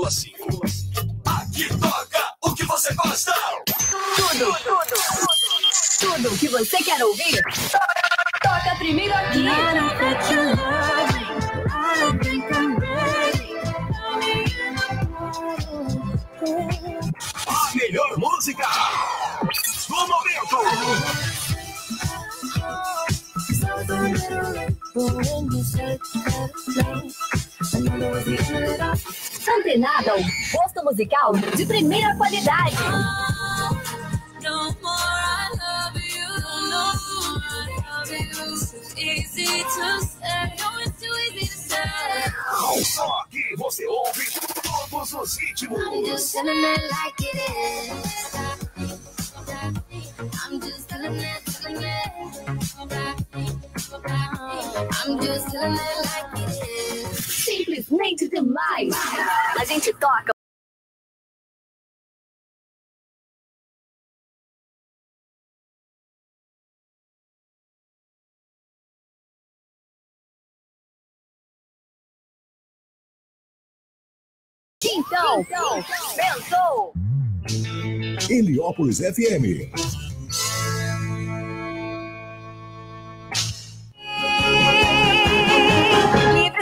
Aqui toca o que você gosta. Tudo que você quer ouvir, toca primeiro aqui. A melhor música do momento. Antenada, o gosto musical de primeira qualidade. Só aqui você ouve todos os ritmos. Simplesmente demais. A gente toca. Então, pensou? Heliópolis FM. Livre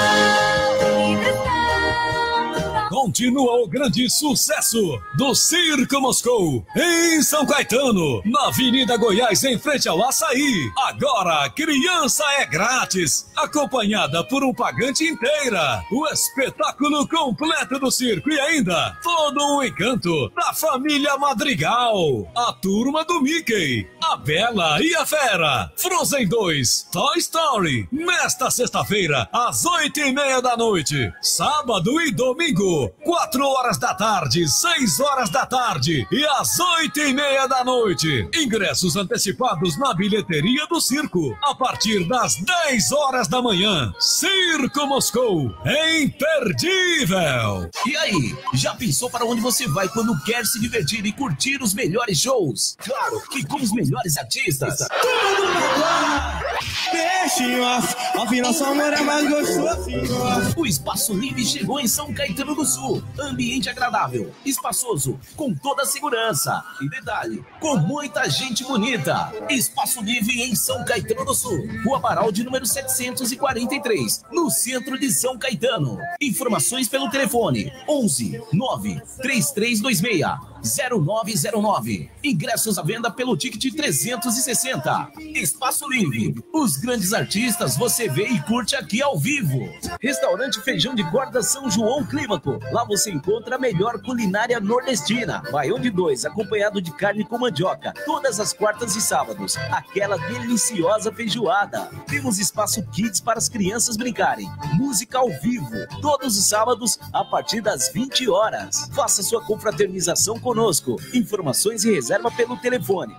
está. Continua o grande sucesso do Circo Moscou, em São Caetano, na Avenida Goiás, em frente ao Açaí. Agora, criança é grátis, acompanhada por um pagante inteira. O espetáculo completo do circo e ainda todo um encanto da família Madrigal. A turma do Mickey, a Bela e a Fera, Frozen 2, Toy Story, nesta sexta-feira, às 8:30 da noite. Sábado e domingo, 4 horas da tarde, 6 horas da tarde e às 8:30 da noite. Ingressos antecipados na bilheteria do circo, a partir das 10 horas da manhã. Circo Moscou, é imperdível! E aí, já pensou para onde você vai quando quer se divertir e curtir os melhores shows? Claro que com os melhores artistas. Tudo melhor! Deixe off, afinal seu amor é mais gostoso. O Espaço Livre chegou em São Caetano do Sul. Ambiente agradável, espaçoso, com toda a segurança. E detalhe, com muita gente bonita. Espaço Livre em São Caetano do Sul. Rua Baraldi, número 743, no centro de São Caetano. Informações pelo telefone 11 9 3326 0909. Ingressos à venda pelo ticket 360. Espaço Livre. Os grandes artistas você vê e curte aqui ao vivo. Restaurante Feijão de Corda São João Clímaco. Lá você encontra a melhor culinária nordestina. Baião de 2, acompanhado de carne com mandioca. Todas as quartas e sábados. Aquela deliciosa feijoada. Temos espaço kids para as crianças brincarem. Música ao vivo. Todos os sábados, a partir das 20 horas. Faça sua confraternização conosco. Informações e reserva pelo telefone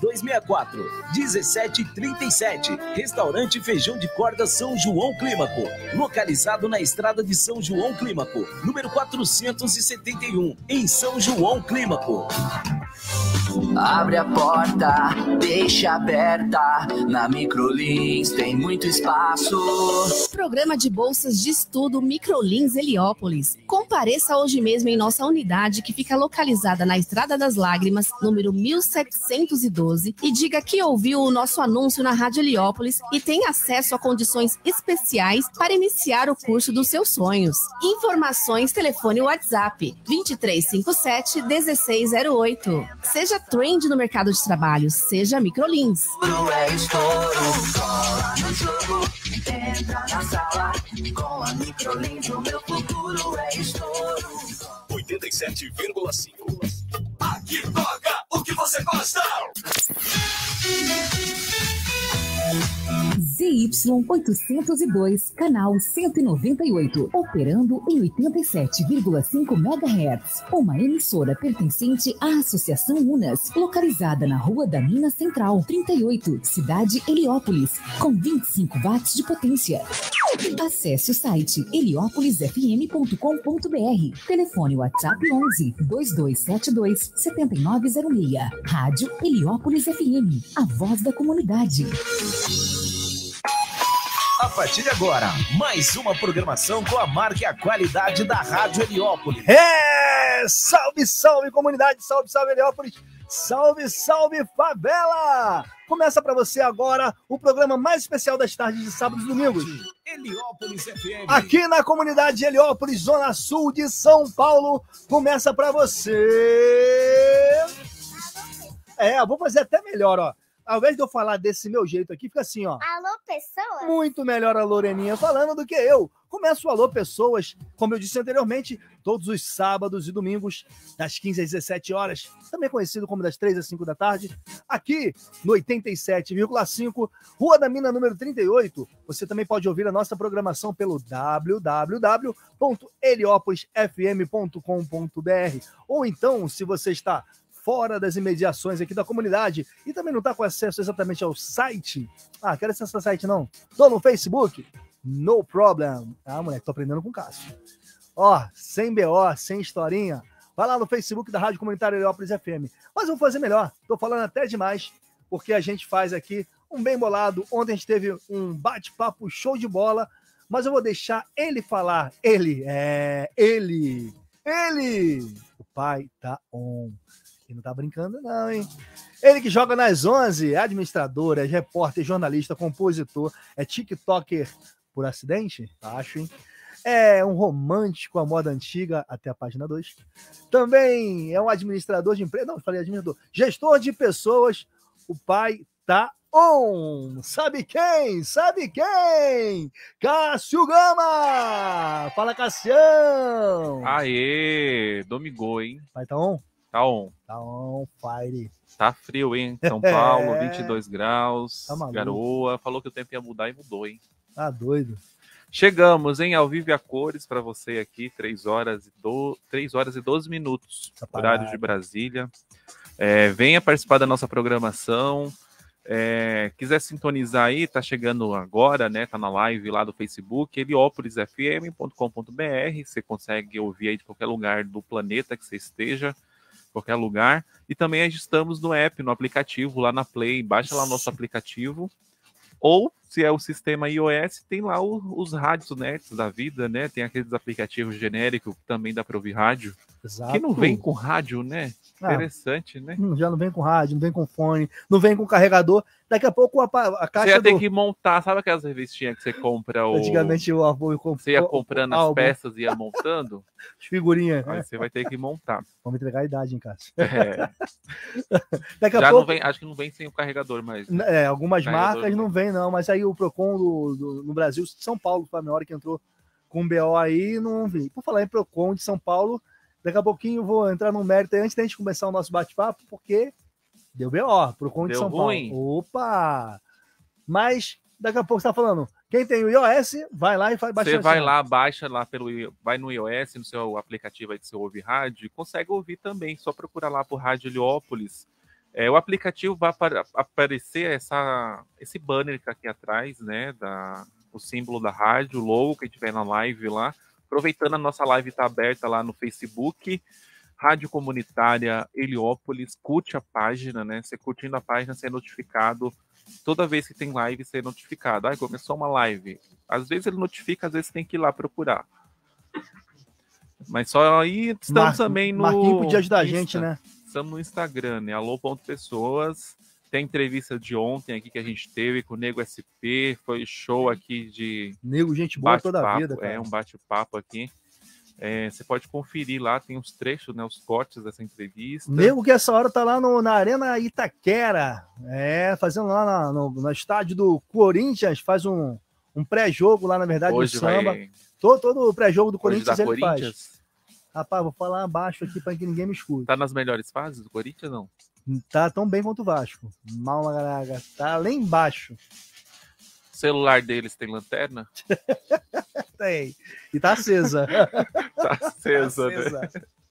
2264-1737. Restaurante Feijão de Corda São João Clímaco. Localizado na estrada de São João Clímaco, número 471, em São João Clímaco. Abre a porta, deixa aberta. Na Microlins tem muito espaço. Programa de bolsas de estudo Microlins Heliópolis. Compareça hoje mesmo em nossa unidade, que fica localizada na Estrada das Lágrimas, número 1712, e diga que ouviu o nosso anúncio na Rádio Heliópolis e tem acesso a condições especiais para iniciar o curso dos seus sonhos. Informações, telefone WhatsApp 2357-1608. Seja trend no mercado de trabalho, seja Microlins. Entra na sala, com a Microlins, o meu futuro é estouro. 87,5. Aqui toca o que você gosta. ZY802, canal 198, operando em 87,5 MHz. Uma emissora pertencente à Associação Unas, localizada na Rua da Mina Central, 38, Cidade Heliópolis, com 25 watts de potência. Acesse o site heliópolisfm.com.br. Telefone WhatsApp 11 2272 7906. Rádio Heliópolis FM, a voz da comunidade. A partir de agora, mais uma programação com a marca e a qualidade da Rádio Heliópolis. Salve, salve comunidade, salve, salve Heliópolis, salve, salve favela! Começa para você agora o programa mais especial das tardes de sábados e domingos. Heliópolis FM. Aqui na comunidade de Heliópolis, Zona Sul de São Paulo, começa para você... vou fazer até melhor, ó. Ao invés de eu falar desse meu jeito aqui, fica assim, ó. Alô, pessoas? Muito melhor a Loreninha falando do que eu. Começo o Alô, pessoas, como eu disse anteriormente, todos os sábados e domingos, das 15 às 17 horas, também conhecido como das 3 às 5 da tarde, aqui no 87,5, Rua da Mina, número 38. Você também pode ouvir a nossa programação pelo www.heliopolisfm.com.br. Ou então, se você está fora das imediações aqui da comunidade e também não está com acesso exatamente ao site. Quero acessar o site não. Tô no Facebook? No problem. Moleque, tô aprendendo com o Cássio. Sem BO, sem historinha. Vai lá no Facebook da Rádio Comunitária Heliópolis FM. Mas eu vou fazer melhor. Tô falando até demais, porque a gente faz aqui um bem bolado. Ontem a gente teve um bate-papo show de bola, mas eu vou deixar ele falar. Ele. O pai tá on. Não tá brincando não, hein? Ele que joga nas 11, é administrador, é repórter, jornalista, compositor, é tiktoker por acidente? Acho, hein? É um romântico à moda antiga, até a página 2. Também é um administrador de empresa, não, falei administrador, gestor de pessoas, o pai tá on. Sabe quem? Cássio Gama! Fala, Cassião! Aê, domingou, hein? Pai tá on? Tá on. Tá on, fire. Tá frio, hein? São Paulo, 22 graus, tá garoa. Falou que o tempo ia mudar e mudou, hein? Tá doido. Chegamos, hein? Ao vivo e a cores para você aqui, 3 horas e 12 minutos, horário de Brasília. Venha participar da nossa programação. Quiser sintonizar aí, tá chegando agora, né? Tá na live lá do Facebook, heliopolisfm.com.br. Você consegue ouvir aí de qualquer lugar do planeta que você esteja, qualquer lugar. E também estamos no app, no aplicativo, lá na Play. Baixa lá o nosso aplicativo. Ou, se é o sistema iOS, tem lá os rádios nerds da vida, né? Tem aqueles aplicativos genéricos que também dá para ouvir rádio. Exato. Que não vem com rádio, né? Interessante, né? Já não vem com rádio, não vem com fone, não vem com carregador. Daqui a pouco a caixa. Você ia ter que montar, sabe aquelas revistinhas que você compra? Antigamente o avô você ia comprando as peças e ia montando? As figurinhas. Aí você vai ter que montar. Vamos entregar a idade, hein, Cássio? Daqui a pouco... não vem, acho que não vem sem o carregador mais. Né? Algumas marcas não vem, não. Mas aí o Procon no Brasil, São Paulo, foi a minha hora que entrou com o BO aí, não vi. Por falar em Procon de São Paulo, daqui a pouquinho eu vou entrar no mérito aí, antes da gente começar o nosso bate-papo, porque deu BO, Procon de São ruim. Paulo. Opa! Mas daqui a pouco você tá falando, quem tem o iOS, vai lá e faz baixar. Você vai lá, baixa lá vai no iOS, no seu aplicativo aí que você ouve rádio, e consegue ouvir também, só procura lá por Rádio Heliópolis. O aplicativo vai aparecer esse banner que tá aqui atrás, né, o símbolo da rádio, o logo que tiver na live lá. Aproveitando, a nossa live está aberta lá no Facebook, Rádio Comunitária Heliópolis. Curte a página, né? Você curtindo a página, você é notificado. Toda vez que tem live, você é notificado. Começou uma live. Às vezes ele notifica, às vezes tem que ir lá procurar. Mas só aí estamos também no... Marquinhos podia ajudar a gente, né? Estamos no Instagram, né? Alô.pessoas. Tem entrevista de ontem aqui que a gente teve com o Nego SP, foi show aqui de... Nego, gente boa toda a vida, cara. Um bate-papo aqui. Você pode conferir lá, tem os trechos, né, os cortes dessa entrevista. Nego que essa hora tá lá na Arena Itaquera, fazendo lá no estádio do Corinthians, faz um pré-jogo lá, na verdade, hoje no samba. Vai... Todo o pré-jogo do Corinthians ele Corinthians faz. Rapaz, vou falar abaixo aqui para que ninguém me escute. Tá nas melhores fases do Corinthians, não? Tá tão bem quanto o Vasco. Mal, galera. Tá lá embaixo. O celular deles tem lanterna? Tem. E tá acesa. Tá acesa, né?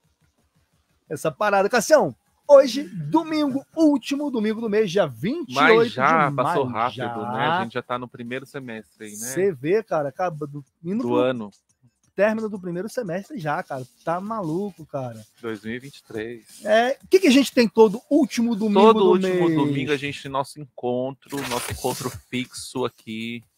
Essa parada. Cassião, hoje, domingo, último domingo do mês, dia 28 de maio. Mas já passou rápido, né? A gente já tá no primeiro semestre aí, né? Você vê, cara, acaba do ano. Término do primeiro semestre já, cara. Tá maluco, cara. 2023. O que a gente tem todo último domingo do mês? Todo último domingo a gente tem nosso encontro fixo aqui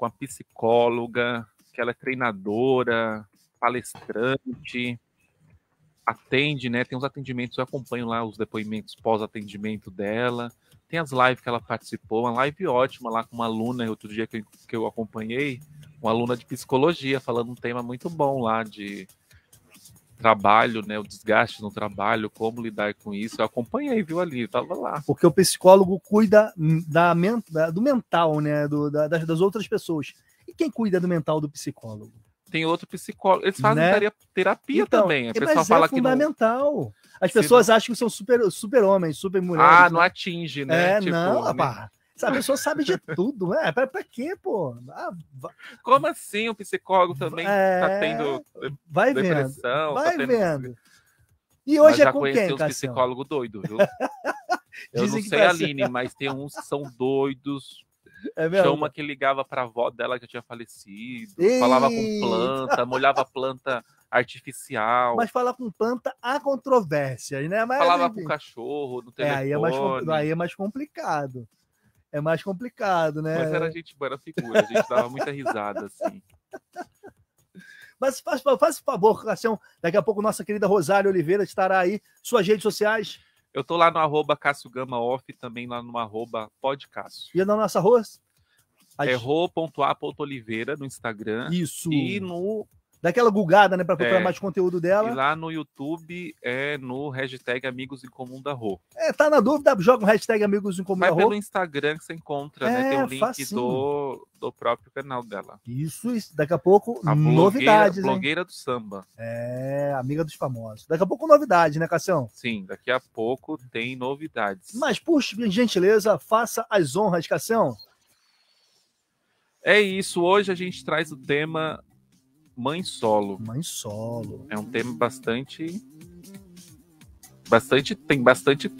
com a psicóloga, que ela é treinadora, palestrante, atende, né? Tem uns atendimentos, eu acompanho lá os depoimentos pós-atendimento dela. Tem as lives que ela participou, uma live ótima lá com uma aluna, outro dia que eu acompanhei, uma aluna de psicologia, falando um tema muito bom lá de trabalho, né? O desgaste no trabalho, como lidar com isso. Eu acompanhei, viu, ali, tava lá. Porque o psicólogo cuida do mental, né? Das outras pessoas. E quem cuida do mental do psicólogo? Tem outro psicólogo. Eles fazem Né? terapia Então, também. A mas pessoa fala que não... fundamental. As pessoas acham que são super homens, super mulheres. Ah, não né? atinge, né? É, Tipo, não, né? rapaz. A pessoa sabe de tudo, né? Pra quê, pô? Como assim o psicólogo também tá tendo vai depressão? Vai tá tendo... vendo. E hoje já é com conheci quem, uns Cassiano? psicólogos doidos, viu? Eu Dizem não que sei tá a Aline, mas tem uns que são doidos. É mesmo? Tinha uma que ligava pra avó dela que tinha falecido, Eita! falava com planta, molhava planta artificial, Mas falar com planta há controvérsias, né? Mas, falava enfim. com cachorro no telefone. Aí é mais complicado. É mais complicado, né? Mas era gente boa, era figura, a gente dava muita risada, assim. Mas faz favor, Cassião. Daqui a pouco nossa querida Rosário Oliveira estará aí. Suas redes sociais. Eu tô lá no @CassioGamaOff, também lá no @PodCassio. E na nossa rua? É ro.a.oliveira no Instagram. Isso. E no... Daquela gulgada, né? Pra procurar mais conteúdo dela. E lá no YouTube é no hashtag Amigos em Comum da Rô. Tá na dúvida, joga um hashtag Amigos em Comum da Vai Rô. pelo Instagram que você encontra, né? Tem o link facinho. do próprio canal dela. Isso. Daqui a pouco, A novidades, blogueira do samba. Amiga dos famosos. Daqui a pouco novidade, né, Cassião? Sim, daqui a pouco tem novidades. Mas, por gentileza, faça as honras, Cassião. É isso, hoje a gente traz o tema Mãe Solo. Mãe Solo. É um tema bastante tem bastante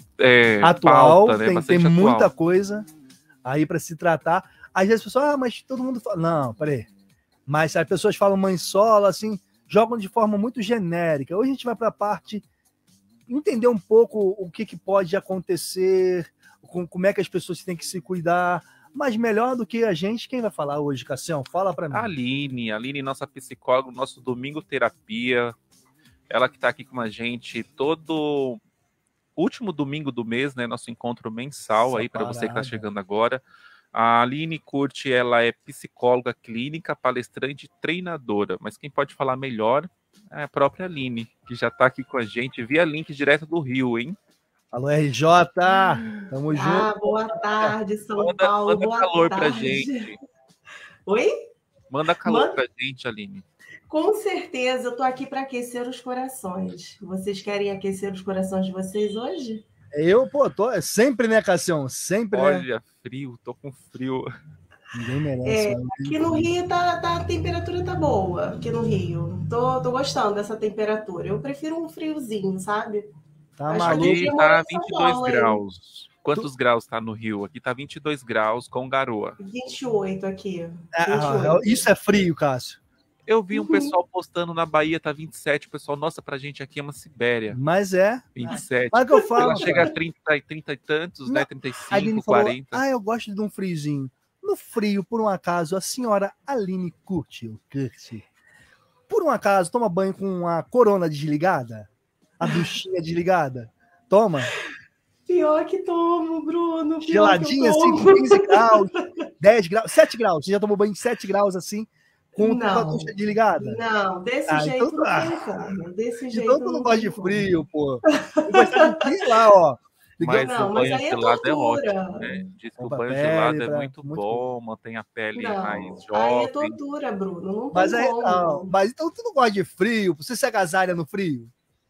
atual, pauta, né? Tem bastante atual. muita coisa aí para se tratar. Às vezes as pessoas, mas todo mundo fala. Não, peraí. Mas as pessoas falam mãe solo, assim, jogam de forma muito genérica. Hoje a gente vai para a parte entender um pouco o que pode acontecer, como é que as pessoas têm que se cuidar. Mas melhor do que a gente, quem vai falar hoje, Cassião? Fala para mim. Aline, nossa psicóloga, nosso Domingo Terapia. Ela que está aqui com a gente todo último domingo do mês, né? Nosso encontro mensal aí para você que está chegando agora. A Aline Curti, ela é psicóloga clínica, palestrante e treinadora. Mas quem pode falar melhor é a própria Aline, que já está aqui com a gente via link direto do Rio, hein? Alô, RJ! Tamo junto. Boa tarde, São Paulo. Manda boa calor tarde. pra gente. Oi? Manda calor pra gente, Aline. Com certeza, eu tô aqui para aquecer os corações. Vocês querem aquecer os corações de vocês hoje? Eu, tô sempre, né, Cassião? Sempre, Olha, né? frio, tô com frio. Ninguém merece. Aqui no Rio a temperatura tá boa, aqui no Rio. Tô gostando dessa temperatura. Eu prefiro um friozinho, sabe? Tá maluco. Aqui tá 22 graus. Quantos graus tá no Rio? Aqui tá 22 graus com garoa. 28 aqui. 28. Isso é frio, Cássio. Eu vi um pessoal postando na Bahia, tá 27. O pessoal, nossa, pra gente aqui é uma Sibéria. Mas é. 27. Mas que eu falo, ela chega a 30 e tantos, né? 35, 40. Falou, eu gosto de um friozinho. No frio, por um acaso, a senhora Aline curte. Por um acaso, toma banho com a corona desligada? A duchinha desligada? Toma. Pior que tomo, Bruno. Geladinha, assim, com 15 graus, 10 graus, 7 graus. Você já tomou banho de 7 graus, assim, com a ducha desligada? Não, desse jeito então, não tem como. Desse jeito então tu não gosta de frio, pô. Tu gosta de lá, ó. Mas não, o mas banho aí gelado é tortura. ótimo, né? Diz que o Pra banho pele, gelado é pra- muito bom, mantém a pele mais Aí jovem. é tortura, Bruno. Não tem Mas, como. mas então tu não gosta de frio? Você se agasalha no frio?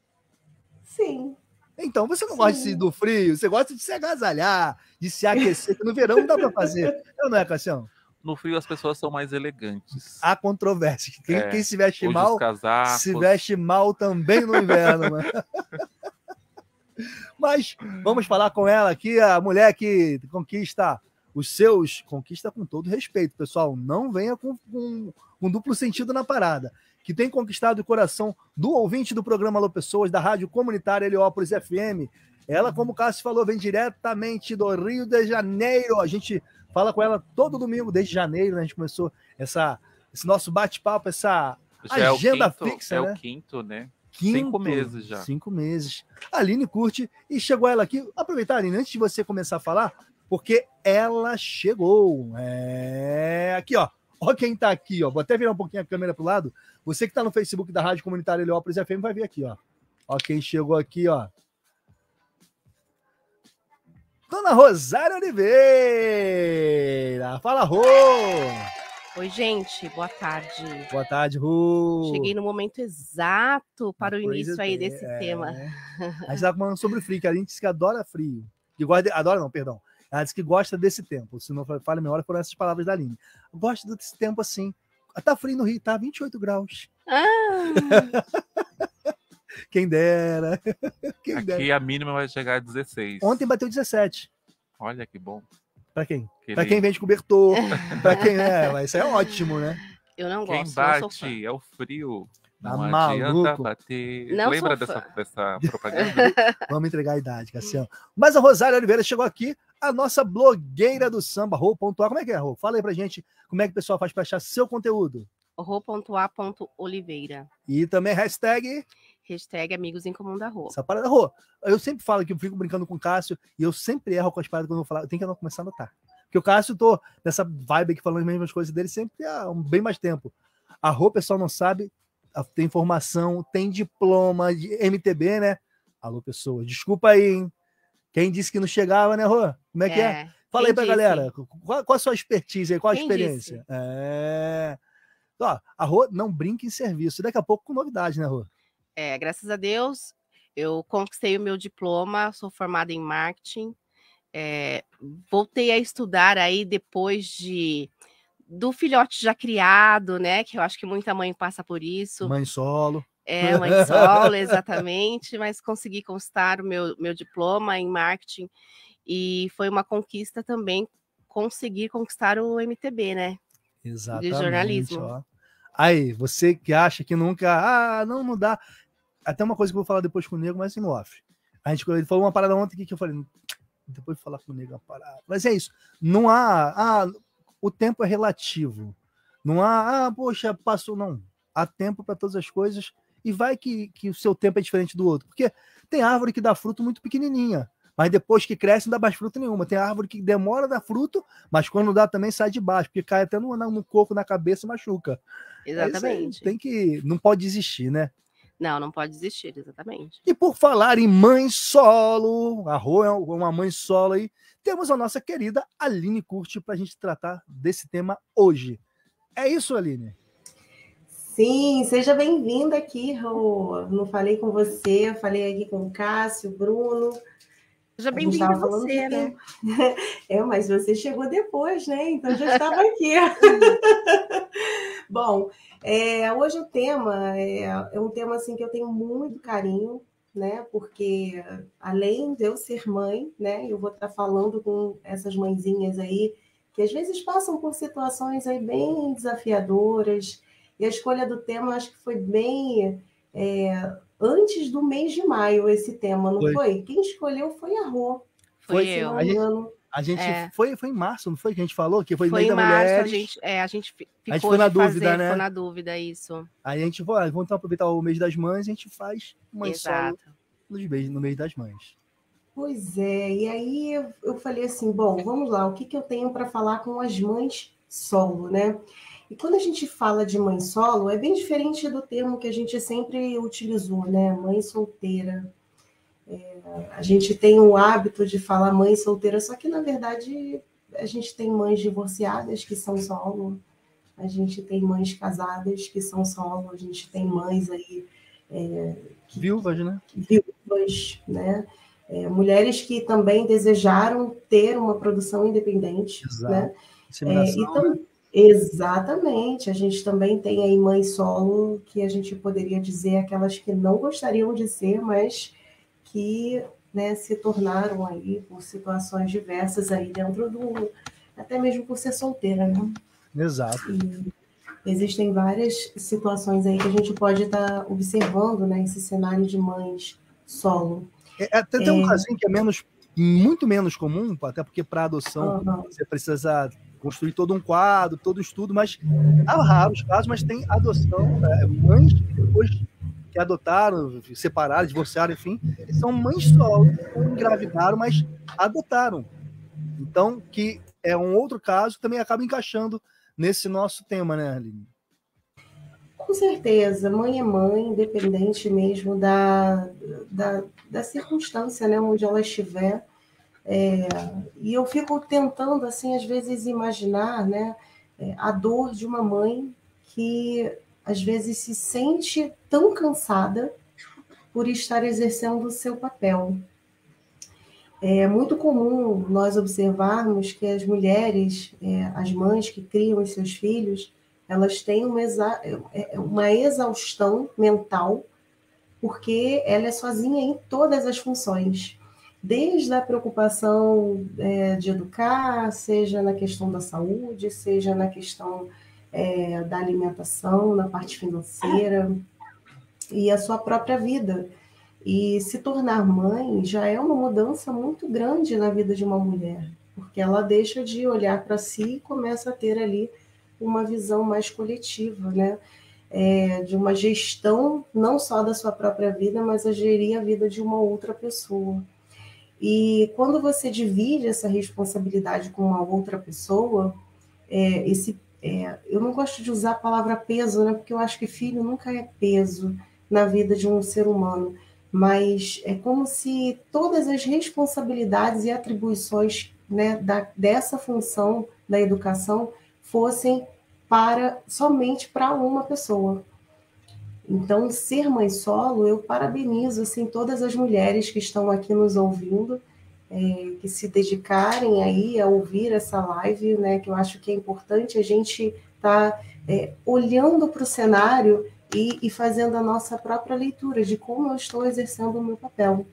Sim. Então você não gosta do frio, você gosta de se agasalhar, de se aquecer, que no verão não dá pra fazer. Não é, Cassião? No frio as pessoas são mais elegantes. Há controvérsia. Quem se veste Hoje mal, os casacos. se veste mal também no inverno. Né? Mas vamos falar com ela aqui, a mulher que conquista os seus... Conquista com todo respeito, pessoal. Não venha com duplo sentido na parada. Que tem conquistado o coração do ouvinte do programa Alô Pessoas, da Rádio Comunitária Heliópolis FM. Ela, como o Cássio falou, vem diretamente do Rio de Janeiro. A gente Fala com ela todo domingo, desde janeiro, né? A gente começou esse nosso bate-papo, essa Já agenda é o quinto, fixa, né? o quinto, né? Quinto, 5 meses já. 5 meses. A Aline curte e chegou ela aqui. Aproveitar, Aline, antes de você começar a falar, porque ela chegou. Aqui, ó. Ó quem tá aqui, ó. Vou até virar um pouquinho a câmera pro lado. Você que tá no Facebook da Rádio Comunitária Heliópolis FM vai ver aqui, ó. Ó quem chegou aqui, ó. Dona Rosária Oliveira. Fala, Rô. Oi, gente, boa tarde. Boa tarde, Rô. Cheguei no momento exato para o início aí desse tema. A gente tava falando sobre frio, que a gente disse que adora frio. Que gosta adora não, perdão. Ela disse que gosta desse tempo. Se não falha a memória, foram essas palavras da Aline. Gosta desse tempo assim. Tá frio no Rio, tá 28 graus. Quem dera. Aqui a mínima vai chegar a 16. Ontem bateu 17. Olha que bom. Pra quem? Pra quem vende cobertor. Pra quem mas isso é ótimo, né? Eu não Quem gosto. bate é o frio. Tá Não maluco. adianta bater. Não Lembra sou fã. dessa propaganda? Vamos entregar a idade, Cassiano. Mas a Rosária Oliveira chegou aqui, a nossa blogueira do samba, Rô.a. Como é que é, Rô? Fala aí pra gente como é que o pessoal faz pra achar seu conteúdo. Rô.a.oliveira. E também hashtag Amigos em Comum da Rô. essa parada, Rô. Eu sempre falo que eu fico brincando com o Cássio e eu sempre erro com as paradas quando eu vou falar. Eu tenho que começar a anotar. Porque o Cássio, tô nessa vibe aqui falando as mesmas coisas dele sempre há bem mais tempo. A Rô, o pessoal não sabe, tem formação, tem diploma de MTB, né? Alô, pessoas, desculpa aí, hein? Quem disse que não chegava, né, Rô? Como é que é? Fala aí pra galera. Qual a sua expertise aí? Qual a experiência? Ó, a Rô não brinca em serviço. Daqui a pouco com novidade, né, Rô? Graças a Deus, eu conquistei o meu diploma, sou formada em marketing. Voltei a estudar aí depois do filhote já criado, né? Que eu acho que muita mãe passa por isso. Mãe solo. Mãe solo, exatamente. Mas consegui conquistar o meu diploma em marketing. E foi uma conquista também conseguir conquistar o MTB, né? Exatamente. De jornalismo. Ó. Aí, você que acha que nunca... não dá. Até uma coisa que eu vou falar depois com o Nego, mas assim no off. Ele falou uma parada ontem que eu falei... Depois de falar com o Nego, uma parada. Mas é isso. Não há... o tempo é relativo. Não há... poxa, passou... Não. Há tempo para todas as coisas e vai que o seu tempo é diferente do outro. Porque tem árvore que dá fruto muito pequenininha. Mas depois que cresce não dá mais fruto nenhuma. Tem árvore que demora a dar fruto, mas quando dá também sai de baixo, porque cai até no coco, na cabeça e machuca. Exatamente. Não pode desistir, né? Não pode desistir, exatamente. E por falar em mãe solo, a Rô é uma mãe solo aí, temos a nossa querida Aline Curti para a gente tratar desse tema hoje. É isso, Aline? Sim, seja bem-vinda aqui, Rô. Não falei com você, falei aqui com o Cássio, Bruno. Seja bem-vinda você, né? Mas você chegou depois, né? Então já estava aqui. Bom, hoje o tema é um tema assim, que eu tenho muito carinho, né? Porque além de eu ser mãe, né? Eu vou estar falando com essas mãezinhas aí que às vezes passam por situações aí bem desafiadoras. E a escolha do tema, acho que foi bem antes do mês de maio esse tema, não foi? Quem escolheu foi a Rô. Foi eu. A gente foi em março, não foi que a gente falou? Que foi em da março, Mulheres. a gente ficou na dúvida, né? Ficou na dúvida, isso. Aí a gente vamos então aproveitar o mês das mães, a gente faz mãe solo no mês das mães. Pois é, e aí eu falei assim, bom, vamos lá, o que eu tenho para falar com as mães solo, né? E quando a gente fala de mãe solo, é bem diferente do termo que a gente sempre utilizou, né? Mãe solteira. A gente tem o hábito de falar mãe solteira, só que, na verdade, a gente tem mães divorciadas que são solo, a gente tem mães casadas que são solo, a gente tem mães aí... viúvas, né? Viúvas, né? Mulheres que também desejaram ter uma produção independente. Exato. Né? Inseminação, né? Exatamente. A gente também tem aí mães solo, que a gente poderia dizer aquelas que não gostariam de ser, mas que, né, se tornaram aí por situações diversas aí dentro até mesmo por ser solteira, né? Exato. E existem várias situações aí que a gente pode estar observando, né, esse cenário de mães solo. Até tem um casinho que é menos muito menos comum, até porque para adoção você precisa construir todo um quadro, todo um estudo, mas há raros casos, mas tem adoção, mães que depois que adotaram, separaram, divorciaram, enfim, são mães solo, não engravidaram, mas adotaram. Então, que é um outro caso que também acaba encaixando nesse nosso tema, né, Arline? Com certeza, mãe é mãe, independente mesmo da circunstância, né, onde ela estiver. E eu fico tentando, assim, às vezes imaginar, né, a dor de uma mãe que às vezes se sente tão cansada por estar exercendo o seu papel. É muito comum nós observarmos que as mulheres, as mães que criam os seus filhos, elas têm uma exaustão mental, porque ela é sozinha em todas as funções. Desde a preocupação de educar, seja na questão da saúde, seja na questão da alimentação, na parte financeira, e a sua própria vida. E se tornar mãe já é uma mudança muito grande na vida de uma mulher, porque ela deixa de olhar para si e começa a ter ali uma visão mais coletiva, né? De uma gestão não só da sua própria vida, mas a gerir a vida de uma outra pessoa. E quando você divide essa responsabilidade com uma outra pessoa, eu não gosto de usar a palavra peso, né? Porque eu acho que filho nunca é peso na vida de um ser humano, mas é como se todas as responsabilidades e atribuições, né, dessa função da educação fossem somente para uma pessoa. Então, ser mãe solo, eu parabenizo assim, todas as mulheres que estão aqui nos ouvindo, que se dedicarem aí a ouvir essa live, né, que eu acho que é importante a gente estar olhando para o cenário e fazendo a nossa própria leitura de como eu estou exercendo o meu papel.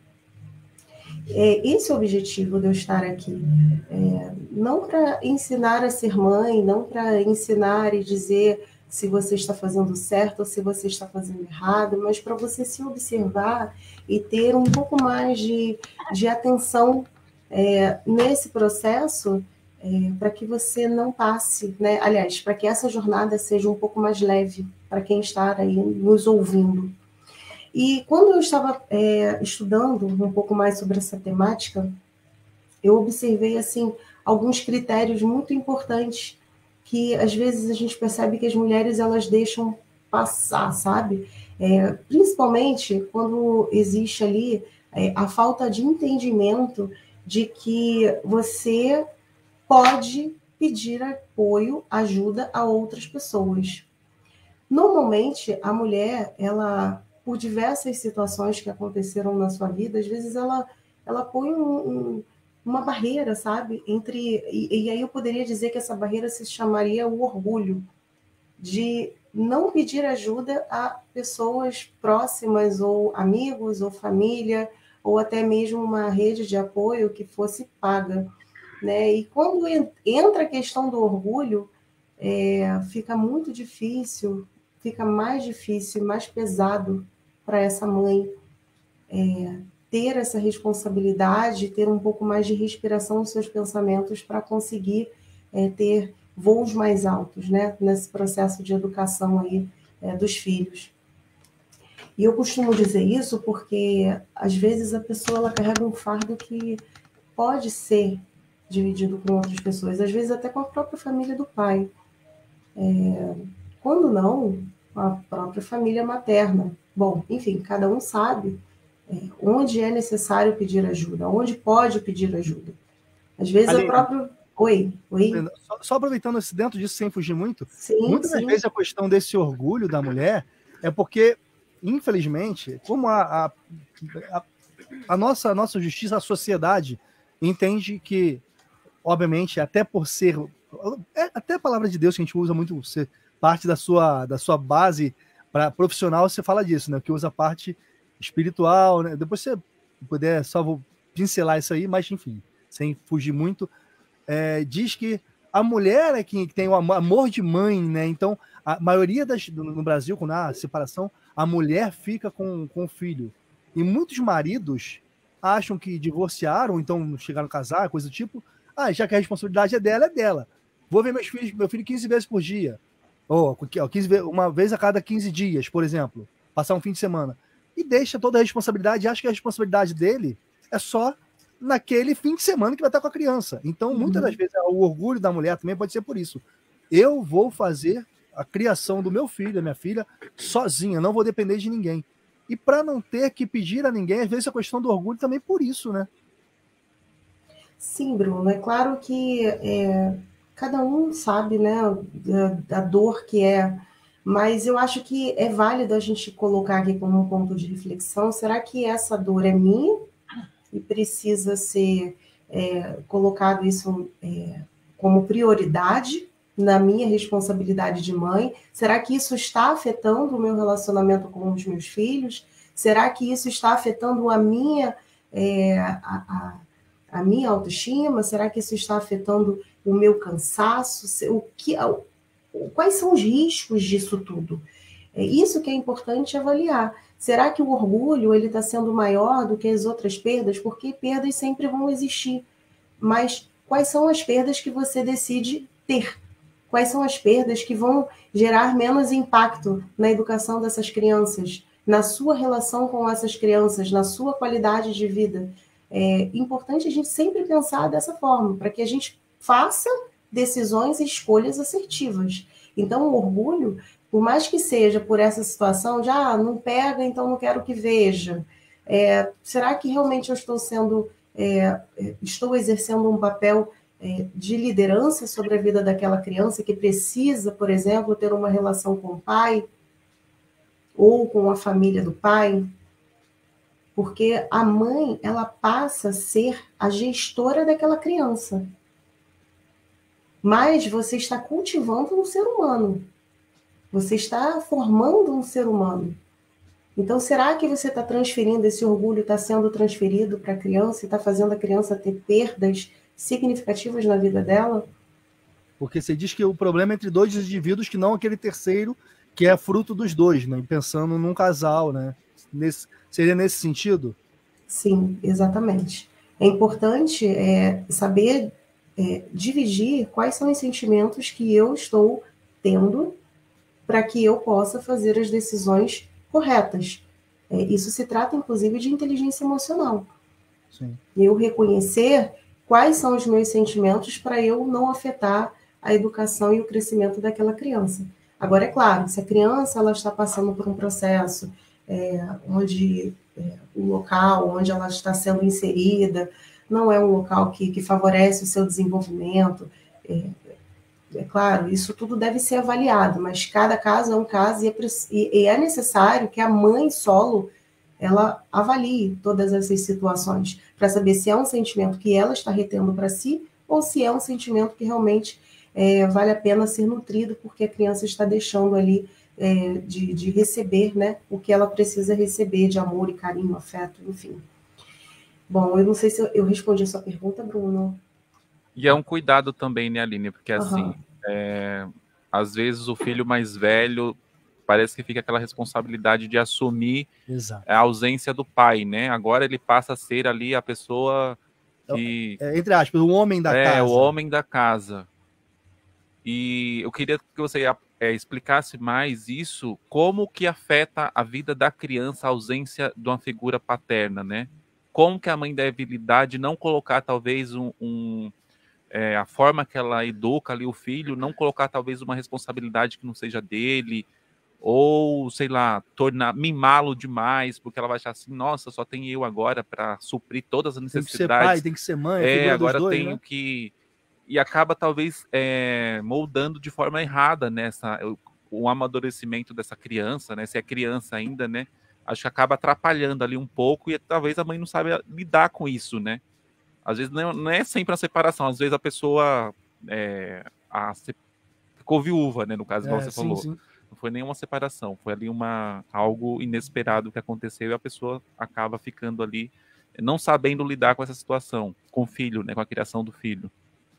Esse é o objetivo de eu estar aqui. Não para ensinar a ser mãe, não para ensinar e dizer se você está fazendo certo ou se você está fazendo errado, mas para você se observar e ter um pouco mais de atenção nesse processo, para que você não passe, né? Aliás, para que essa jornada seja um pouco mais leve para quem está aí nos ouvindo. E quando eu estava estudando um pouco mais sobre essa temática, eu observei assim alguns critérios muito importantes que às vezes a gente percebe que as mulheres elas deixam passar, sabe? Principalmente quando existe ali a falta de entendimento de que você pode pedir apoio, ajuda a outras pessoas. Normalmente, a mulher, ela, por diversas situações que aconteceram na sua vida, às vezes ela põe uma barreira, sabe? E aí eu poderia dizer que essa barreira se chamaria o orgulho, de não pedir ajuda a pessoas próximas, ou amigos, ou família, ou até mesmo uma rede de apoio que fosse paga, né? E quando entra a questão do orgulho, fica muito difícil, fica mais difícil, mais pesado para essa mãe ter essa responsabilidade, ter um pouco mais de respiração nos seus pensamentos para conseguir ter voos mais altos, né, nesse processo de educação aí dos filhos. E eu costumo dizer isso porque, às vezes, a pessoa ela carrega um fardo que pode ser dividido com outras pessoas, às vezes até com a própria família do pai. Quando não, a própria família materna. Bom, enfim, cada um sabe onde é necessário pedir ajuda, onde pode pedir ajuda. Às vezes a própria... Oi. Só aproveitando esse dentro disso, sem fugir muito, muitas vezes a questão desse orgulho da mulher é porque, infelizmente, como a nossa justiça, a sociedade entende que, obviamente, até por ser... Até a palavra de Deus que a gente usa muito, ser parte da sua base profissional, você fala disso, né? Que usa a parte espiritual, né? Depois se você puder, só vou pincelar isso aí, mas enfim, sem fugir muito, diz que a mulher é que tem o amor de mãe, né? Então, a maioria no Brasil, quando há separação, a mulher fica com o filho. E muitos maridos acham que divorciaram, então chegaram a casar, coisa do tipo. Ah, já que a responsabilidade é dela, é dela. Vou ver meu filho 15 vezes por dia. Ou 15 uma vez a cada 15 dias, por exemplo. Passar um fim de semana. E deixa toda a responsabilidade, acha que a responsabilidade dele é só naquele fim de semana que vai estar com a criança. Então, muitas das vezes, o orgulho da mulher também pode ser por isso. Eu vou fazer a criação do meu filho, da minha filha, sozinha, não vou depender de ninguém. E para não ter que pedir a ninguém, às vezes a questão do orgulho também por isso, né? Sim, Bruno, é claro que cada um sabe, né, da dor que é, mas eu acho que é válido a gente colocar aqui como um ponto de reflexão, será que essa dor é minha e precisa ser colocado isso como prioridade na minha responsabilidade de mãe? Será que isso está afetando o meu relacionamento com os meus filhos? Será que isso está afetando a minha autoestima? Será que isso está afetando o meu cansaço? Quais são os riscos disso tudo? É isso que é importante avaliar. Será que o orgulho ele está sendo maior do que as outras perdas? Porque perdas sempre vão existir. Mas quais são as perdas que você decide ter? Quais são as perdas que vão gerar menos impacto na educação dessas crianças, na sua relação com essas crianças, na sua qualidade de vida? É importante a gente sempre pensar dessa forma, para que a gente faça decisões e escolhas assertivas. Então, o orgulho, por mais que seja por essa situação, já não pega, então não quero que veja. Será que realmente eu estou exercendo um papel de liderança sobre a vida daquela criança que precisa, por exemplo, ter uma relação com o pai ou com a família do pai? Porque a mãe, ela passa a ser a gestora daquela criança. Mas você está cultivando um ser humano. Você está formando um ser humano. Então, será que você está transferindo, esse orgulho está sendo transferido para a criança e está fazendo a criança ter perdas significativas na vida dela? Porque você diz que o problema é entre dois indivíduos, que não aquele terceiro que é fruto dos dois, né? Pensando num casal, né? Seria nesse sentido? Sim, exatamente. É importante saber dividir quais são os sentimentos que eu estou tendo para que eu possa fazer as decisões corretas. Isso se trata, inclusive, de inteligência emocional. Sim. Eu reconhecer quais são os meus sentimentos para eu não afetar a educação e o crescimento daquela criança. Agora, é claro, se a criança ela está passando por um processo onde o local onde ela está sendo inserida não é um local que favorece o seu desenvolvimento, é claro, isso tudo deve ser avaliado, mas cada caso é um caso e é necessário que a mãe solo ela avalie todas essas situações para saber se é um sentimento que ela está retendo para si ou se é um sentimento que realmente vale a pena ser nutrido porque a criança está deixando ali de receber, né, o que ela precisa receber de amor e carinho, afeto, enfim. Bom, eu não sei se eu respondi a sua pergunta, Bruno. E é um cuidado também, né, Aline? Porque, assim, às vezes o filho mais velho parece que fica aquela responsabilidade de assumir a ausência do pai, né? Agora ele passa a ser ali a pessoa que... entre aspas, o homem da casa. O homem da casa. E eu queria que você explicasse mais isso, como que afeta a vida da criança a ausência de uma figura paterna, né? Como que a mãe deve lidar de não colocar, talvez, a forma que ela educa ali o filho, não colocar, talvez, uma responsabilidade que não seja dele, ou, sei lá, mimá-lo demais, porque ela vai achar assim, nossa, só tem eu agora para suprir todas as necessidades. Tem que ser pai, tem que ser mãe, agora dois, tenho né? que... E acaba, talvez, moldando de forma errada o amadurecimento dessa criança, né? Se é criança ainda, né? Acho que acaba atrapalhando ali um pouco e talvez a mãe não saiba lidar com isso, né? Às vezes não é sempre a separação, às vezes a pessoa ficou viúva, né? No caso, igual você falou. Sim. Não foi nenhuma separação, foi ali algo inesperado que aconteceu e a pessoa acaba ficando ali não sabendo lidar com essa situação, com o filho, né? Com a criação do filho.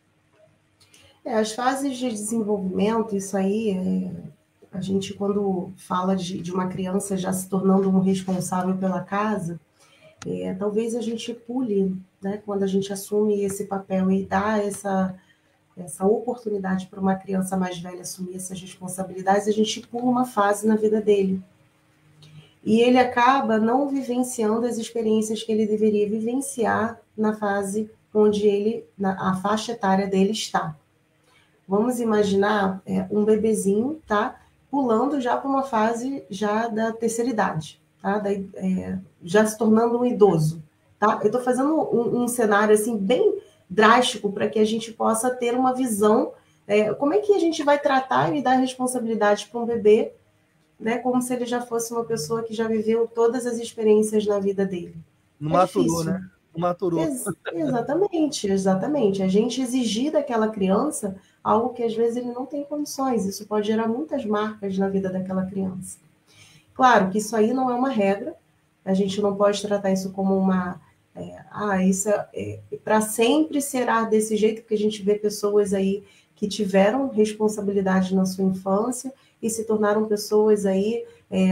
As fases de desenvolvimento, isso aí, a gente quando fala de uma criança já se tornando um responsável pela casa, talvez a gente pule, né, quando a gente assume esse papel e dá essa oportunidade para uma criança mais velha assumir essas responsabilidades, a gente pula uma fase na vida dele. E ele acaba não vivenciando as experiências que ele deveria vivenciar na fase onde a faixa etária dele está. Vamos imaginar um bebezinho, tá? Pulando já para uma fase já da terceira idade, tá? Já se tornando um idoso, tá? Eu estou fazendo um cenário assim bem drástico para que a gente possa ter uma visão, como é que a gente vai tratar e dar responsabilidade para um bebê, né, como se ele já fosse uma pessoa que já viveu todas as experiências na vida dele. Não maturou, né? Não maturou. Exatamente. A gente exigir daquela criança algo que às vezes ele não tem condições. Isso pode gerar muitas marcas na vida daquela criança. Claro que isso aí não é uma regra. A gente não pode tratar isso como uma... isso para sempre será desse jeito, porque a gente vê pessoas aí que tiveram responsabilidade na sua infância e se tornaram pessoas aí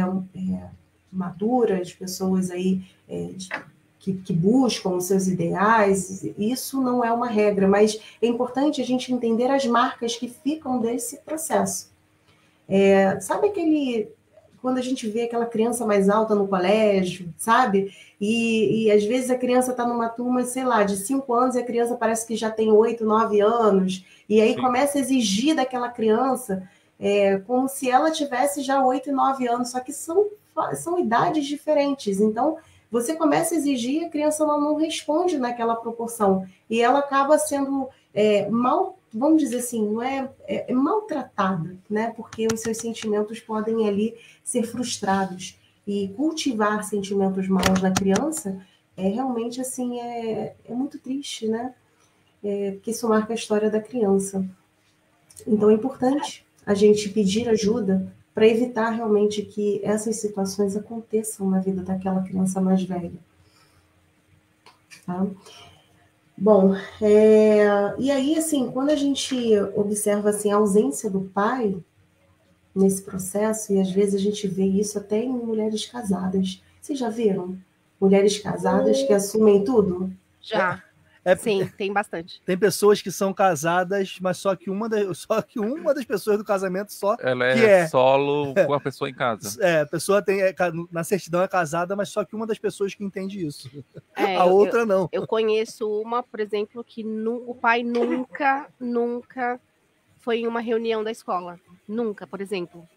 maduras, pessoas aí que buscam os seus ideais. Isso não é uma regra, mas é importante a gente entender as marcas que ficam desse processo. Sabe quando a gente vê aquela criança mais alta no colégio, sabe? E às vezes a criança está numa turma, sei lá, de 5 anos e a criança parece que já tem 8, 9 anos, e aí começa a exigir daquela criança como se ela tivesse já 8 e 9 anos, só que são idades diferentes. Então, você começa a exigir, a criança ela não responde naquela proporção, e ela acaba sendo vamos dizer assim, não maltratada, né? Porque os seus sentimentos podem ali ser frustrados, e cultivar sentimentos maus na criança realmente assim, é muito triste, né? Porque isso marca a história da criança. Então é importante a gente pedir ajuda para evitar realmente que essas situações aconteçam na vida daquela criança mais velha. Tá? Bom, e aí, assim, quando a gente observa assim, a ausência do pai nesse processo, e às vezes a gente vê isso até em mulheres casadas. Vocês já viram mulheres casadas que assumem tudo? Já. Sim, tem bastante. Tem pessoas que são casadas, mas só que uma das pessoas do casamento ela é solo com a pessoa em casa. A pessoa na certidão é casada, mas só que uma das pessoas que entende isso. A outra não. Eu conheço uma, por exemplo, que o pai nunca foi em uma reunião da escola. Nunca, por exemplo.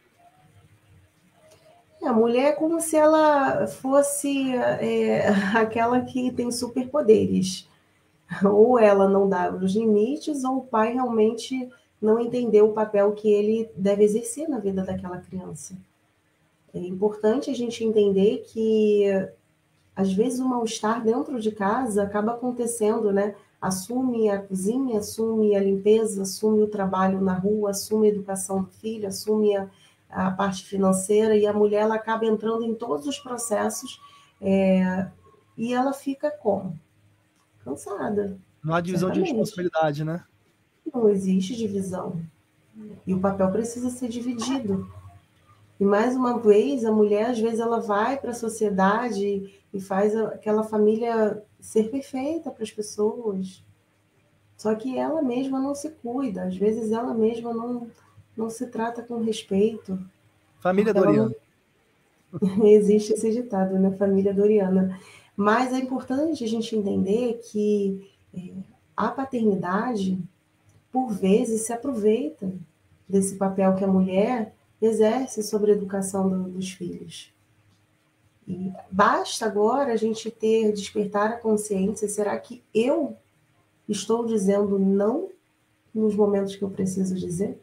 A mulher é como se ela fosse aquela que tem superpoderes. Ou ela não dá os limites, ou o pai realmente não entendeu o papel que ele deve exercer na vida daquela criança. É importante a gente entender que, às vezes, o mal-estar dentro de casa acaba acontecendo, né? Assume a cozinha, assume a limpeza, assume o trabalho na rua, assume a educação do filho, assume a parte financeira, e a mulher ela acaba entrando em todos os processos e ela fica como? Cansada. Não há divisão de responsabilidade, né? Não existe divisão. E o papel precisa ser dividido. E mais uma vez, a mulher, às vezes, ela vai para a sociedade e faz aquela família ser perfeita para as pessoas. Só que ela mesma não se cuida. Às vezes, ela mesma não se trata com respeito. Família Doriana. Existe esse ditado, né? Família Doriana. Mas é importante a gente entender que a paternidade, por vezes, se aproveita desse papel que a mulher exerce sobre a educação dos filhos. E basta agora a gente despertar a consciência, será que eu estou dizendo não nos momentos que eu preciso dizer?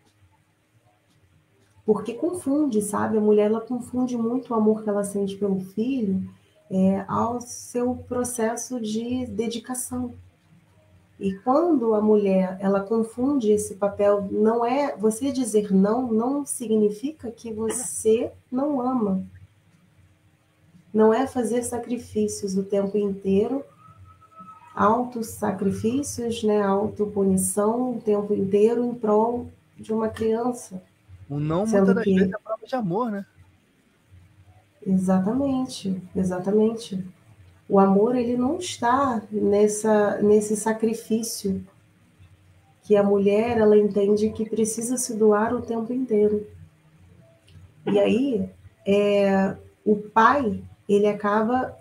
Porque confunde, sabe? A mulher ela confunde muito o amor que ela sente pelo filho ao seu processo de dedicação. E quando a mulher ela confunde esse papel, não é você dizer não significa que você não ama. Não é fazer sacrifícios o tempo inteiro, autossacrifícios, né, autopunição o tempo inteiro em prol de uma criança. O não muitas vezes é prova de amor, né? Exatamente. O amor, ele não está nesse sacrifício que a mulher, ela entende que precisa se doar o tempo inteiro. E aí, o pai, ele acaba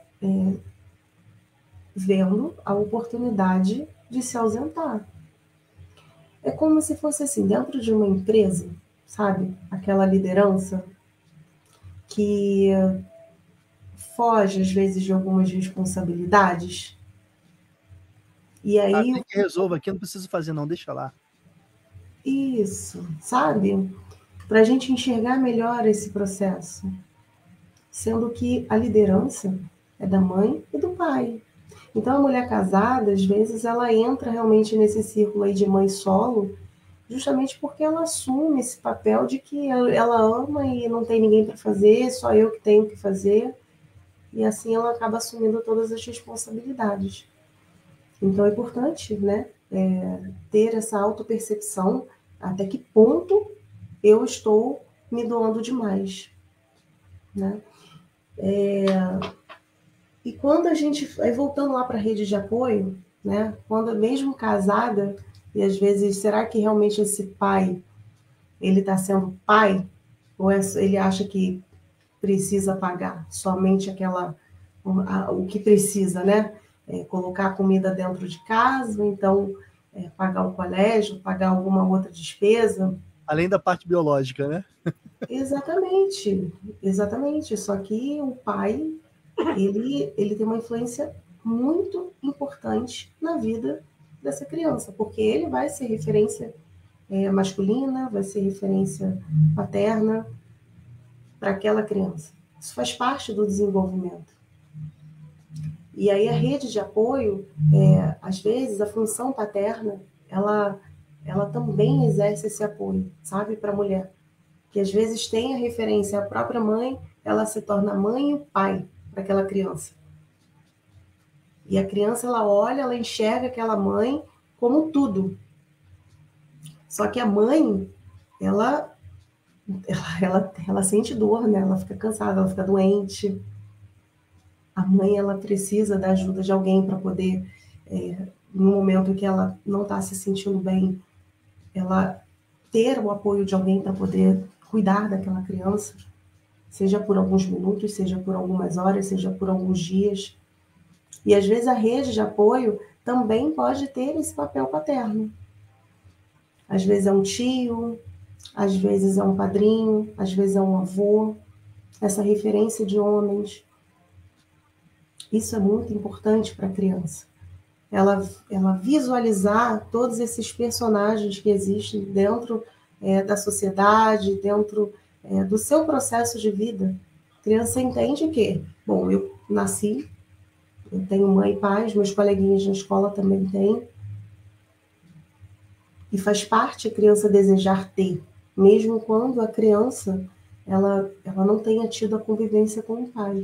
vendo a oportunidade de se ausentar. É como se fosse assim, dentro de uma empresa, sabe? Aquela liderança que foge, às vezes, de algumas responsabilidades. E aí... tem que resolva aqui, não precisa fazer não, deixa lá. Isso, sabe? Para a gente enxergar melhor esse processo. Sendo que a liderança é da mãe e do pai. Então, a mulher casada, às vezes, ela entra realmente nesse círculo aí de mãe solo, justamente porque ela assume esse papel de que ela ama e não tem ninguém para fazer, só eu que tenho que fazer. E assim ela acaba assumindo todas as responsabilidades. Então, é importante, né, ter essa autopercepção, até que ponto eu estou me doando demais, né? E quando a gente... Aí voltando lá para a rede de apoio, né? Quando mesmo casada, e às vezes, será que realmente esse pai, ele está sendo pai? Ou ele acha que precisa pagar somente o que precisa, né? Colocar a comida dentro de casa, então pagar o colégio, pagar alguma outra despesa. Além da parte biológica, né? Exatamente, exatamente. Só que o pai, ele tem uma influência muito importante na vida dessa criança, porque ele vai ser referência masculina, vai ser referência paterna para aquela criança. Isso faz parte do desenvolvimento. E aí a rede de apoio, às vezes, a função paterna, ela também exerce esse apoio, sabe, para a mulher. Que às vezes tem a referência à própria mãe, ela se torna a mãe e o pai para aquela criança. E a criança, ela olha, ela enxerga aquela mãe como tudo. Só que a mãe, ela sente dor, né? Ela fica cansada, ela fica doente. A mãe, ela precisa da ajuda de alguém para poder, no momento que ela não está se sentindo bem, ela ter o apoio de alguém para poder cuidar daquela criança, seja por alguns minutos, seja por algumas horas, seja por alguns dias. E às vezes a rede de apoio também pode ter esse papel paterno. Às vezes é um tio, às vezes é um padrinho, às vezes é um avô, essa referência de homens. Isso é muito importante para a criança. Ela visualizar todos esses personagens que existem dentro da sociedade, dentro do seu processo de vida. A criança entende que, bom, eu nasci, eu tenho mãe e pai, os meus coleguinhas na escola também têm, e faz parte a criança desejar ter, mesmo quando a criança ela não tenha tido a convivência com o pai.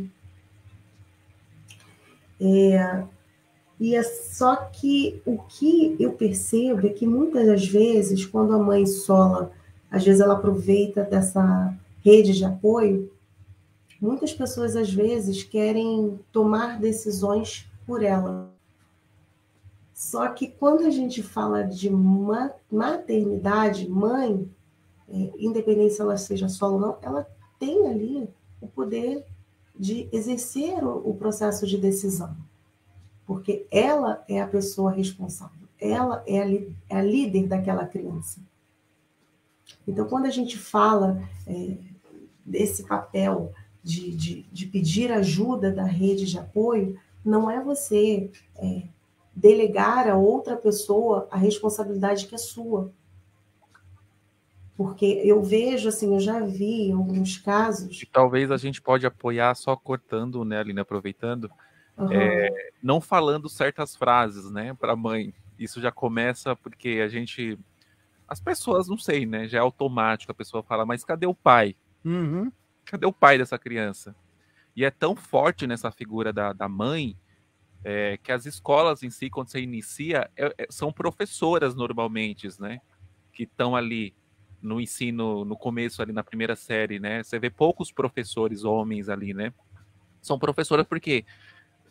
E é só que o que eu percebo é que muitas das vezes, quando a mãe sola, às vezes ela aproveita dessa rede de apoio, muitas pessoas às vezes querem tomar decisões por ela. Só que quando a gente fala de maternidade, mãe, independente se ela seja solo ou não, ela tem ali o poder de exercer o processo de decisão. Porque ela é a pessoa responsável, ela é a líder daquela criança. Então, quando a gente fala desse papel de pedir ajuda da rede de apoio, não é você delegar a outra pessoa a responsabilidade que é sua. Porque eu vejo, assim, eu já vi alguns casos... E talvez a gente pode apoiar só cortando, né, Aline, aproveitando, não falando certas frases, né, para a mãe. Isso já começa porque as pessoas, não sei, né, já é automático, a pessoa fala, mas cadê o pai? Uhum. Cadê o pai dessa criança? E é tão forte nessa figura da mãe, que as escolas em si, quando você inicia, são professoras normalmente, né, que estão ali no ensino, no começo ali na primeira série, né, você vê poucos professores homens ali, né, são professoras porque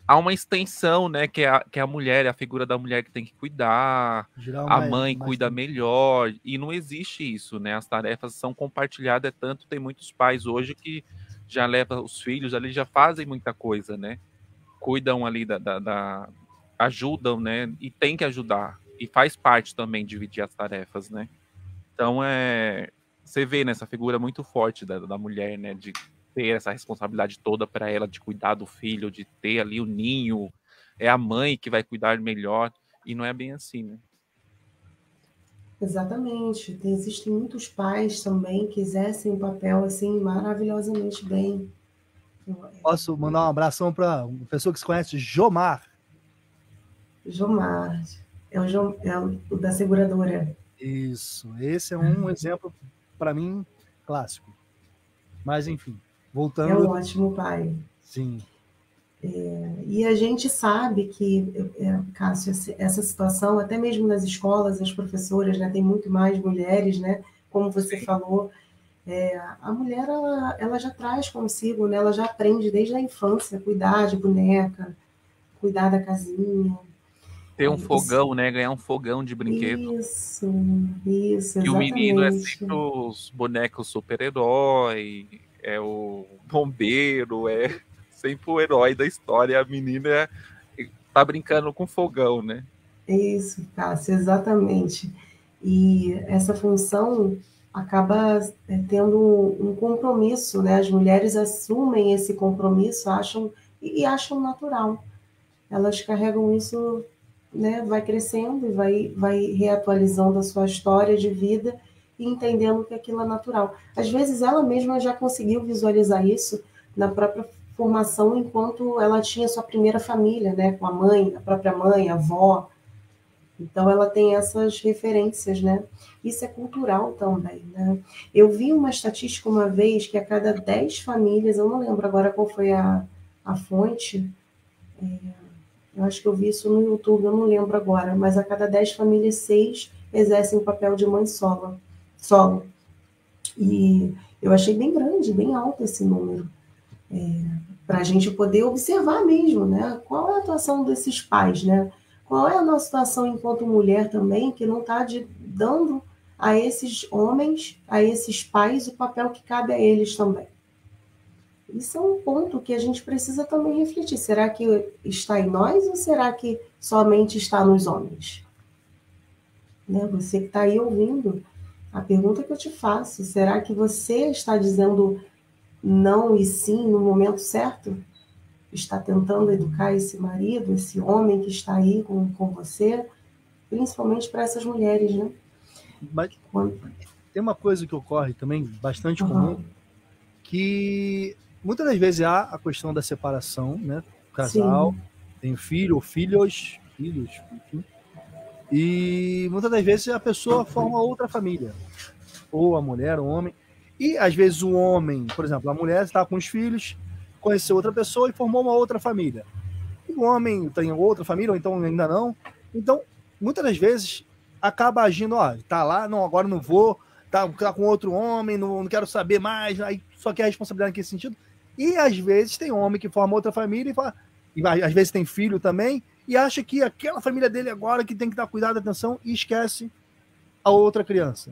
há uma extensão, né, que é a mulher, é a figura da mulher que tem que cuidar, a mãe cuida melhor, e não existe isso, né? As tarefas são compartilhadas, tanto tem muitos pais hoje que já levam os filhos ali, já fazem muita coisa, né? Cuidam ali ajudam, né? E tem que ajudar, e faz parte também dividir as tarefas, né? Então, você vê nessa figura muito forte da mulher, né, de ter essa responsabilidade toda para ela, de cuidar do filho, de ter ali o ninho, é a mãe que vai cuidar melhor, e não é bem assim, né? Exatamente. Existem muitos pais também que exercem um papel assim maravilhosamente bem. Posso mandar um abração para uma pessoa que se conhece, Jomar. Jomar, é o da seguradora. Isso, esse é um exemplo, para mim, clássico. Mas, enfim, voltando... É um ótimo pai. Sim. E a gente sabe que, Cássio, essa situação, até mesmo nas escolas, as professoras, né, tem muito mais mulheres, né, como você falou, a mulher, ela já traz consigo, né, ela já aprende desde a infância, cuidar de boneca, cuidar da casinha. Ter um fogão, né? Ganhar um fogão de brinquedo. Isso, exatamente. E o menino é sempre os bonecos super-herói, é o bombeiro, é sempre o herói da história. A menina tá brincando com fogão, né? Isso, Cássio, exatamente. E essa função acaba tendo um compromisso, né? As mulheres assumem esse compromisso, acham natural. Elas carregam isso, né, vai crescendo e vai reatualizando a sua história de vida e entendendo que aquilo é natural. Às vezes ela mesma já conseguiu visualizar isso na própria formação enquanto ela tinha sua primeira família, né, com a mãe, a própria mãe, a avó. Então ela tem essas referências, né? Isso é cultural também, né? Eu vi uma estatística uma vez que a cada 10 famílias, eu não lembro agora qual foi a fonte, eu acho que eu vi isso no YouTube, eu não lembro agora, mas a cada 10 famílias, 6 exercem o papel de mãe solo. E eu achei bem grande, bem alto esse número, para a gente poder observar mesmo, né? Qual é a atuação desses pais, né? Qual é a nossa situação enquanto mulher também, que não está dando a esses homens, a esses pais, o papel que cabe a eles também. Isso é um ponto que a gente precisa também refletir. Será que está em nós ou será que somente está nos homens? Né? Você que está aí ouvindo, a pergunta que eu te faço, será que você está dizendo não e sim no momento certo? Está tentando educar esse marido, esse homem que está aí com você, principalmente para essas mulheres, né? Mas tem uma coisa que ocorre também, bastante comum, que muitas das vezes há a questão da separação, né? O casal tem filho ou filhos, enfim. E muitas das vezes a pessoa forma outra família. Ou a mulher, o homem. E às vezes o homem, por exemplo, a mulher está com os filhos, conheceu outra pessoa e formou uma outra família. E o homem tem outra família, ou então ainda não. Então, muitas das vezes, acaba agindo, tá lá, não, agora não vou, tá com outro homem, não quero saber mais, aí só quer responsabilidade nesse sentido. E às vezes tem homem que forma outra família e às vezes tem filho também, e acha que aquela família dele agora que tem que dar cuidado, atenção, e esquece a outra criança.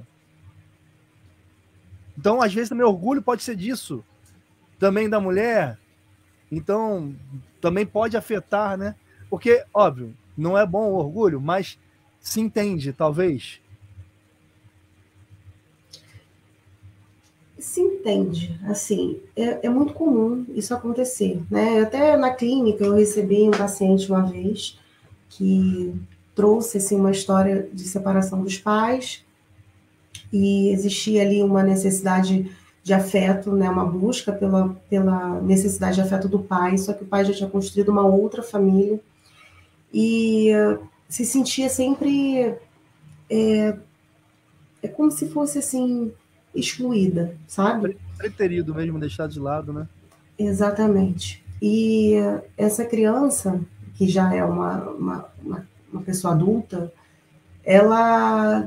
Então, às vezes também orgulho pode ser disso, também da mulher. Então, também pode afetar, né? Porque, óbvio, não é bom o orgulho, mas se entende, talvez. Se entende, assim, é muito comum isso acontecer, né? Até na clínica eu recebi um paciente uma vez que trouxe, assim, uma história de separação dos pais e existia ali uma necessidade de afeto, né? Uma busca pela necessidade de afeto do pai, só que o pai já tinha construído uma outra família e se sentia sempre como se fosse, assim, excluída, sabe? Preterido mesmo, deixar de lado, né? Exatamente. E essa criança, que já é uma pessoa adulta, ela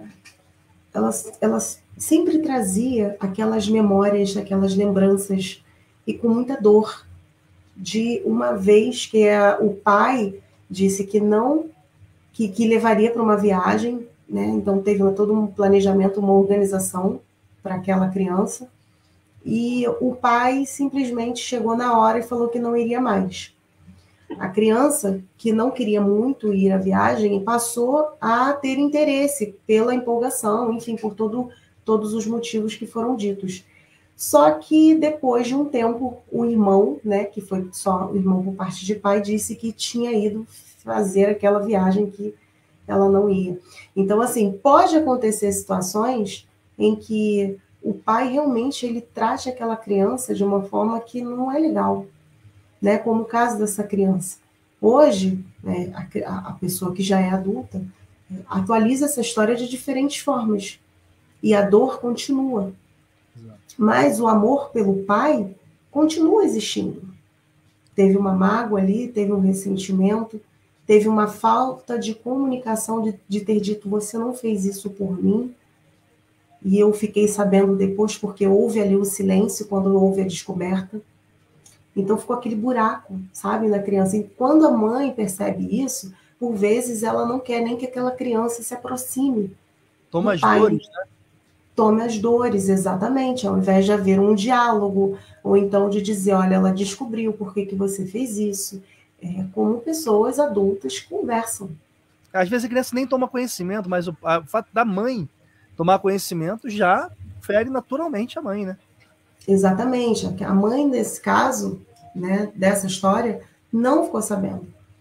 sempre trazia aquelas memórias, aquelas lembranças, e com muita dor, de uma vez que o pai disse que não, que levaria para uma viagem, né? Então teve todo um planejamento, uma organização para aquela criança, e o pai simplesmente chegou na hora e falou que não iria mais. A criança, que não queria muito ir à viagem, passou a ter interesse pela empolgação, enfim, por todos os motivos que foram ditos. Só que depois de um tempo, o irmão, né, que foi só o irmão por parte de pai, disse que tinha ido fazer aquela viagem que ela não ia. Então, assim, pode acontecer situações em que o pai realmente ele trate aquela criança de uma forma que não é legal, né? Como o caso dessa criança. Hoje, né, a pessoa que já é adulta atualiza essa história de diferentes formas e a dor continua. Exato. Mas o amor pelo pai continua existindo. Teve uma mágoa ali, teve um ressentimento, teve uma falta de comunicação de ter dito, você não fez isso por mim, e eu fiquei sabendo depois porque houve ali o silêncio quando houve a descoberta. Então ficou aquele buraco, sabe, na criança. E quando a mãe percebe isso, por vezes ela não quer nem que aquela criança se aproxime. Toma as dores, né? Tome as dores, exatamente, ao invés de haver um diálogo, ou então de dizer, olha, ela descobriu por que você fez isso. Como pessoas adultas conversam. Às vezes a criança nem toma conhecimento, mas o fato da mãe tomar conhecimento já fere naturalmente a mãe, né? Exatamente. A mãe, nesse caso, né, dessa história, não ficou sabendo.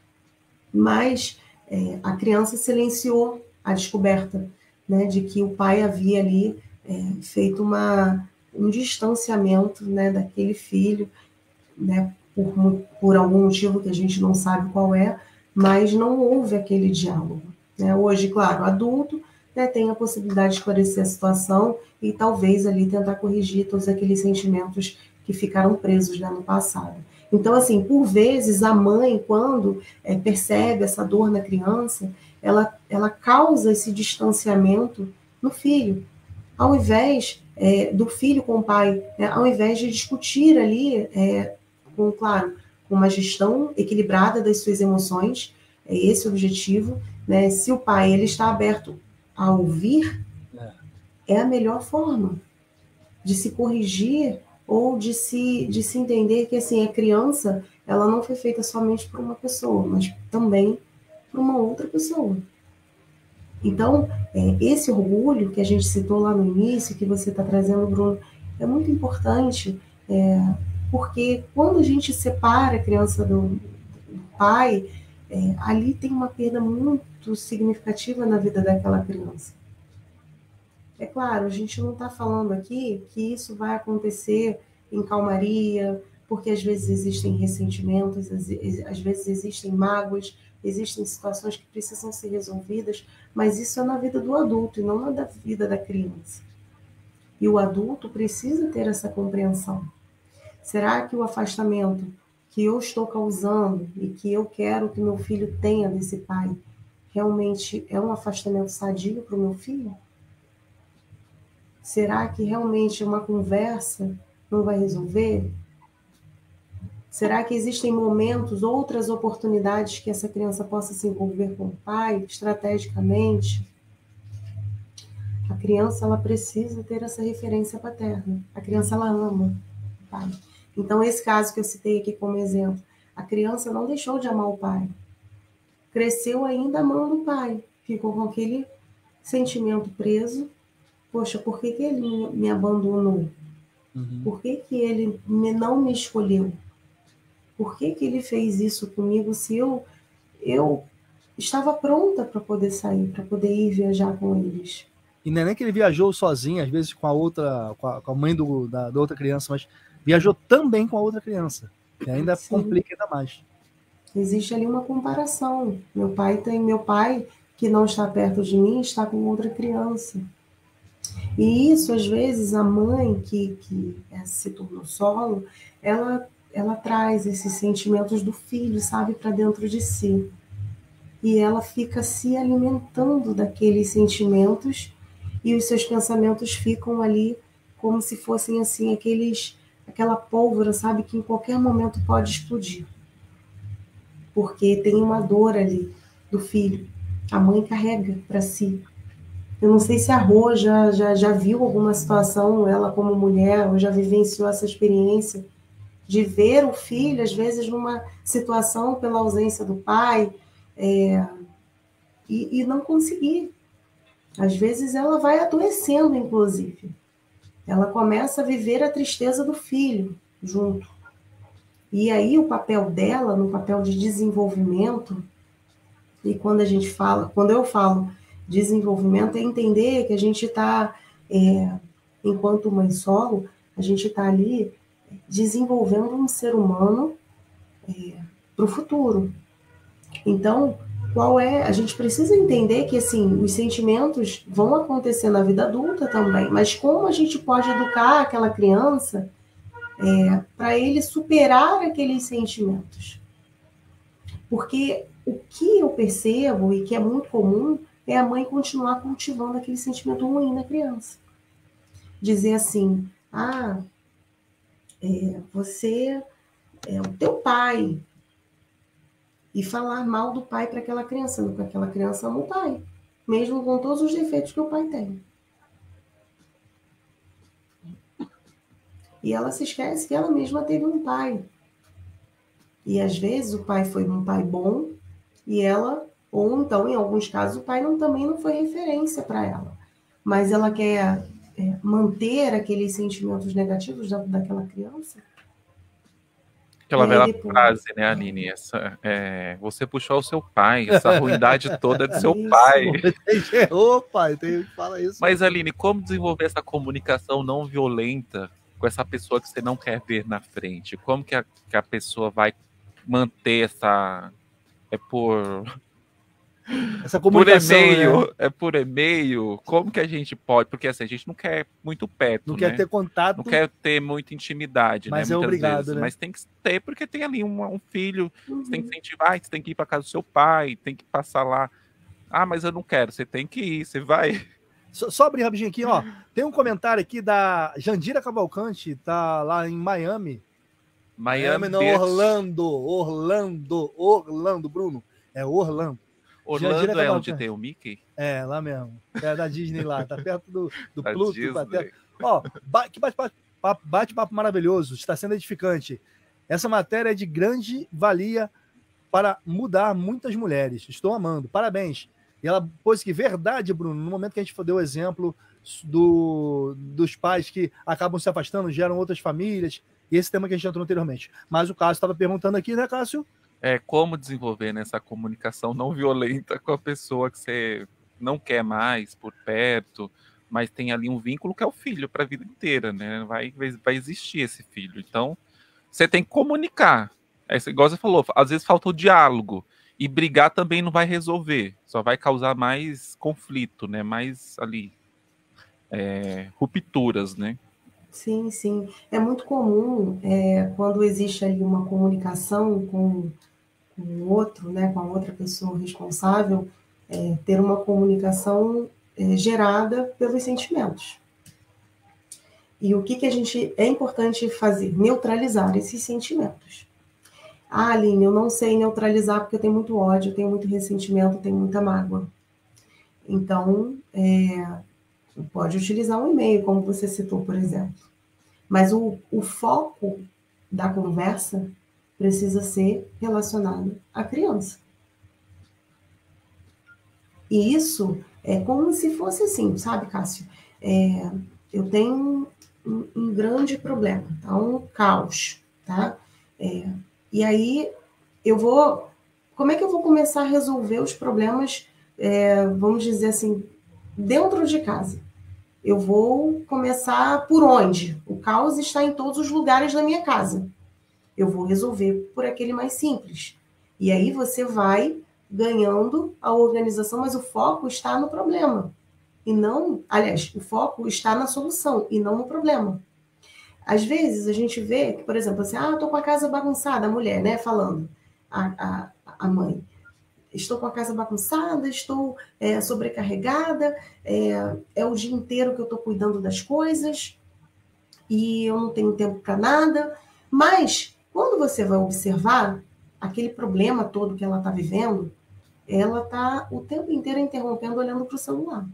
Mas a criança silenciou a descoberta, né, de que o pai havia ali feito um distanciamento, né, daquele filho, né, por algum motivo que a gente não sabe qual é, mas não houve aquele diálogo, né? Hoje, claro, adulto, né, tem a possibilidade de esclarecer a situação e talvez ali tentar corrigir todos aqueles sentimentos que ficaram presos lá no passado. Então, assim, por vezes, a mãe, quando percebe essa dor na criança, ela causa esse distanciamento no filho, ao invés do filho com o pai, né, ao invés de discutir ali, com uma gestão equilibrada das suas emoções, é esse o objetivo, né? Se o pai ele está aberto a ouvir, é a melhor forma de se corrigir ou de se entender que assim, a criança ela não foi feita somente por uma pessoa, mas também por uma outra pessoa. Então, esse orgulho que a gente citou lá no início, que você está trazendo, Bruno, é muito importante, porque quando a gente separa a criança do pai, ali tem uma perda muito significativa na vida daquela criança. É claro, a gente não está falando aqui que isso vai acontecer em calmaria, porque às vezes existem ressentimentos, às vezes existem mágoas, existem situações que precisam ser resolvidas, mas isso é na vida do adulto e não na vida da criança. E o adulto precisa ter essa compreensão. Será que o afastamento que eu estou causando e que eu quero que meu filho tenha desse pai realmente é um afastamento sadio para o meu filho? Será que realmente uma conversa não vai resolver? Será que existem momentos, outras oportunidades que essa criança possa se envolver com o pai, estrategicamente? A criança, ela precisa ter essa referência paterna. A criança, ela ama o pai. Então, esse caso que eu citei aqui como exemplo, a criança não deixou de amar o pai. Cresceu ainda amando o pai. Ficou com aquele sentimento preso. Poxa, por que ele me abandonou? Uhum. Por que ele não me escolheu? Por que ele fez isso comigo se eu estava pronta para poder sair, para poder ir viajar com eles? E não é nem que ele viajou sozinho, às vezes com a mãe da outra criança, mas viajou também com a outra criança. E ainda Sim. complica ainda mais. Existe ali uma comparação. Meu pai, que não está perto de mim, está com outra criança. E isso, às vezes, a mãe que se tornou solo, ela traz esses sentimentos do filho, sabe, para dentro de si. E ela fica se alimentando daqueles sentimentos e os seus pensamentos ficam ali como se fossem, assim, aqueles aquela pólvora, sabe, que em qualquer momento pode explodir. Porque tem uma dor ali do filho. A mãe carrega para si. Eu não sei se a Rô já viu alguma situação, ela como mulher, ou já vivenciou essa experiência de ver o filho, às vezes, numa situação pela ausência do pai, e não conseguir. Às vezes ela vai adoecendo, inclusive. Ela começa a viver a tristeza do filho junto. E aí o papel dela, no papel de desenvolvimento, e quando eu falo desenvolvimento, é entender que a gente está, enquanto mãe solo, a gente está ali desenvolvendo um ser humano para o futuro. Então, a gente precisa entender que assim, os sentimentos vão acontecer na vida adulta também, mas como a gente pode educar aquela criança para ele superar aqueles sentimentos? Porque o que eu percebo e que é muito comum é a mãe continuar cultivando aquele sentimento ruim na criança. Dizer assim, você é o teu pai. E falar mal do pai para aquela criança, porque aquela criança ama o pai, mesmo com todos os defeitos que o pai tem. E ela se esquece que ela mesma teve um pai. E às vezes o pai foi um pai bom, e ela, ou então em alguns casos, o pai também não foi referência para ela. Mas ela quer manter aqueles sentimentos negativos daquela criança. Aquela velha frase, né, Aline? Você puxou o seu pai, essa ruindade toda é do seu pai. Errou, pai, fala isso. Mas, Aline, como desenvolver essa comunicação não violenta com essa pessoa que você não quer ver na frente? Como que a pessoa vai manter essa... essa comunicação, por e-mail, né? por e-mail, como que a gente pode, porque assim, a gente não quer muito perto, não quer ter contato, não quer ter muita intimidade, mas né? É obrigado, vezes, né? Mas tem que ter, porque tem ali um filho, você tem que incentivar, você tem que ir para casa do seu pai, tem que passar lá. Mas eu não quero, você tem que ir, você vai. Só abrir rapidinho aqui, ó. Tem um comentário aqui da Jandira Cavalcante, tá lá em Miami. Miami não, Orlando, Bruno. É Orlando. Orlando é onde tem o Mickey? É, lá mesmo. É da Disney lá, tá perto do Pluto. Disney. Ó, que bate-papo maravilhoso, está sendo edificante. Essa matéria é de grande valia para mudar muitas mulheres. Estou amando, parabéns. E ela pôs que verdade, Bruno, no momento que a gente deu o exemplo dos pais que acabam se afastando, geram outras famílias, e esse tema que a gente entrou anteriormente. Mas o Cássio estava perguntando aqui, né, Cássio? Como desenvolver nessa comunicação não violenta com a pessoa que você não quer mais por perto, mas tem ali um vínculo que é o filho para a vida inteira, né? Vai existir esse filho. Então, você tem que comunicar. Igual você falou, às vezes falta o diálogo. E brigar também não vai resolver. Só vai causar mais conflito, né? Mais ali, rupturas, né? Sim, sim. É muito comum quando existe ali uma comunicação com o outro, né, com a outra pessoa responsável, ter uma comunicação gerada pelos sentimentos. E o que é importante fazer? Neutralizar esses sentimentos. Aline, eu não sei neutralizar porque eu tenho muito ódio, eu tenho muito ressentimento, eu tenho muita mágoa. Então, pode utilizar um e-mail, como você citou, por exemplo. Mas o foco da conversa precisa ser relacionado à criança. E isso é como se fosse assim, sabe, Cássio? Eu tenho um grande problema, tá? Um caos, tá? E aí, como é que eu vou começar a resolver os problemas, vamos dizer assim, dentro de casa? Eu vou começar por onde? O caos está em todos os lugares da minha casa. Eu vou resolver por aquele mais simples. E aí você vai ganhando a organização, mas o foco está no problema. E não, aliás, o foco está na solução e não no problema. Às vezes a gente vê que, por exemplo, assim, tô com a casa bagunçada, a mulher, né, falando, a mãe. Estou com a casa bagunçada, estou sobrecarregada, é o dia inteiro que eu estou cuidando das coisas. e eu não tenho tempo para nada. Mas, quando você vai observar aquele problema todo que ela está vivendo, ela está o tempo inteiro interrompendo, olhando para o celular.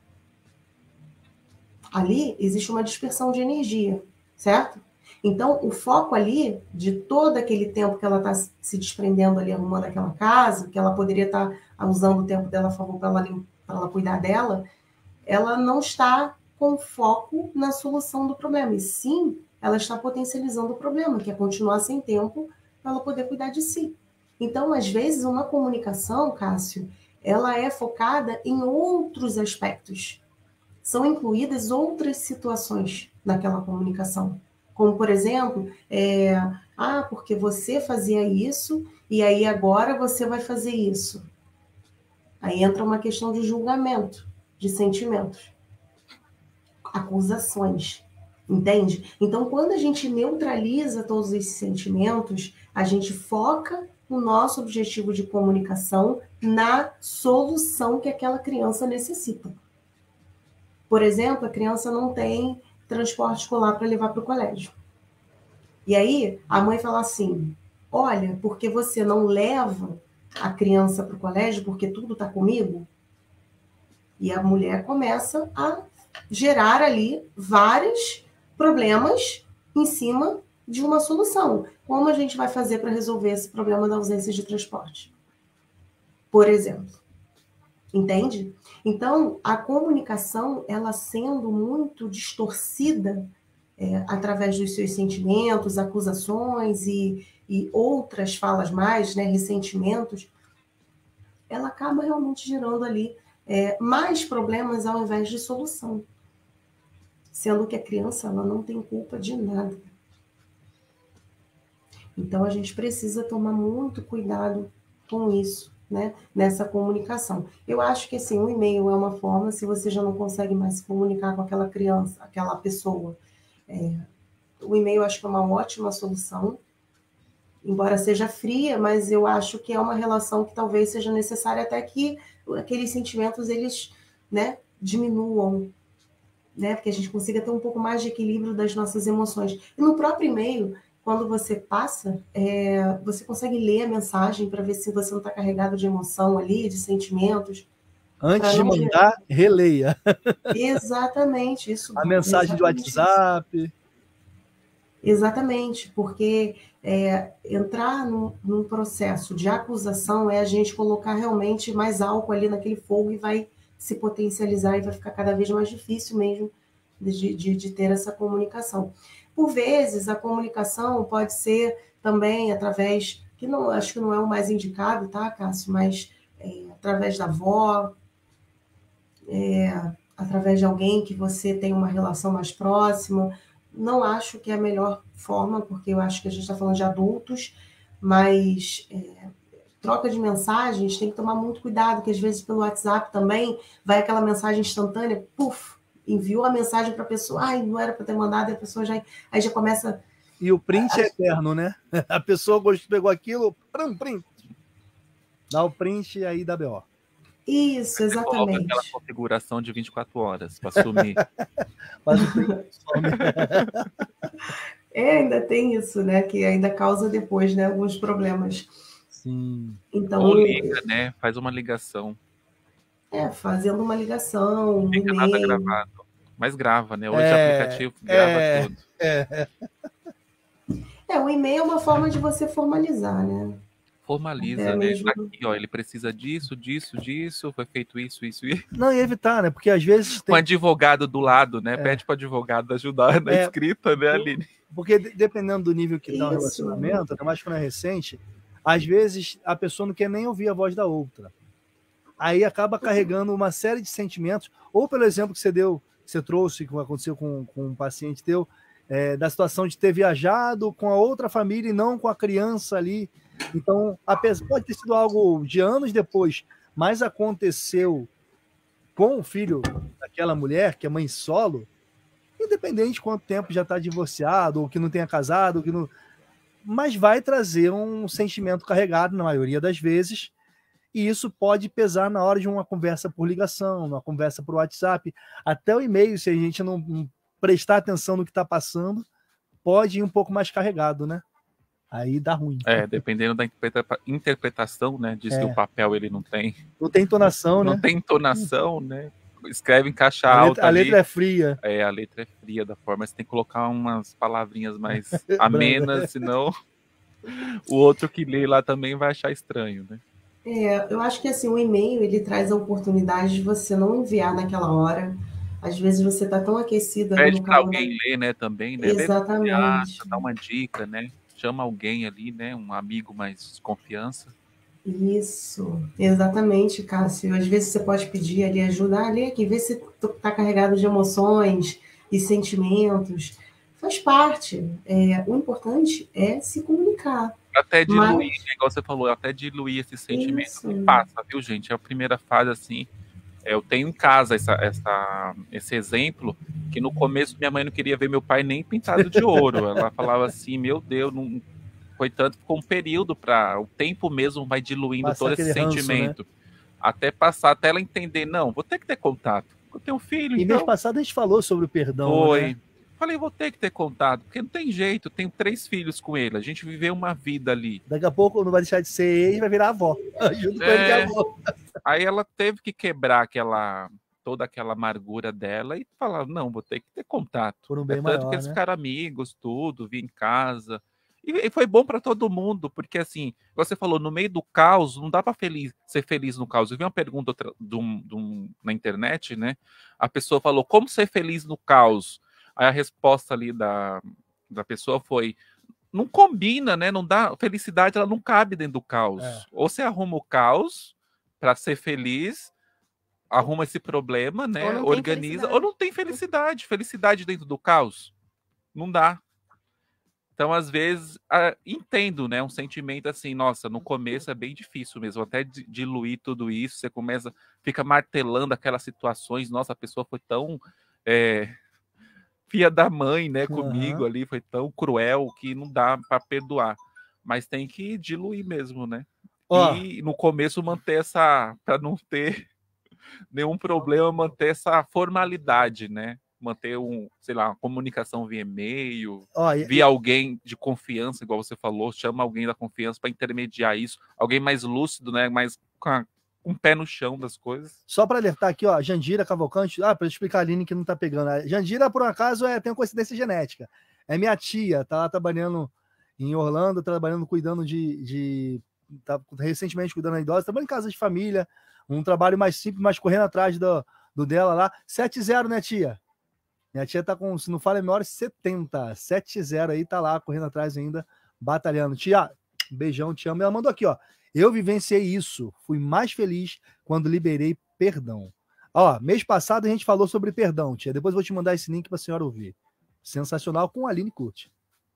Ali existe uma dispersão de energia, certo? Então, o foco ali, de todo aquele tempo que ela está se desprendendo ali, arrumando aquela casa, que ela poderia estar usando o tempo dela a favor para ela cuidar dela, ela não está com foco na solução do problema. E sim, ela está potencializando o problema, que é continuar sem tempo para ela poder cuidar de si. Então, às vezes, uma comunicação, Cássio, ela é focada em outros aspectos. São incluídas outras situações naquela comunicação. Como, por exemplo, porque você fazia isso e aí agora você vai fazer isso. Aí entra uma questão de julgamento, de sentimentos, acusações, entende? Então, quando a gente neutraliza todos esses sentimentos, a gente foca o nosso objetivo de comunicação na solução que aquela criança necessita. Por exemplo, a criança não tem transporte escolar para levar para o colégio. E aí, a mãe fala assim, olha, porque você não leva a criança para o colégio, porque tudo está comigo? E a mulher começa a gerar ali vários problemas em cima de uma solução. Como a gente vai fazer para resolver esse problema da ausência de transporte? Por exemplo. Entende? Então, a comunicação, ela sendo muito distorcida através dos seus sentimentos, acusações e outras falas mais, né, ressentimentos, ela acaba realmente gerando ali mais problemas ao invés de solução. Sendo que a criança, ela não tem culpa de nada. Então, a gente precisa tomar muito cuidado com isso, né, nessa comunicação. Eu acho que assim, o e-mail é uma forma, se você já não consegue mais se comunicar com aquela criança, aquela pessoa, o e-mail eu acho que é uma ótima solução, embora seja fria, mas eu acho que é uma relação que talvez seja necessária até que aqueles sentimentos, eles, né, diminuam, né, porque a gente consiga ter um pouco mais de equilíbrio das nossas emoções. E no próprio e-mail, quando você passa, você consegue ler a mensagem para ver se você não está carregado de emoção ali, de sentimentos. Antes de mandar, releia. Exatamente. Isso. A mensagem de WhatsApp. Exatamente, porque entrar num processo de acusação é a gente colocar realmente mais álcool ali naquele fogo e vai se potencializar e vai ficar cada vez mais difícil mesmo de ter essa comunicação. Por vezes, a comunicação pode ser também através, que não, acho que não é o mais indicado, tá, Cássio? Mas através da avó, através de alguém que você tem uma relação mais próxima. Não acho que é a melhor forma, porque eu acho que a gente está falando de adultos, mas troca de mensagens tem que tomar muito cuidado, que às vezes pelo WhatsApp também vai aquela mensagem instantânea, puf, enviou a mensagem para a pessoa, não era para ter mandado, e a pessoa aí já começa... E o print é eterno, né? A pessoa pegou aquilo, print. Dá o print e aí dá BO. Isso, exatamente. Coloca aquela configuração de 24 horas para sumir. Mas o print some. Ainda tem isso, né? Que ainda causa depois, né? Alguns problemas. Sim. Então, ou liga, né? Faz uma ligação. Fazendo uma ligação. Não fica nada gravado. Mas grava, né? Hoje o aplicativo grava tudo. O e-mail é uma forma de você formalizar, né? Formaliza, né? Aqui, ó, ele precisa disso, foi feito isso. Não, e evitar, né? Porque às vezes tem... Um advogado do lado, né? Pede para o advogado ajudar na escrita, né, Aline? Porque dependendo do nível que dá o relacionamento, até mais quando é recente, às vezes a pessoa não quer nem ouvir a voz da outra. Aí acaba carregando uma série de sentimentos, ou pelo exemplo que você trouxe, que aconteceu com um paciente teu, da situação de ter viajado com a outra família e não com a criança ali. Então, pode ter sido algo de anos depois, mas aconteceu com o filho daquela mulher, que é mãe solo, independente de quanto tempo já está divorciado, ou que não tenha casado, que não... mas vai trazer um sentimento carregado na maioria das vezes, e isso pode pesar na hora de uma conversa por ligação, uma conversa por WhatsApp, até o e-mail, se a gente não prestar atenção no que está passando, pode ir um pouco mais carregado, né? Aí dá ruim. Dependendo da interpretação, né? Diz que o papel ele não tem. Não tem entonação, né? Não tem entonação, né? Escreve em caixa alta. A letra é fria. A letra é fria da forma. Você tem que colocar umas palavrinhas mais amenas, senão o outro que lê lá também vai achar estranho, né? Eu acho que assim, o e-mail ele traz a oportunidade de você não enviar naquela hora. Às vezes você está tão aquecido. Pede para alguém ler, né? Também, né? Exatamente. Dá uma dica, né? Chama alguém ali, né? Um amigo mais de confiança. Isso, exatamente, Cássio. Às vezes você pode pedir ali ajuda, lê aqui, vê se está carregado de emoções e sentimentos. Faz parte. O importante é se comunicar. Até diluir, igual você falou, até diluir esse sentimento que passa, viu, gente? É a primeira fase, assim. Eu tenho em casa esse exemplo, que no começo minha mãe não queria ver meu pai nem pintado de ouro. Ela falava assim, meu Deus, não... Foi tanto, ficou um período para... O tempo mesmo vai diluindo passar todo esse sentimento. Ranço, né? Até passar, até ela entender, não, vou ter que ter contato. Eu tenho um filho, mês passado a gente falou sobre o perdão, Foi. Né? Falei, vou ter que ter contato, porque não tem jeito, tenho 3 filhos com ele, a gente viveu uma vida ali. Daqui a pouco não vai deixar de ser ele, vai virar avó. Junto com ele que é avó. Aí ela teve que quebrar toda aquela amargura dela e falar, não, vou ter que ter contato. Por um bem tanto maior, que eles né? ficaram amigos, tudo, vi em casa. E foi bom para todo mundo, porque assim, você falou, no meio do caos, não dá para ser feliz no caos. Eu vi uma pergunta na internet, né? A pessoa falou, como ser feliz no caos? Aí a resposta ali da pessoa foi, não combina, né? Não dá, felicidade ela não cabe dentro do caos. Ou você arruma o caos para ser feliz, arruma esse problema, né? Organiza, ou não tem felicidade. Felicidade dentro do caos? Não dá. Então, às vezes, entendo, né? Um sentimento assim, nossa, no começo é bem difícil mesmo, até diluir tudo isso, você fica martelando aquelas situações, nossa, a pessoa foi tão filha da mãe, né, comigo ali, foi tão cruel que não dá para perdoar. Mas tem que diluir mesmo, né? E no começo manter para não ter nenhum problema, manter essa formalidade, né? Manter uma comunicação via e-mail, via alguém de confiança, igual você falou, chama alguém da confiança para intermediar isso, alguém mais lúcido, né, mais com um pé no chão das coisas. Só para alertar aqui, Jandira Cavalcante, para explicar a Aline que não tá pegando. A Jandira, por um acaso, tem uma coincidência genética. É minha tia, tá lá trabalhando em Orlando, cuidando tá recentemente cuidando da idosa, trabalhando em casa de família, um trabalho mais simples, mas correndo atrás do dela lá. 7-0, né, tia? Minha tia tá com, se não fala, é menor 70. 7-0 aí, tá lá, correndo atrás ainda, batalhando. Tia, beijão, te amo. Ela mandou aqui, eu vivenciei isso. Fui mais feliz quando liberei perdão. Mês passado a gente falou sobre perdão, tia. Depois eu vou te mandar esse link pra senhora ouvir. Sensacional, com a Aline Curti.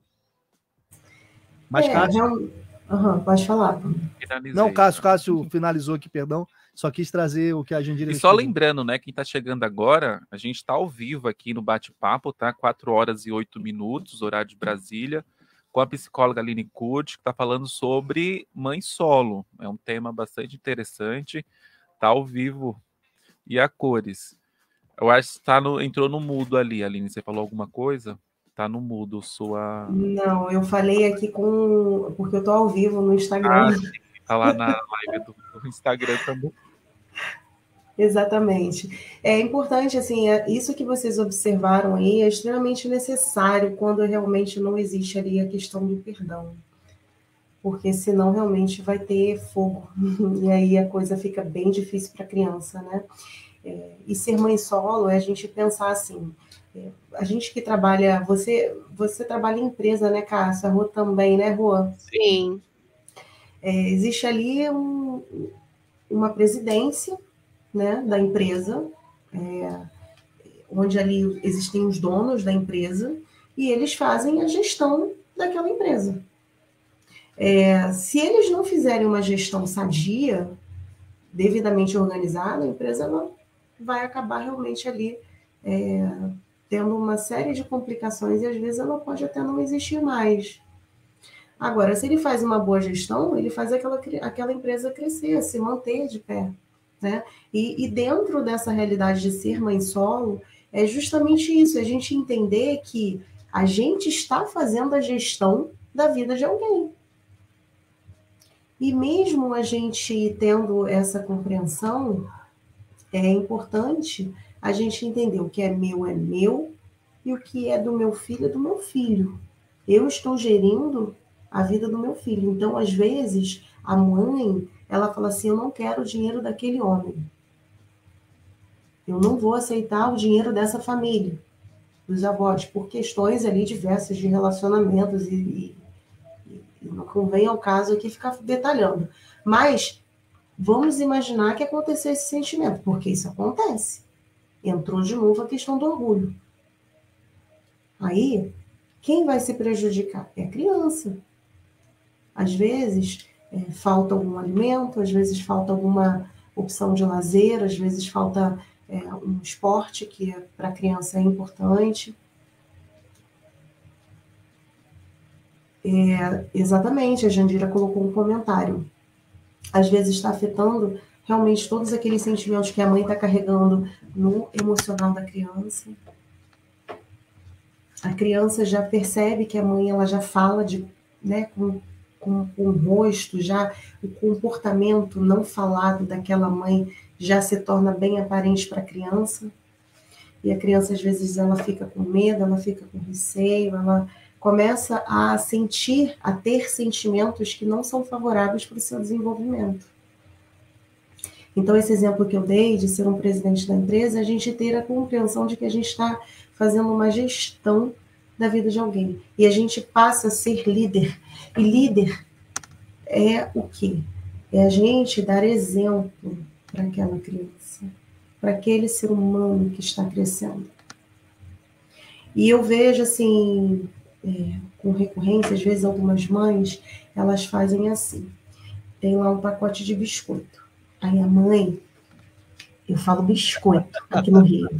Mas Cássio... pode falar. Não, Cássio finalizou aqui, perdão. Só quis trazer o que a Jandira... E só lembrando, né, quem está chegando agora, a gente está ao vivo aqui no Bate-Papo, tá? 4h08, horário de Brasília, com a psicóloga Aline Curti, que está falando sobre mãe solo. É um tema bastante interessante, tá ao vivo. E a cores. Eu acho que entrou no mudo ali, Aline, você falou alguma coisa? Tá no mudo, sua... Não, eu falei aqui porque eu tô ao vivo no Instagram. Sim, tá lá na live do Instagram também. Exatamente. É importante, assim, isso que vocês observaram aí é extremamente necessário quando realmente não existe ali a questão do perdão. Porque senão realmente vai ter fogo. E aí a coisa fica bem difícil para a criança, né? E ser mãe solo é a gente pensar assim, a gente que trabalha, você trabalha em empresa, né, Cássia? A Rô também, né, Rô? Sim. Existe ali uma presidência, né, da empresa, onde ali existem os donos da empresa e eles fazem a gestão daquela empresa. Se eles não fizerem uma gestão sadia, devidamente organizada, a empresa não vai acabar realmente ali tendo uma série de complicações e às vezes ela pode até não existir mais. Agora, se ele faz uma boa gestão, ele faz aquela empresa crescer, se manter de pé, né? E dentro dessa realidade de ser mãe solo, é justamente isso, a gente entender que a gente está fazendo a gestão da vida de alguém. E mesmo a gente tendo essa compreensão, é importante a gente entender o que é meu e o que é do meu filho é do meu filho. Eu estou gerindo a vida do meu filho. Então, às vezes, a mãe, ela fala assim, eu não quero o dinheiro daquele homem. Eu não vou aceitar o dinheiro dessa família, dos avós, por questões ali diversas de relacionamentos e não convém ao caso aqui ficar detalhando. Mas vamos imaginar que aconteceu esse sentimento, porque isso acontece. Entrou de novo a questão do orgulho. Aí, quem vai se prejudicar? É a criança. Às vezes, falta algum alimento, às vezes falta alguma opção de lazer, às vezes falta um esporte que para a criança é importante. Exatamente, a Jandira colocou um comentário. Às vezes está afetando realmente todos aqueles sentimentos que a mãe está carregando no emocional da criança. A criança já percebe que a mãe ela já fala com o rosto, já o comportamento não falado daquela mãe já se torna bem aparente para a criança. E a criança, às vezes, ela fica com medo, ela fica com receio, ela começa a sentir, a ter sentimentos que não são favoráveis para o seu desenvolvimento. Então, esse exemplo que eu dei de ser um presidente da empresa, a gente ter a compreensão de que a gente está fazendo uma gestão da vida de alguém. E a gente passa a ser líder. E líder é o quê? É a gente dar exemplo para aquela criança, para aquele ser humano que está crescendo. E eu vejo, assim, com recorrência, às vezes algumas mães, elas fazem assim. Tem lá um pacote de biscoito. Aí a mãe, eu falo biscoito aqui no Rio.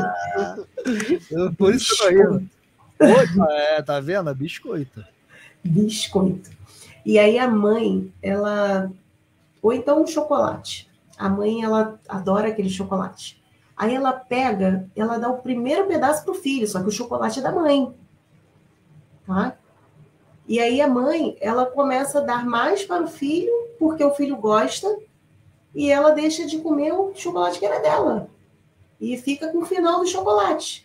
Por isso que eu tô rindo. Tá vendo? Biscoito. Biscoito. E aí a mãe, ela... Ou então um chocolate. A mãe, ela adora aquele chocolate. Aí ela pega, ela dá o primeiro pedaço pro filho, só que o chocolate é da mãe. Tá? E aí a mãe, ela começa a dar mais para o filho, porque o filho gosta, e ela deixa de comer o chocolate que era dela. E fica com o final do chocolate.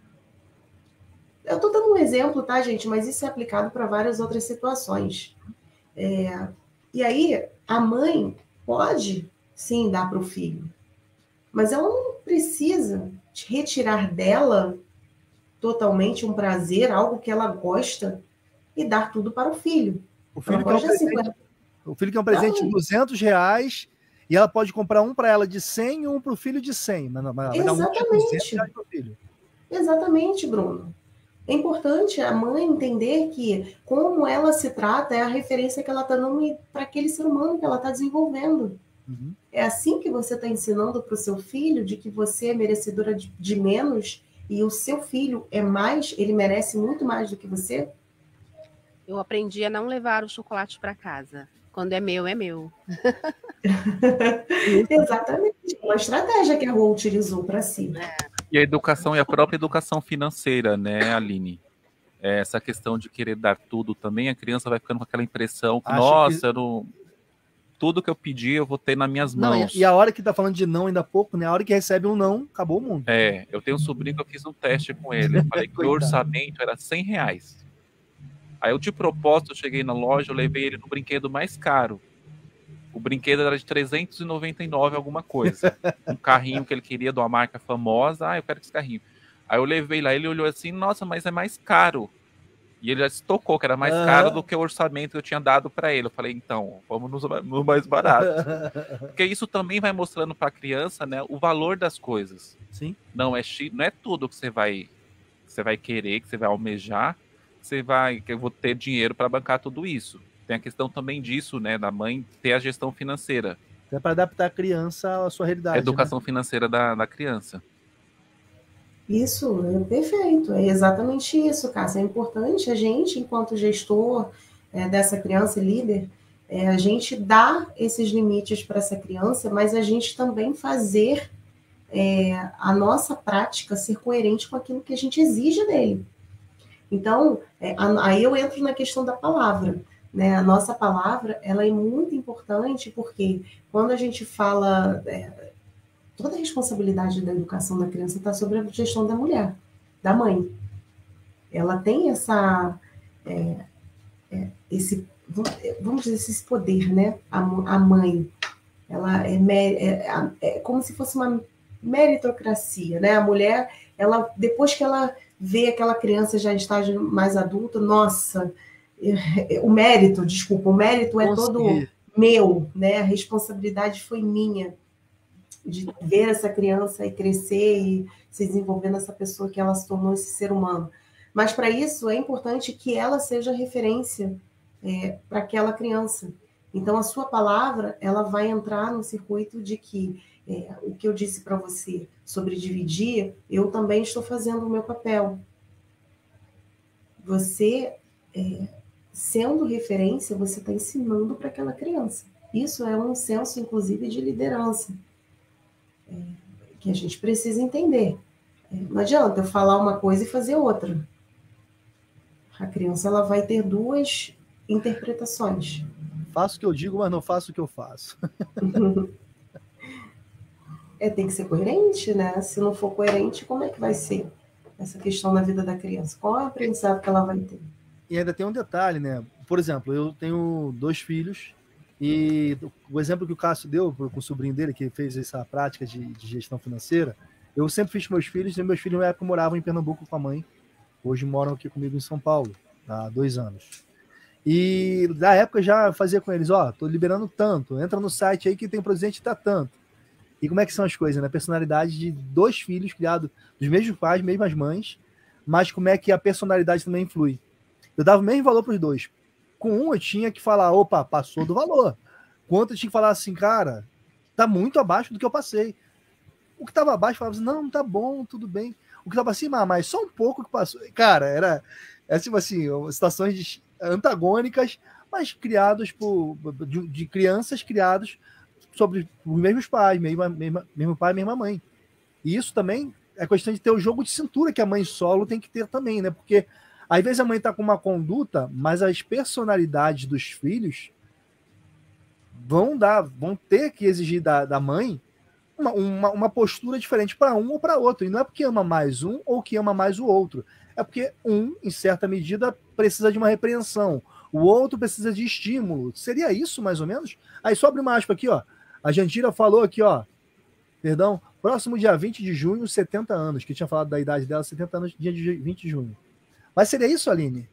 Eu estou dando um exemplo, tá, gente? Mas isso é aplicado para várias outras situações. E aí, a mãe pode, sim, dar para o filho. Mas ela não precisa retirar dela totalmente um prazer, algo que ela gosta, e dar tudo para o filho. O filho quer um presente de R$200, e ela pode comprar um para ela de 100 e um para o filho de 100. Mas ela vai dar um de R$200 para o filho. Exatamente, Bruno. É importante a mãe entender que como ela se trata é a referência que ela está dando para aquele ser humano que ela está desenvolvendo. Uhum. É assim que você está ensinando para o seu filho de que você é merecedora de menos e o seu filho é mais, ele merece muito mais do que você? Eu aprendi a não levar o chocolate para casa. Quando é meu, é meu. Exatamente. Uma estratégia que a Rô utilizou para si. E a educação e a própria educação financeira, né, Aline? Essa questão de querer dar tudo também, a criança vai ficando com aquela impressão que, nossa, tudo que eu pedi eu vou ter nas minhas mãos. E a hora que tá falando de não ainda há pouco, né? A hora que recebe um não, acabou o mundo. Eu tenho um sobrinho que eu fiz um teste com ele. Eu falei que o orçamento era R$100. Aí eu, de propósito, eu cheguei na loja, eu levei ele no brinquedo mais caro. O brinquedo era de 399 alguma coisa. Um carrinho que ele queria de uma marca famosa. Eu quero esse carrinho. Aí eu levei lá, ele olhou assim, nossa, mas é mais caro. E ele já se tocou que era mais caro do que o orçamento que eu tinha dado para ele. Eu falei, então, vamos no mais barato. Porque isso também vai mostrando para a criança, né, o valor das coisas. Sim. Não é tudo que você vai querer, que você vai almejar, que eu vou ter dinheiro para bancar tudo isso. Tem a questão também disso, né, da mãe ter a gestão financeira. É para adaptar a criança à sua realidade. A educação financeira da criança. Isso, é perfeito. É exatamente isso, Cássia. É importante a gente, enquanto gestor dessa criança, líder, a gente dar esses limites para essa criança, mas a gente também fazer a nossa prática ser coerente com aquilo que a gente exige dele. Então, aí eu entro na questão da palavra, né? A nossa palavra, ela é muito importante porque quando a gente fala, toda a responsabilidade da educação da criança está sobre a gestão da mulher, da mãe. Ela tem esse, vamos dizer, esse poder, né? A mãe, ela é como se fosse uma meritocracia, né? A mulher, ela, depois que ela vê aquela criança já em estágio mais adulto, nossa, o mérito é todo meu, né? A responsabilidade foi minha de ver essa criança e crescer e se desenvolver nessa pessoa que ela se tornou, esse ser humano. Mas para isso é importante que ela seja referência para aquela criança. Então a sua palavra, ela vai entrar no circuito de que o que eu disse para você sobre dividir, eu também estou fazendo o meu papel. Você, sendo referência, você está ensinando para aquela criança. Isso é um senso, inclusive, de liderança, que a gente precisa entender. Não adianta eu falar uma coisa e fazer outra. A criança, ela vai ter duas interpretações. Faço o que eu digo, mas não faço o que eu faço. Tem que ser coerente, né? Se não for coerente, como é que vai ser essa questão na vida da criança? Qual é o aprendizado que ela vai ter? E ainda tem um detalhe, né? Por exemplo, eu tenho 2 filhos e o exemplo que o Cássio deu com o sobrinho dele, que fez essa prática de gestão financeira, eu sempre fiz com meus filhos, e meus filhos na época moravam em Pernambuco com a mãe, hoje moram aqui comigo em São Paulo, há 2 anos. E na época eu já fazia com eles, tô liberando tanto, entra no site aí que tem presente, tá tanto. E como é que são as coisas, né? Personalidade de 2 filhos criados dos mesmos pais, mesmas mães, mas como é que a personalidade também influi. Eu dava o mesmo valor para os 2. Com um eu tinha que falar, opa, passou do valor. Com outro eu tinha que falar assim, cara, tá muito abaixo do que eu passei. O que estava abaixo falava assim, não, tá bom, tudo bem. O que estava acima, mas só um pouco que passou. Cara, era tipo assim, situações antagônicas, mas criados de crianças criadas sobre os mesmos pais, mesmo pai, mesma mãe. E isso também é questão de ter o jogo de cintura que a mãe solo tem que ter também, né? Porque às vezes a mãe está com uma conduta, mas as personalidades dos filhos vão ter que exigir da mãe uma postura diferente para um ou para outro. E não é porque ama mais um ou que ama mais o outro. É porque um, em certa medida, precisa de uma repreensão. O outro precisa de estímulo. Seria isso, mais ou menos? Aí só abre uma aspa aqui, ó. A Jandira falou aqui, ó. Perdão. Próximo dia 20 de junho, 70 anos. Que tinha falado da idade dela, 70 anos, dia de 20 de junho. Mas seria isso, Aline?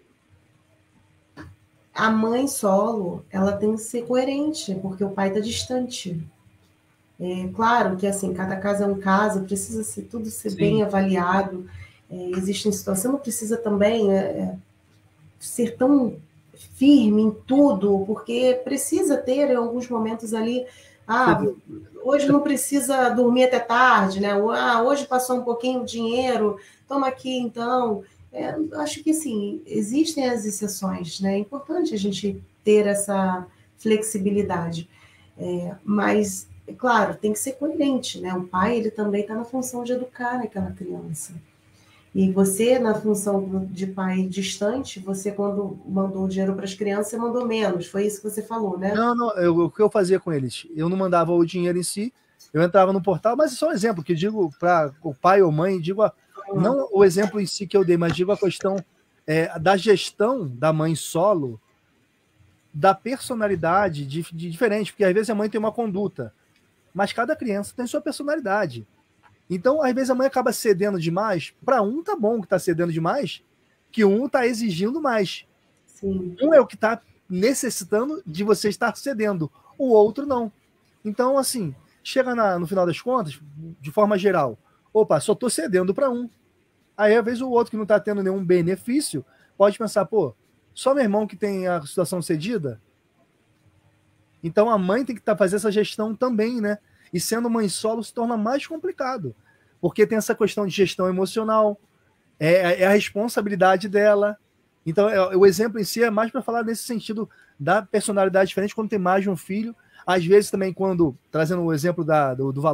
A mãe solo, ela tem que ser coerente, porque o pai está distante. Claro que, assim, cada caso é um caso, precisa ser bem avaliado. Existem situações, não precisa também ser tão firme em tudo, porque precisa ter, em alguns momentos ali, hoje não precisa dormir até tarde, né? Hoje passou um pouquinho de dinheiro, toma aqui, então. Acho que, assim, existem as exceções, né? É importante a gente ter essa flexibilidade. Mas, é claro, tem que ser coerente, né? O pai, ele também está na função de educar aquela criança. E você, na função de pai distante, você, quando mandou o dinheiro para as crianças, você mandou menos. Foi isso que você falou, né? Não, o que eu fazia com eles? Eu não mandava o dinheiro em si, eu entrava no portal, mas é só um exemplo que eu digo para o pai ou mãe, não o exemplo em si que eu dei, mas digo a questão da gestão da mãe solo, da personalidade diferente, porque às vezes a mãe tem uma conduta, mas cada criança tem sua personalidade. Então, às vezes, a mãe acaba cedendo demais. Para um, tá bom que tá cedendo demais, que um tá exigindo mais. Sim. Um é o que tá necessitando de você estar cedendo, o outro não. Então, assim, chega no final das contas, de forma geral, opa, só tô cedendo para um. Aí, às vezes, o outro que não tá tendo nenhum benefício, pode pensar, pô, só meu irmão que tem a situação cedida? Então, a mãe tem que fazer essa gestão também, né? E sendo mãe solo se torna mais complicado, porque tem essa questão de gestão emocional, é a responsabilidade dela. Então, o exemplo em si é mais para falar nesse sentido da personalidade diferente quando tem mais de um filho. Às vezes também, trazendo o exemplo do valor,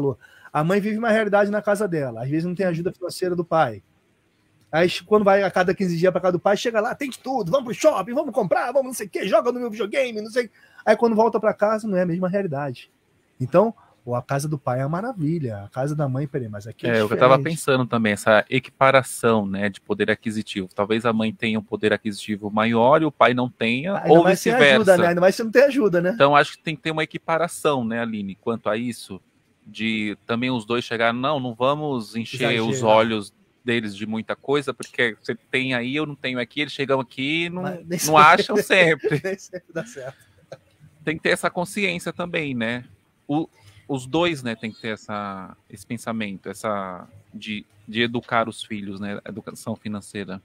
A mãe vive uma realidade na casa dela, às vezes não tem ajuda financeira do pai. Aí quando vai a cada 15 dias para casa do pai, chega lá, tem de tudo, vamos pro shopping, vamos comprar, vamos não sei o quê, joga no meu videogame, não sei. Aí quando volta para casa, não é a mesma realidade. Então, a casa do pai é uma maravilha, a casa da mãe, peraí, mas aqui é o que eu estava pensando também, essa equiparação, né, de poder aquisitivo. Talvez a mãe tenha um poder aquisitivo maior e o pai não tenha, ou vice-versa. Né? Ainda mais se não tem ajuda, né? Então, acho que tem que ter uma equiparação, né, Aline, quanto a isso, de também os dois chegarem, não vamos encher os olhos deles de muita coisa, porque você tem aí, eu não tenho aqui, eles chegam aqui e não acham sempre. Nem sempre dá certo. Tem que ter essa consciência também, né? Os dois, né, tem que ter esse pensamento, de educar os filhos, né, educação financeira.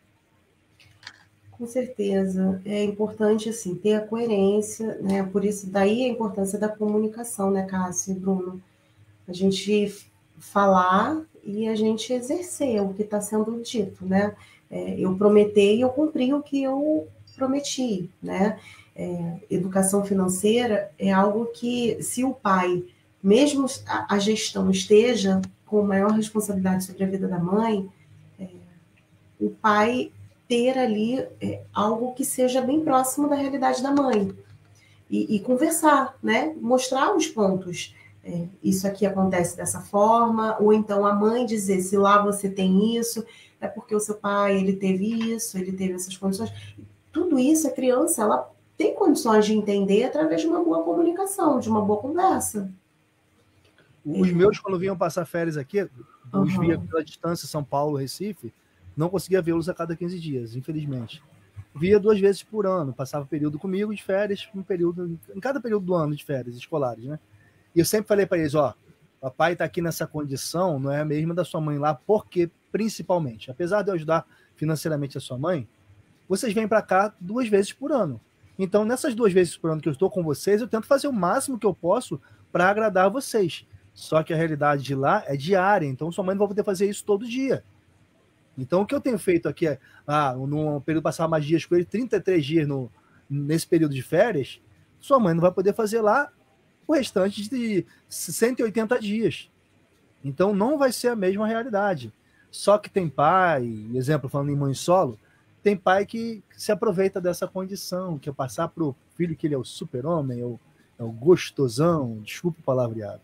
Com certeza, é importante assim ter a coerência, né? Por isso daí a importância da comunicação, né, Cássio e Bruno? A gente falar e a gente exercer o que está sendo dito, né? Eu prometei e eu cumpri o que eu prometi, né? Educação financeira é algo que, se o pai, mesmo a gestão esteja com maior responsabilidade sobre a vida da mãe, o pai ter ali algo que seja bem próximo da realidade da mãe e conversar, né? Mostrar os pontos. Isso aqui acontece dessa forma, ou então a mãe dizer, se lá você tem isso, é porque o seu pai, ele teve isso, ele teve essas condições. Tudo isso, a criança, ela tem condições de entender através de uma boa comunicação, de uma boa conversa. Os meus, quando vinham passar férias aqui, os via pela distância, São Paulo, Recife, não conseguia vê-los a cada 15 dias, infelizmente. Via 2 vezes por ano, passava período comigo de férias, em cada período do ano de férias escolares, né? E eu sempre falei para eles, papai está aqui nessa condição, não é a mesma da sua mãe lá, porque, principalmente, apesar de eu ajudar financeiramente a sua mãe, vocês vêm para cá 2 vezes por ano. Então, nessas 2 vezes por ano que eu estou com vocês, eu tento fazer o máximo que eu posso para agradar vocês. Só que a realidade de lá é diária, então sua mãe não vai poder fazer isso todo dia. Então, o que eu tenho feito aqui é, no período passar mais dias com ele, 33 dias nesse período de férias, sua mãe não vai poder fazer lá o restante de 180 dias. Então, não vai ser a mesma realidade. Só que tem pai, exemplo, falando em mãe solo, tem pai que se aproveita dessa condição, que é passar para o filho que ele é o super-homem, é o gostosão, desculpa o palavreado.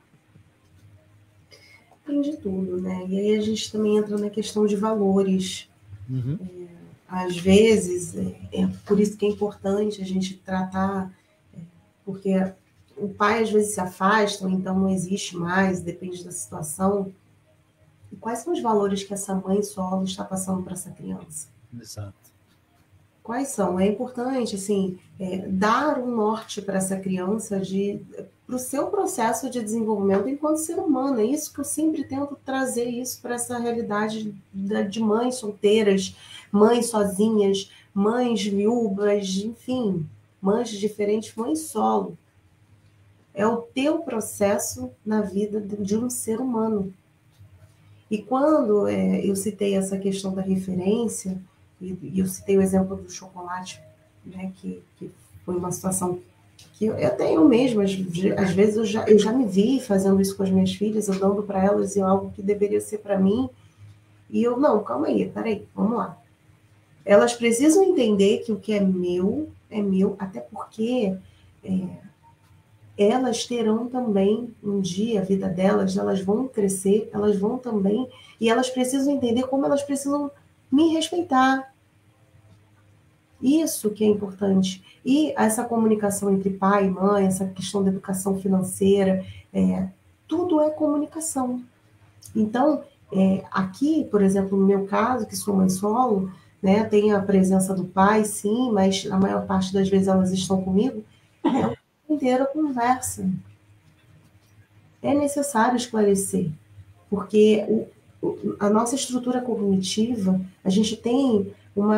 Tem de tudo, né? E aí a gente também entra na questão de valores. Às vezes, por isso que é importante a gente tratar, porque o pai às vezes se afasta, ou então não existe mais, depende da situação. E quais são os valores que essa mãe solo está passando para essa criança? Exato. Quais são? É importante, assim, dar um norte para essa criança para o seu processo de desenvolvimento enquanto ser humano. É isso que eu sempre tento trazer isso para essa realidade de mães solteiras, mães sozinhas, mães viúvas, enfim, mães diferentes, mães solo. É o teu processo na vida de um ser humano. E quando eu citei essa questão da referência, e eu citei o exemplo do chocolate, né, que foi uma situação que eu até eu mesma, às vezes eu já me vi fazendo isso com as minhas filhas, eu dando para elas algo que deveria ser para mim, e eu, não, calma aí, peraí, vamos lá. Elas precisam entender que o que é meu, até porque elas terão também um dia, a vida delas, elas vão crescer, elas vão também, e elas precisam entender como elas precisam me respeitar. Isso que é importante. E essa comunicação entre pai e mãe, essa questão da educação financeira, tudo é comunicação. Então, aqui, por exemplo, no meu caso, que sou mãe solo, né, tem a presença do pai, sim, mas a maior parte das vezes elas estão comigo, inteira conversa. É necessário esclarecer, porque a nossa estrutura cognitiva, a gente tem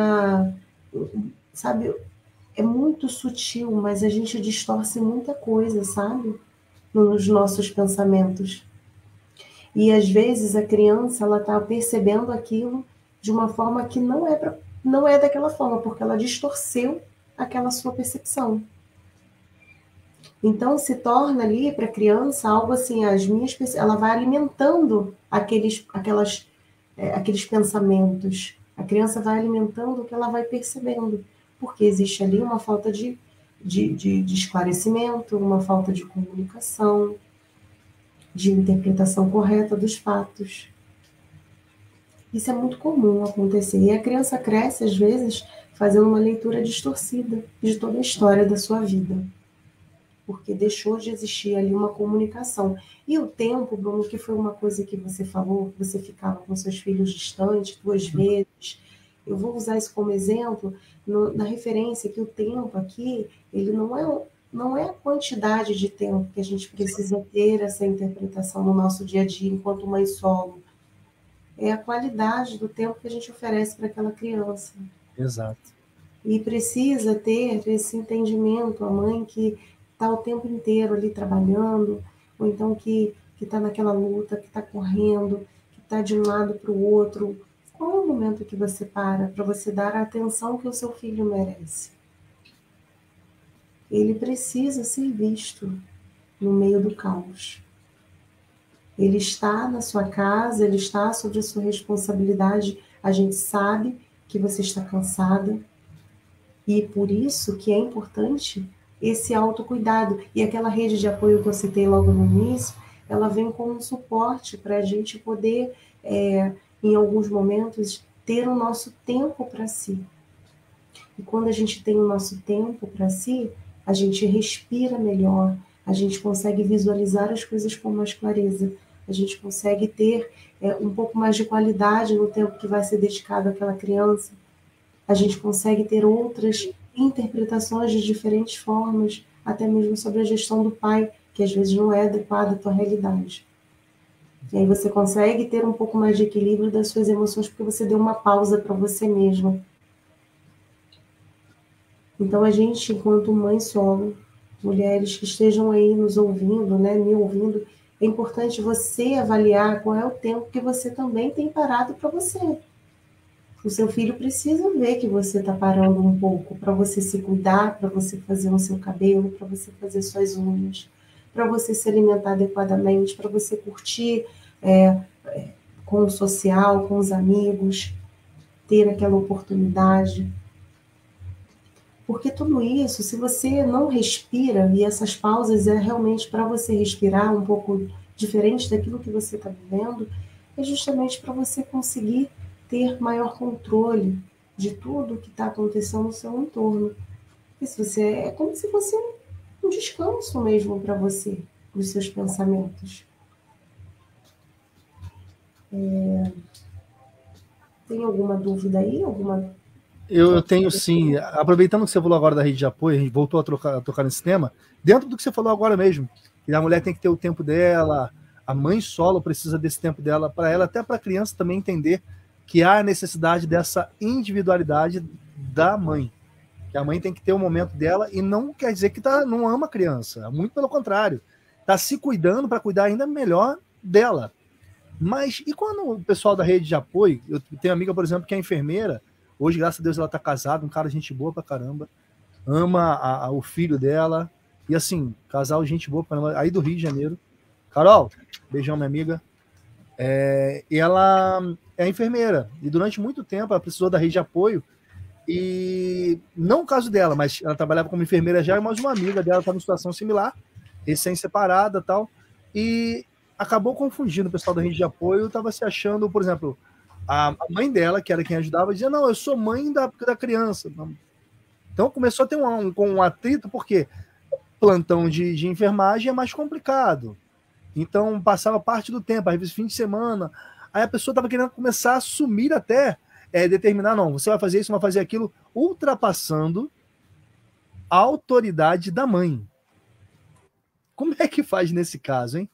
sabe, é muito sutil, mas a gente distorce muita coisa, sabe, nos nossos pensamentos. E às vezes a criança, ela está percebendo aquilo de uma forma que não é daquela forma, porque ela distorceu aquela sua percepção. Então, se torna ali para a criança algo assim, ela vai alimentando aqueles pensamentos. A criança vai alimentando o que ela vai percebendo, porque existe ali uma falta de esclarecimento, uma falta de comunicação, de interpretação correta dos fatos. Isso é muito comum acontecer. E a criança cresce, às vezes, fazendo uma leitura distorcida de toda a história da sua vida, porque deixou de existir ali uma comunicação. E o tempo, Bruno, que foi uma coisa que você falou, que você ficava com seus filhos distantes 2 vezes. Eu vou usar isso como exemplo na referência que o tempo aqui, ele não é a quantidade de tempo que a gente precisa ter essa interpretação no nosso dia a dia enquanto mãe solo. É a qualidade do tempo que a gente oferece para aquela criança. Exato. E precisa ter esse entendimento, a mãe que está o tempo inteiro ali trabalhando, ou então que está naquela luta, que está correndo, que está de um lado para o outro. Qual é o momento que você para você dar a atenção que o seu filho merece? Ele precisa ser visto no meio do caos. Ele está na sua casa, ele está sob a sua responsabilidade. A gente sabe que você está cansada. E por isso que é importante esse autocuidado. E aquela rede de apoio que eu citei logo no início, ela vem como um suporte para a gente poder, em alguns momentos, ter o nosso tempo para si. E quando a gente tem o nosso tempo para si, a gente respira melhor, a gente consegue visualizar as coisas com mais clareza, a gente consegue ter um pouco mais de qualidade no tempo que vai ser dedicado àquela criança, a gente consegue ter outras interpretações de diferentes formas, até mesmo sobre a gestão do pai, que às vezes não é adequada à tua realidade. E aí você consegue ter um pouco mais de equilíbrio das suas emoções, porque você deu uma pausa para você mesma. Então a gente, enquanto mãe solo, mulheres que estejam aí nos ouvindo, né, me ouvindo, é importante você avaliar qual é o tempo que você também tem parado para você. O seu filho precisa ver que você está parando um pouco para você se cuidar, para você fazer o seu cabelo, para você fazer suas unhas, para você se alimentar adequadamente, para você curtir com o social, com os amigos, ter aquela oportunidade. Porque tudo isso, se você não respira, e essas pausas é realmente para você respirar um pouco diferente daquilo que você está vivendo, é justamente para você conseguir ter maior controle de tudo que está acontecendo no seu entorno. É como se fosse um descanso mesmo para você, para os seus pensamentos. Tem alguma dúvida aí? Eu tenho sim. Aproveitando que você falou agora da rede de apoio, a gente voltou a tocar nesse tema, dentro do que você falou agora mesmo, que a mulher tem que ter o tempo dela, a mãe solo precisa desse tempo dela para ela, até para a criança também entender que há a necessidade dessa individualidade da mãe. Que a mãe tem que ter o momento dela, e não quer dizer que não ama a criança, muito pelo contrário. Está se cuidando para cuidar ainda melhor dela. Mas e quando o pessoal da rede de apoio, eu tenho amiga, por exemplo, que é enfermeira, hoje, graças a Deus, ela está casada, um cara gente boa pra caramba, ama o filho dela, e assim, casal gente boa pra caramba, aí do Rio de Janeiro. Carol, beijão, minha amiga. E ela é enfermeira, e durante muito tempo ela precisou da rede de apoio, e não o caso dela, mas ela trabalhava como enfermeira já, mas uma amiga dela estava em situação similar, recém-separada e tal, e acabou confundindo o pessoal da rede de apoio, estava se achando, por exemplo, a mãe dela, que era quem ajudava, dizia, não, eu sou mãe da criança. Então começou a ter um atrito, porque plantão de enfermagem é mais complicado. Então passava parte do tempo, às vezes fim de semana, aí a pessoa estava querendo começar a assumir até, determinar, não, você vai fazer isso, vai fazer aquilo, ultrapassando a autoridade da mãe. Como é que faz nesse caso, hein?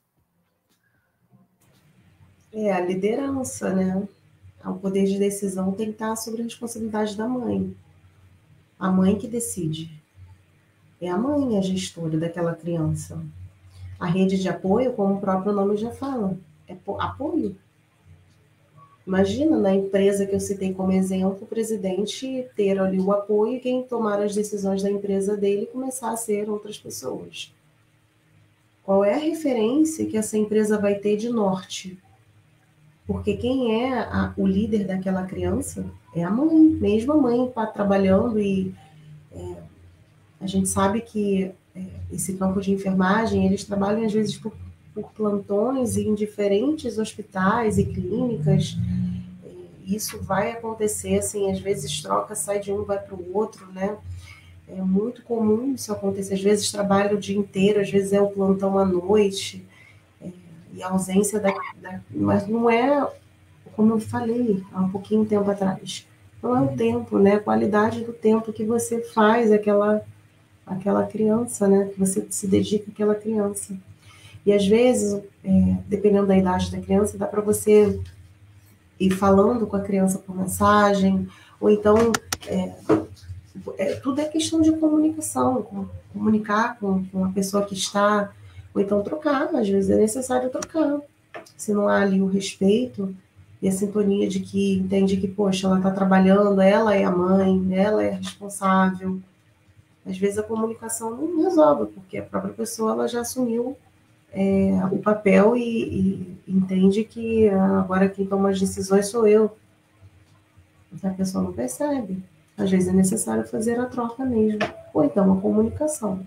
A liderança, né? O poder de decisão tem que estar sobre a responsabilidade da mãe. A mãe que decide. É a mãe a gestora daquela criança. A rede de apoio, como o próprio nome já fala, é apoio. Imagina, na empresa que eu citei como exemplo, o presidente ter ali o apoio e quem tomar as decisões da empresa dele começar a ser outras pessoas. Qual é a referência que essa empresa vai ter de norte? Porque quem é o líder daquela criança é a mãe, mesmo a mãe está trabalhando e a gente sabe que esse campo de enfermagem, eles trabalham às vezes por plantões em diferentes hospitais e clínicas. Isso vai acontecer, assim, às vezes troca, sai de um, vai para o outro, né? É muito comum isso acontecer. Às vezes trabalha o dia inteiro, às vezes é o plantão à noite, e a ausência mas não é, como eu falei há um pouquinho tempo atrás, não é o tempo, né? A qualidade do tempo que você faz aquela criança, né? Que você se dedica àquela criança. E às vezes, dependendo da idade da criança, dá para você ir falando com a criança por mensagem, ou então tudo é questão de comunicação, comunicar com a pessoa que está, ou então trocar, às vezes é necessário trocar. Se não há ali o respeito e a sintonia de que entende que, poxa, ela está trabalhando, ela é a mãe, ela é a responsável. Às vezes a comunicação não resolve, porque a própria pessoa ela já assumiu o papel e entende que agora quem toma as decisões sou eu. Então a pessoa não percebe. Às vezes é necessário fazer a troca mesmo, ou então a comunicação.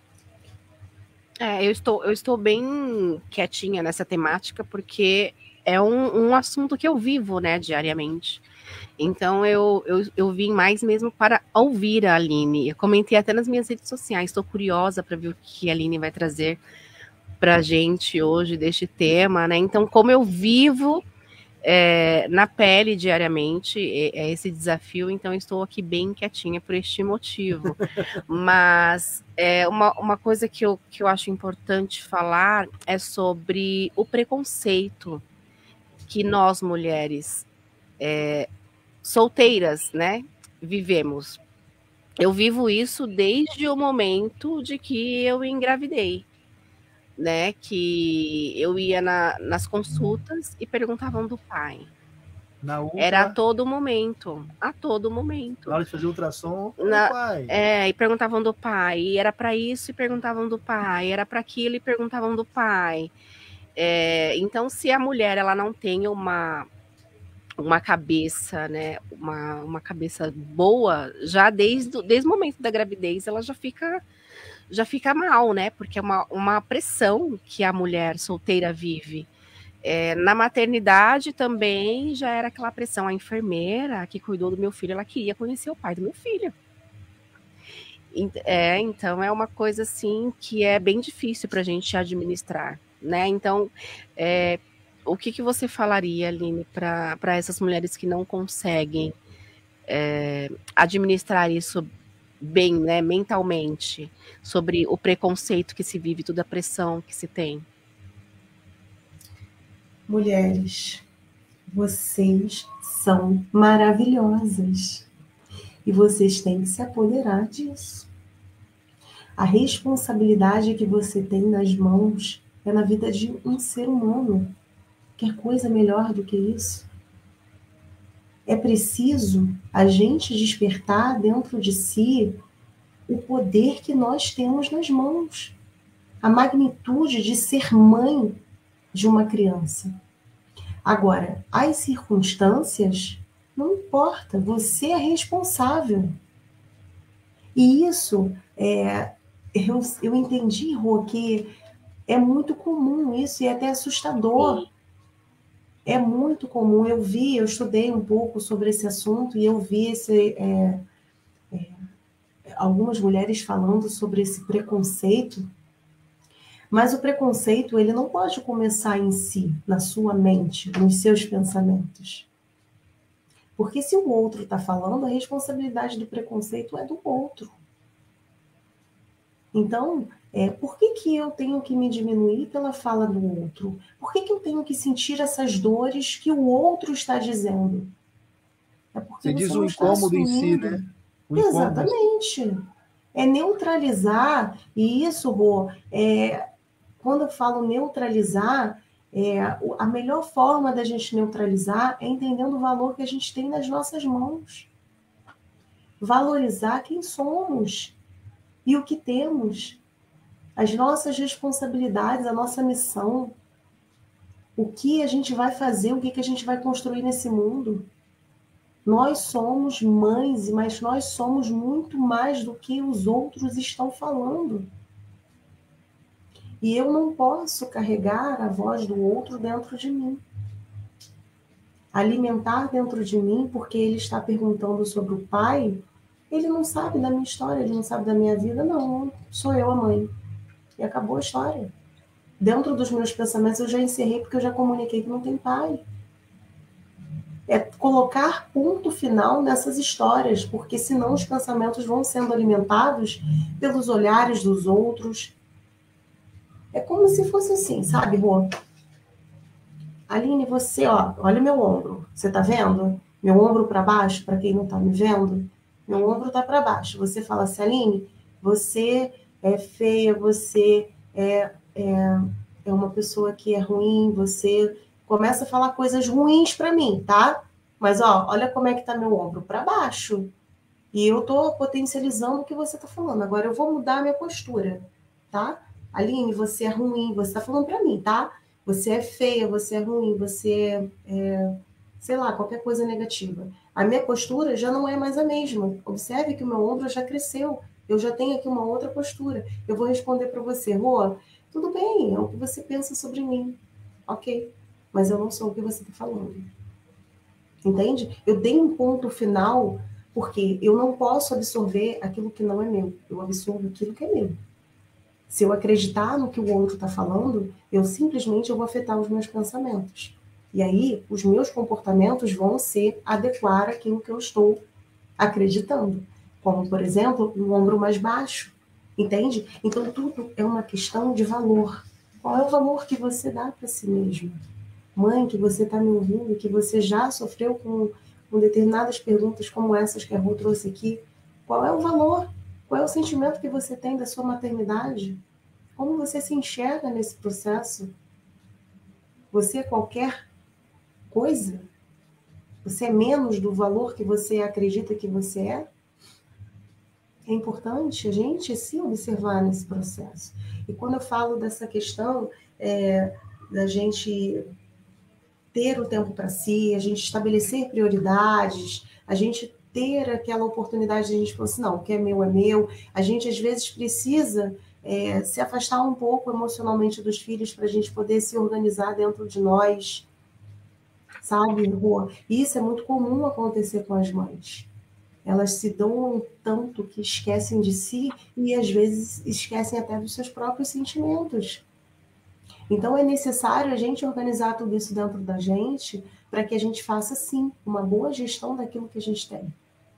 Eu estou bem quietinha nessa temática, porque é um assunto que eu vivo, né, diariamente. Então eu vim mais mesmo para ouvir a Aline. Eu comentei até nas minhas redes sociais, estou curiosa para ver o que a Aline vai trazer para a gente hoje deste tema, né? Então, como eu vivo na pele diariamente esse desafio, então estou aqui bem quietinha por este motivo. Mas uma coisa que eu acho importante falar é sobre o preconceito que nós mulheres solteiras, né, vivemos. Eu vivo isso desde o momento de que eu engravidei, né, que eu ia nas consultas e perguntavam do pai. Era a todo momento. Na hora de fazer ultrassom, pai. E perguntavam do pai. E era para isso e perguntavam do pai. Era para aquilo e perguntavam do pai. Então, se a mulher ela não tem uma cabeça, né, uma cabeça boa, já desde o momento da gravidez, ela já fica mal, né? Porque é uma pressão que a mulher solteira vive. Na maternidade também já era aquela pressão. A enfermeira que cuidou do meu filho, ela queria conhecer o pai do meu filho. Então é uma coisa assim que é bem difícil para a gente administrar, né? Então, o que você falaria, Aline, para essas mulheres que não conseguem administrar isso bem, né, mentalmente, sobre o preconceito que se vive, toda a pressão que se tem? Mulheres, vocês são maravilhosas e vocês têm que se apoderar disso. A responsabilidade que você tem nas mãos é na vida de um ser humano. Quer coisa melhor do que isso? É preciso a gente despertar dentro de si o poder que nós temos nas mãos, a magnitude de ser mãe de uma criança. Agora, as circunstâncias, não importa, você é responsável. E isso, eu entendi, Rô, que é muito comum isso e é até assustador. É muito comum. Eu estudei um pouco sobre esse assunto e eu vi algumas mulheres falando sobre esse preconceito. Mas o preconceito, ele não pode começar em si, na sua mente, nos seus pensamentos. Porque se o outro está falando, a responsabilidade do preconceito é do outro. Então, por que eu tenho que me diminuir pela fala do outro? Por que eu tenho que sentir essas dores que o outro está dizendo? É porque você diz o incômodo em si, né? Exatamente. É neutralizar, e isso, Rô, quando eu falo neutralizar, a melhor forma da gente neutralizar é entendendo o valor que a gente tem nas nossas mãos. Valorizar quem somos e o que temos. as nossas responsabilidades, a nossa missão, o que a gente vai fazer, o que a gente vai construir nesse mundo. Nós somos mães, mas nós somos muito mais do que os outros estão falando. E eu não posso carregar a voz do outro dentro de mim. Alimentar dentro de mim, porque ele está perguntando sobre o pai, ele não sabe da minha história, ele não sabe da minha vida, não. Sou eu a mãe. E acabou a história. Dentro dos meus pensamentos eu já encerrei, porque eu já comuniquei que não tem pai. É colocar ponto final nessas histórias, porque senão os pensamentos vão sendo alimentados pelos olhares dos outros. É como se fosse assim, sabe, Rô? Aline, você, ó, olha meu ombro. Você tá vendo? Meu ombro para baixo, para quem não tá me vendo, meu ombro tá para baixo. Você fala assim, Aline, você é feia, você é uma pessoa que é ruim, você começa a falar coisas ruins para mim, tá? Mas, ó, olha como é que tá meu ombro para baixo. E eu tô potencializando o que você tá falando. Agora eu vou mudar a minha postura, tá? Aline, você é ruim, você tá falando para mim, tá? Você é feia, você é ruim, você é, sei lá, qualquer coisa negativa. A minha postura já não é mais a mesma. Observe que o meu ombro já cresceu. Eu já tenho aqui uma outra postura. Eu vou responder para você, Rô, tudo bem, é o que você pensa sobre mim. Ok, mas eu não sou o que você está falando. Entende? Eu dei um ponto final porque eu não posso absorver aquilo que não é meu. Eu absorvo aquilo que é meu. Se eu acreditar no que o outro está falando, eu simplesmente vou afetar os meus pensamentos. E aí, os meus comportamentos vão se adequar àquilo que eu estou acreditando. Como, por exemplo, um ombro mais baixo. Entende? Então, tudo é uma questão de valor. Qual é o valor que você dá para si mesmo? Mãe, que você está me ouvindo, que você já sofreu com determinadas perguntas como essas que a Rô trouxe aqui. Qual é o valor? Qual é o sentimento que você tem da sua maternidade? Como você se enxerga nesse processo? Você é qualquer coisa? Você é menos do valor que você acredita que você é? É importante a gente se observar nesse processo. E quando eu falo dessa questão da gente ter o tempo para si, a gente estabelecer prioridades, a gente ter aquela oportunidade de a gente falar assim, não, o que é meu, a gente às vezes precisa se afastar um pouco emocionalmente dos filhos para a gente poder se organizar dentro de nós, sabe, Rô? Isso é muito comum acontecer com as mães. Elas se doam tanto que esquecem de si e às vezes esquecem até dos seus próprios sentimentos. Então é necessário a gente organizar tudo isso dentro da gente para que a gente faça, sim, uma boa gestão daquilo que a gente tem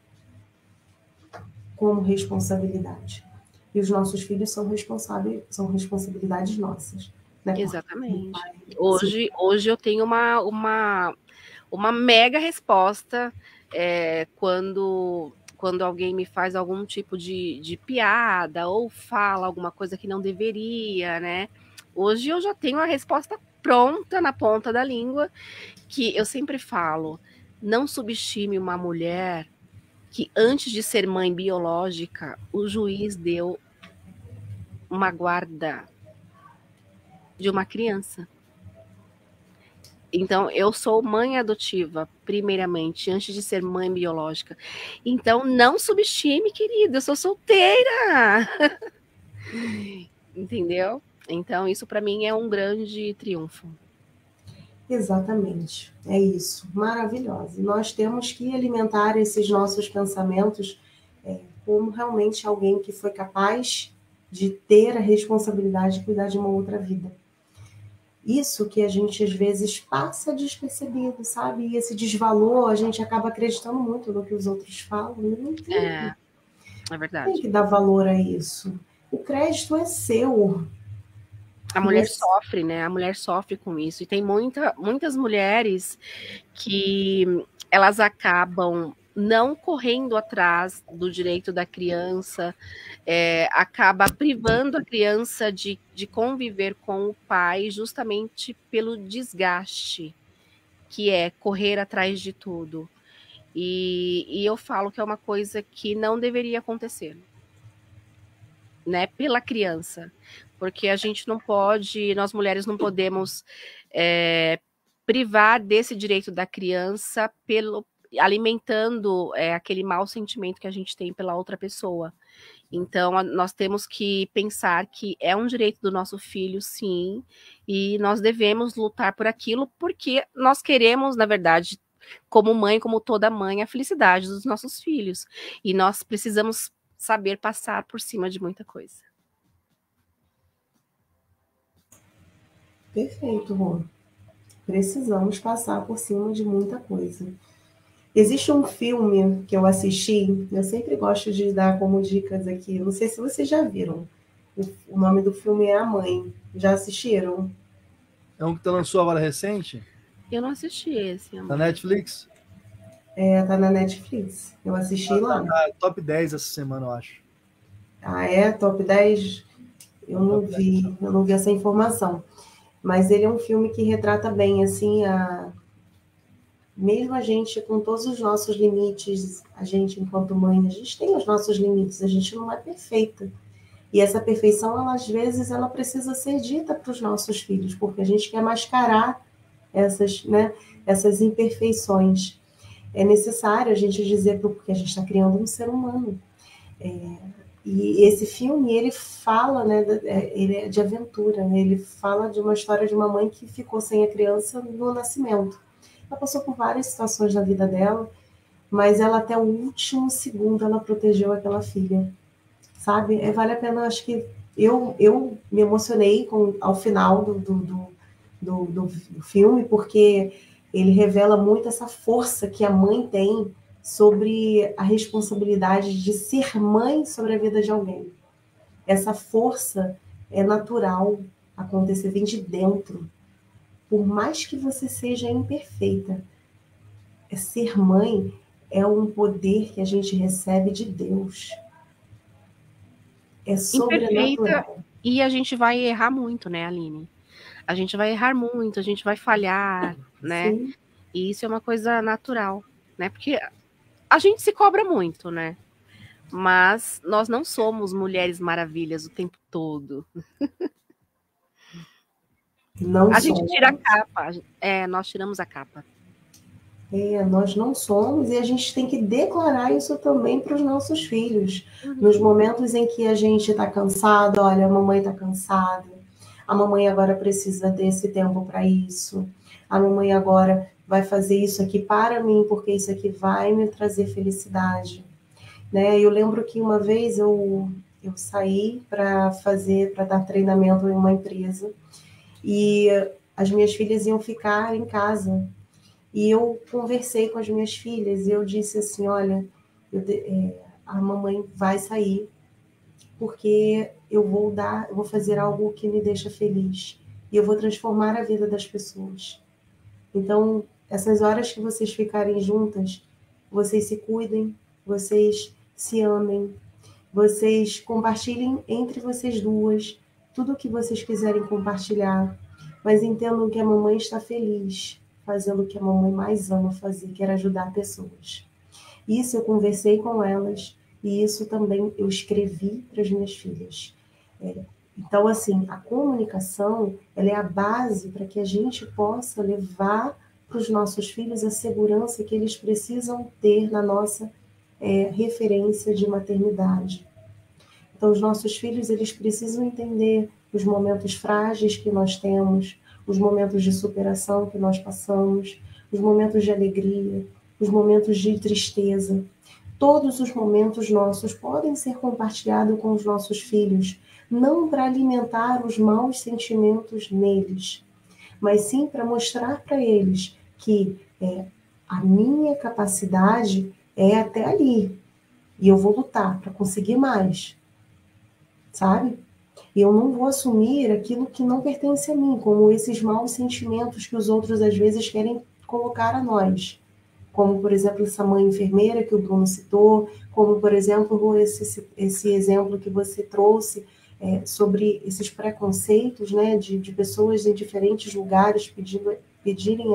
como responsabilidade. E os nossos filhos são responsabilidades nossas. Né? Exatamente. Hoje eu tenho uma mega resposta quando alguém me faz algum tipo de piada ou fala alguma coisa que não deveria, né? Hoje eu já tenho a resposta pronta na ponta da língua, que eu sempre falo, não subestime uma mulher que antes de ser mãe biológica, o juiz deu uma guarda de uma criança. Então, eu sou mãe adotiva, primeiramente, antes de ser mãe biológica. Então, não subestime, querida, eu sou solteira. Entendeu? Então, isso para mim é um grande triunfo. Exatamente, é isso, maravilhosa. E nós temos que alimentar esses nossos pensamentos como realmente alguém que foi capaz de ter a responsabilidade de cuidar de uma outra vida. Isso que a gente às vezes passa despercebido, sabe? E esse desvalor, a gente acaba acreditando muito no que os outros falam. Não tem, é verdade. Tem que dar valor a isso. O crédito é seu. A mulher sofre, né? A mulher sofre com isso. E tem muitas mulheres que elas acabam não correndo atrás do direito da criança, acaba privando a criança de conviver com o pai justamente pelo desgaste, que é correr atrás de tudo. E eu falo que é uma coisa que não deveria acontecer. né, pela criança, porque a gente não pode, nós mulheres não podemos privar desse direito da criança alimentando aquele mau sentimento que a gente tem pela outra pessoa. Então, nós temos que pensar que é um direito do nosso filho, sim, e nós devemos lutar por aquilo, porque nós queremos, na verdade, como mãe, como toda mãe, a felicidade dos nossos filhos. E nós precisamos saber passar por cima de muita coisa. Perfeito, Rô. Precisamos passar por cima de muita coisa. Existe um filme que eu assisti, eu sempre gosto de dar como dicas aqui, não sei se vocês já viram. O nome do filme é A Mãe. Já assistiram? É um que lançou agora recente? Eu não assisti esse. Na Netflix? Tá na Netflix. Eu assisti lá. Top 10 essa semana, eu acho. Ah, é? Top 10? Eu não vi essa informação. Mas ele é um filme que retrata bem, assim, mesmo a gente com todos os nossos limites, a gente enquanto mãe, a gente tem os nossos limites, a gente não é perfeita. E essa perfeição, ela, às vezes, ela precisa ser dita para os nossos filhos, porque a gente quer mascarar essas imperfeições. É necessário a gente dizer, porque a gente está criando um ser humano. E esse filme, ele fala, né, ele é de aventura, né? Ele fala de uma história de uma mãe que ficou sem a criança no nascimento. Ela passou por várias situações na vida dela, mas ela até o último segundo ela protegeu aquela filha, sabe? Vale a pena, acho que eu me emocionei ao final do filme, porque ele revela muito essa força que a mãe tem sobre a responsabilidade de ser mãe sobre a vida de alguém. Essa força é natural acontecer, vem de dentro. Por mais que você seja imperfeita, ser mãe é um poder que a gente recebe de Deus. É sobrenatural. E a gente vai errar muito, né, Aline? A gente vai errar muito, a gente vai falhar, né? Sim. E isso é uma coisa natural, né? Porque a gente se cobra muito, né? Mas nós não somos mulheres maravilhas o tempo todo. Não a gente tira a capa. Nós tiramos a capa. Nós não somos, e a gente tem que declarar isso também para os nossos filhos. Nos momentos em que a gente está cansado, olha, a mamãe está cansada, a mamãe agora precisa desse tempo para isso, a mamãe agora vai fazer isso aqui para mim, porque isso aqui vai me trazer felicidade. Né? Eu lembro que uma vez eu saí para dar treinamento em uma empresa, e as minhas filhas iam ficar em casa. E eu conversei com as minhas filhas e eu disse assim, olha, a mamãe vai sair porque eu vou fazer algo que me deixa feliz. E eu vou transformar a vida das pessoas. Então, essas horas que vocês ficarem juntas, vocês se cuidem, vocês se amem, vocês compartilhem entre vocês duas tudo o que vocês quiserem compartilhar, mas entendam que a mamãe está feliz, fazendo o que a mamãe mais ama fazer, que era ajudar pessoas. Isso eu conversei com elas, e isso também eu escrevi para as minhas filhas. Então, assim, a comunicação, ela é a base para que a gente possa levar para os nossos filhos a segurança que eles precisam ter na nossa referência de maternidade. Então, os nossos filhos, eles precisam entender os momentos frágeis que nós temos, os momentos de superação que nós passamos, os momentos de alegria, os momentos de tristeza. Todos os momentos nossos podem ser compartilhados com os nossos filhos, não para alimentar os maus sentimentos neles, mas sim para mostrar para eles que a minha capacidade é até ali, e eu vou lutar para conseguir mais, sabe? E eu não vou assumir aquilo que não pertence a mim, como esses maus sentimentos que os outros às vezes querem colocar a nós. Como, por exemplo, essa mãe enfermeira que o Bruno citou, como, por exemplo, esse exemplo que você trouxe sobre esses preconceitos, né, de pessoas em diferentes lugares pedirem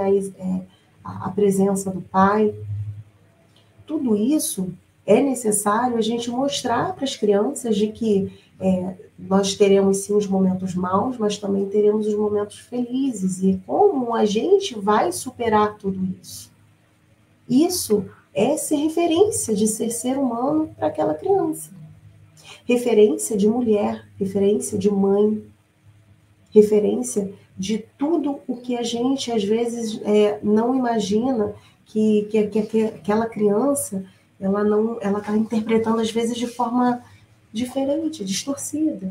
a presença do pai. Tudo isso é necessário a gente mostrar para as crianças de que Nós teremos sim os momentos maus, mas também teremos os momentos felizes. E como a gente vai superar tudo isso? Isso é ser referência de ser humano para aquela criança. Referência de mulher, referência de mãe, referência de tudo o que a gente, às vezes, não imagina que aquela criança, ela está interpretando, às vezes, de forma diferente, distorcida.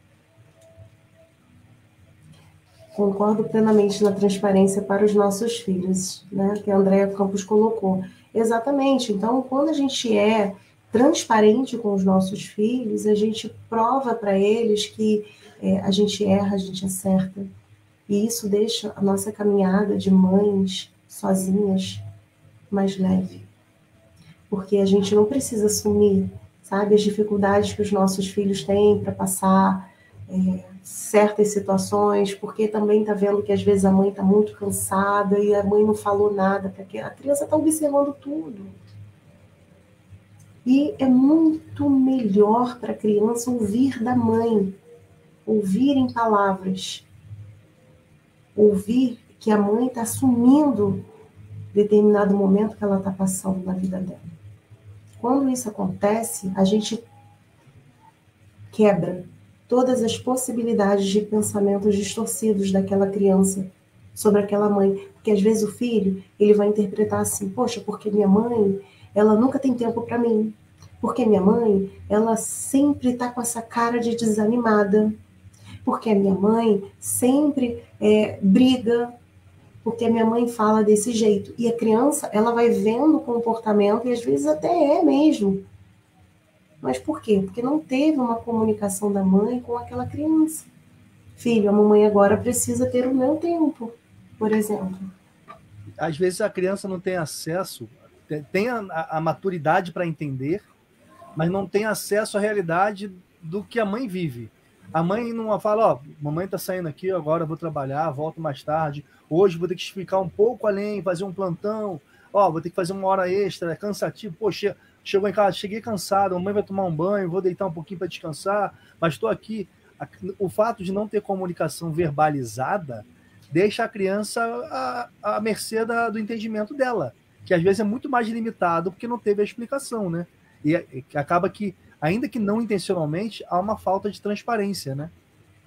Concordo plenamente na transparência para os nossos filhos, né, que a Andréa Campos colocou. Exatamente. Então, quando a gente é transparente com os nossos filhos, a gente prova para eles que a gente erra, a gente acerta. E isso deixa a nossa caminhada de mães sozinhas mais leve. Porque a gente não precisa assumir, sabe, as dificuldades que os nossos filhos têm para passar certas situações, porque também está vendo que às vezes a mãe está muito cansada e a mãe não falou nada, porque a criança está observando tudo. E é muito melhor para a criança ouvir da mãe, ouvir em palavras, ouvir que a mãe está assumindo determinado momento que ela está passando na vida dela. Quando isso acontece, a gente quebra todas as possibilidades de pensamentos distorcidos daquela criança sobre aquela mãe. Porque às vezes o filho, ele vai interpretar assim, poxa, porque minha mãe, ela nunca tem tempo para mim. Porque minha mãe, ela sempre está com essa cara de desanimada. Porque a minha mãe sempre briga. Porque a minha mãe fala desse jeito. E a criança, ela vai vendo o comportamento, e às vezes até é mesmo. Mas por quê? Porque não teve uma comunicação da mãe com aquela criança. Filho, a mamãe agora precisa ter o meu tempo, por exemplo. Às vezes a criança não tem acesso, tem a maturidade para entender, mas não tem acesso à realidade do que a mãe vive. A mãe não fala, mamãe tá saindo aqui, agora eu vou trabalhar, volto mais tarde, hoje vou ter que ficar um pouco além, fazer um plantão, vou ter que fazer uma hora extra, é cansativo, poxa, chegou em casa, cheguei cansado, a mãe vai tomar um banho, vou deitar um pouquinho para descansar, mas estou aqui. O fato de não ter comunicação verbalizada deixa a criança à mercê do entendimento dela, que às vezes é muito mais limitado porque não teve a explicação, né? E acaba que, ainda que não intencionalmente, há uma falta de transparência, né?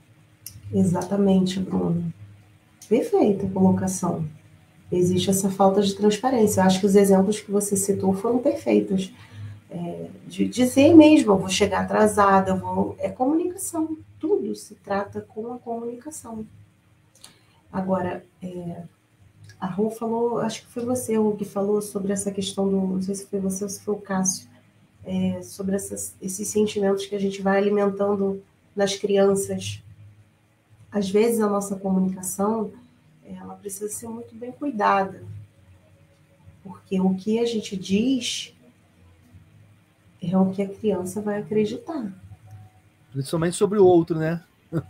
Exatamente, Bruno. Perfeita a colocação. Existe essa falta de transparência. Eu acho que os exemplos que você citou foram perfeitos. De dizer mesmo, eu vou chegar atrasada, é comunicação. Tudo se trata com a comunicação. Agora, a Rô falou, acho que foi você, Rô, que falou sobre essa questão não sei se foi você ou se foi o Cássio, sobre esses sentimentos que a gente vai alimentando nas crianças. Às vezes a nossa comunicação, ela precisa ser muito bem cuidada, porque o que a gente diz é o que a criança vai acreditar. Principalmente sobre o outro, né?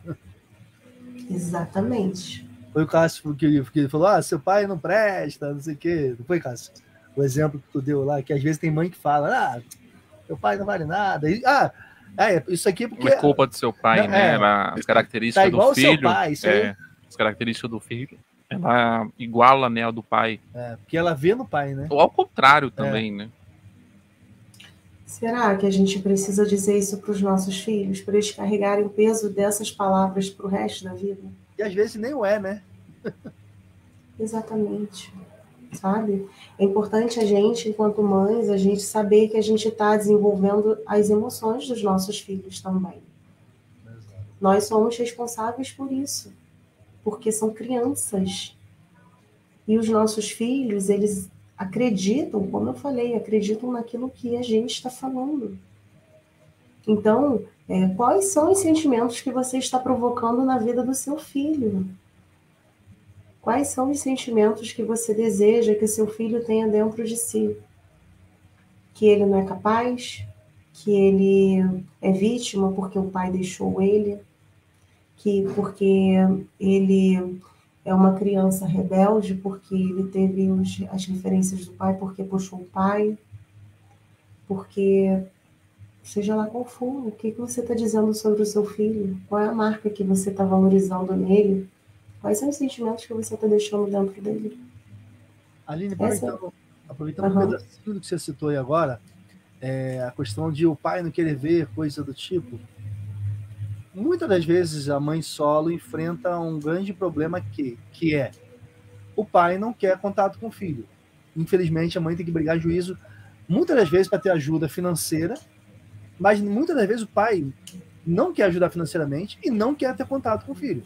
Exatamente. Foi o Cássio que ele falou, seu pai não presta, não sei o quê. Não foi, Cássio? O exemplo que tu deu lá, que às vezes tem mãe que fala, meu pai não vale nada. Isso aqui é porque... Não é culpa do seu pai, né? As características tá igual do filho... Seu pai, isso aí. As características do filho, ela iguala, né, a do pai. Porque ela vê no pai, né? Ou ao contrário também, né? Será que a gente precisa dizer isso para os nossos filhos, para eles carregarem o peso dessas palavras para o resto da vida? E às vezes nem o é, né? Exatamente. Sabe? É importante a gente, enquanto mães, a gente saber que a gente está desenvolvendo as emoções dos nossos filhos também. Exato. Nós somos responsáveis por isso, porque são crianças. E os nossos filhos, eles acreditam, como eu falei, acreditam naquilo que a gente está falando. Então, quais são os sentimentos que você está provocando na vida do seu filho? Quais são os sentimentos que você deseja que seu filho tenha dentro de si? Que ele não é capaz? Que ele é vítima porque o pai deixou ele? Porque ele é uma criança rebelde porque ele teve as referências do pai, porque puxou o pai? Porque seja lá qual for, o que você está dizendo sobre o seu filho? Qual é a marca que você está valorizando nele? Quais são os sentimentos que você está deixando dentro dele? Aline, aproveitando um pedacinho do que você citou aí agora, a questão de o pai não querer ver, coisa do tipo. Muitas das vezes a mãe solo enfrenta um grande problema que é o pai não quer contato com o filho. Infelizmente, a mãe tem que brigar juízo muitas das vezes para ter ajuda financeira, mas muitas das vezes o pai não quer ajudar financeiramente e não quer ter contato com o filho.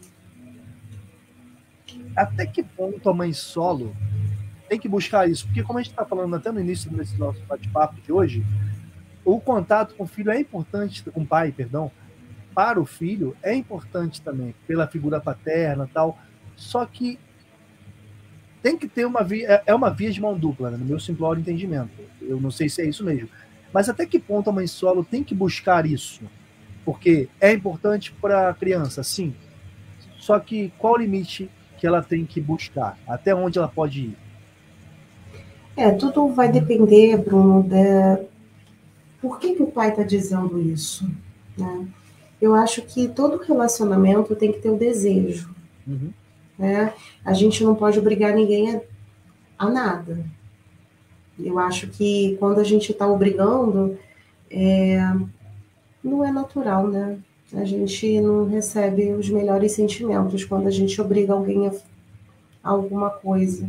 Até que ponto a mãe solo tem que buscar isso? Porque como a gente está falando até no início desse nosso bate-papo de hoje, o contato com o filho é importante, com o pai, perdão, para o filho é importante também, pela figura paterna e tal, só que tem que ter uma via de mão dupla, né, no meu simplório entendimento. Eu não sei se é isso mesmo. Mas até que ponto a mãe solo tem que buscar isso? Porque é importante para a criança, sim. Só que qual o limite que ela tem que buscar? Até onde ela pode ir? Tudo vai depender, Bruno, por que o pai está dizendo isso, né? Eu acho que todo relacionamento tem que ter o desejo. Né? A gente não pode obrigar ninguém a nada. Eu acho que quando a gente está obrigando, não é natural, né? A gente não recebe os melhores sentimentos quando a gente obriga alguém a alguma coisa.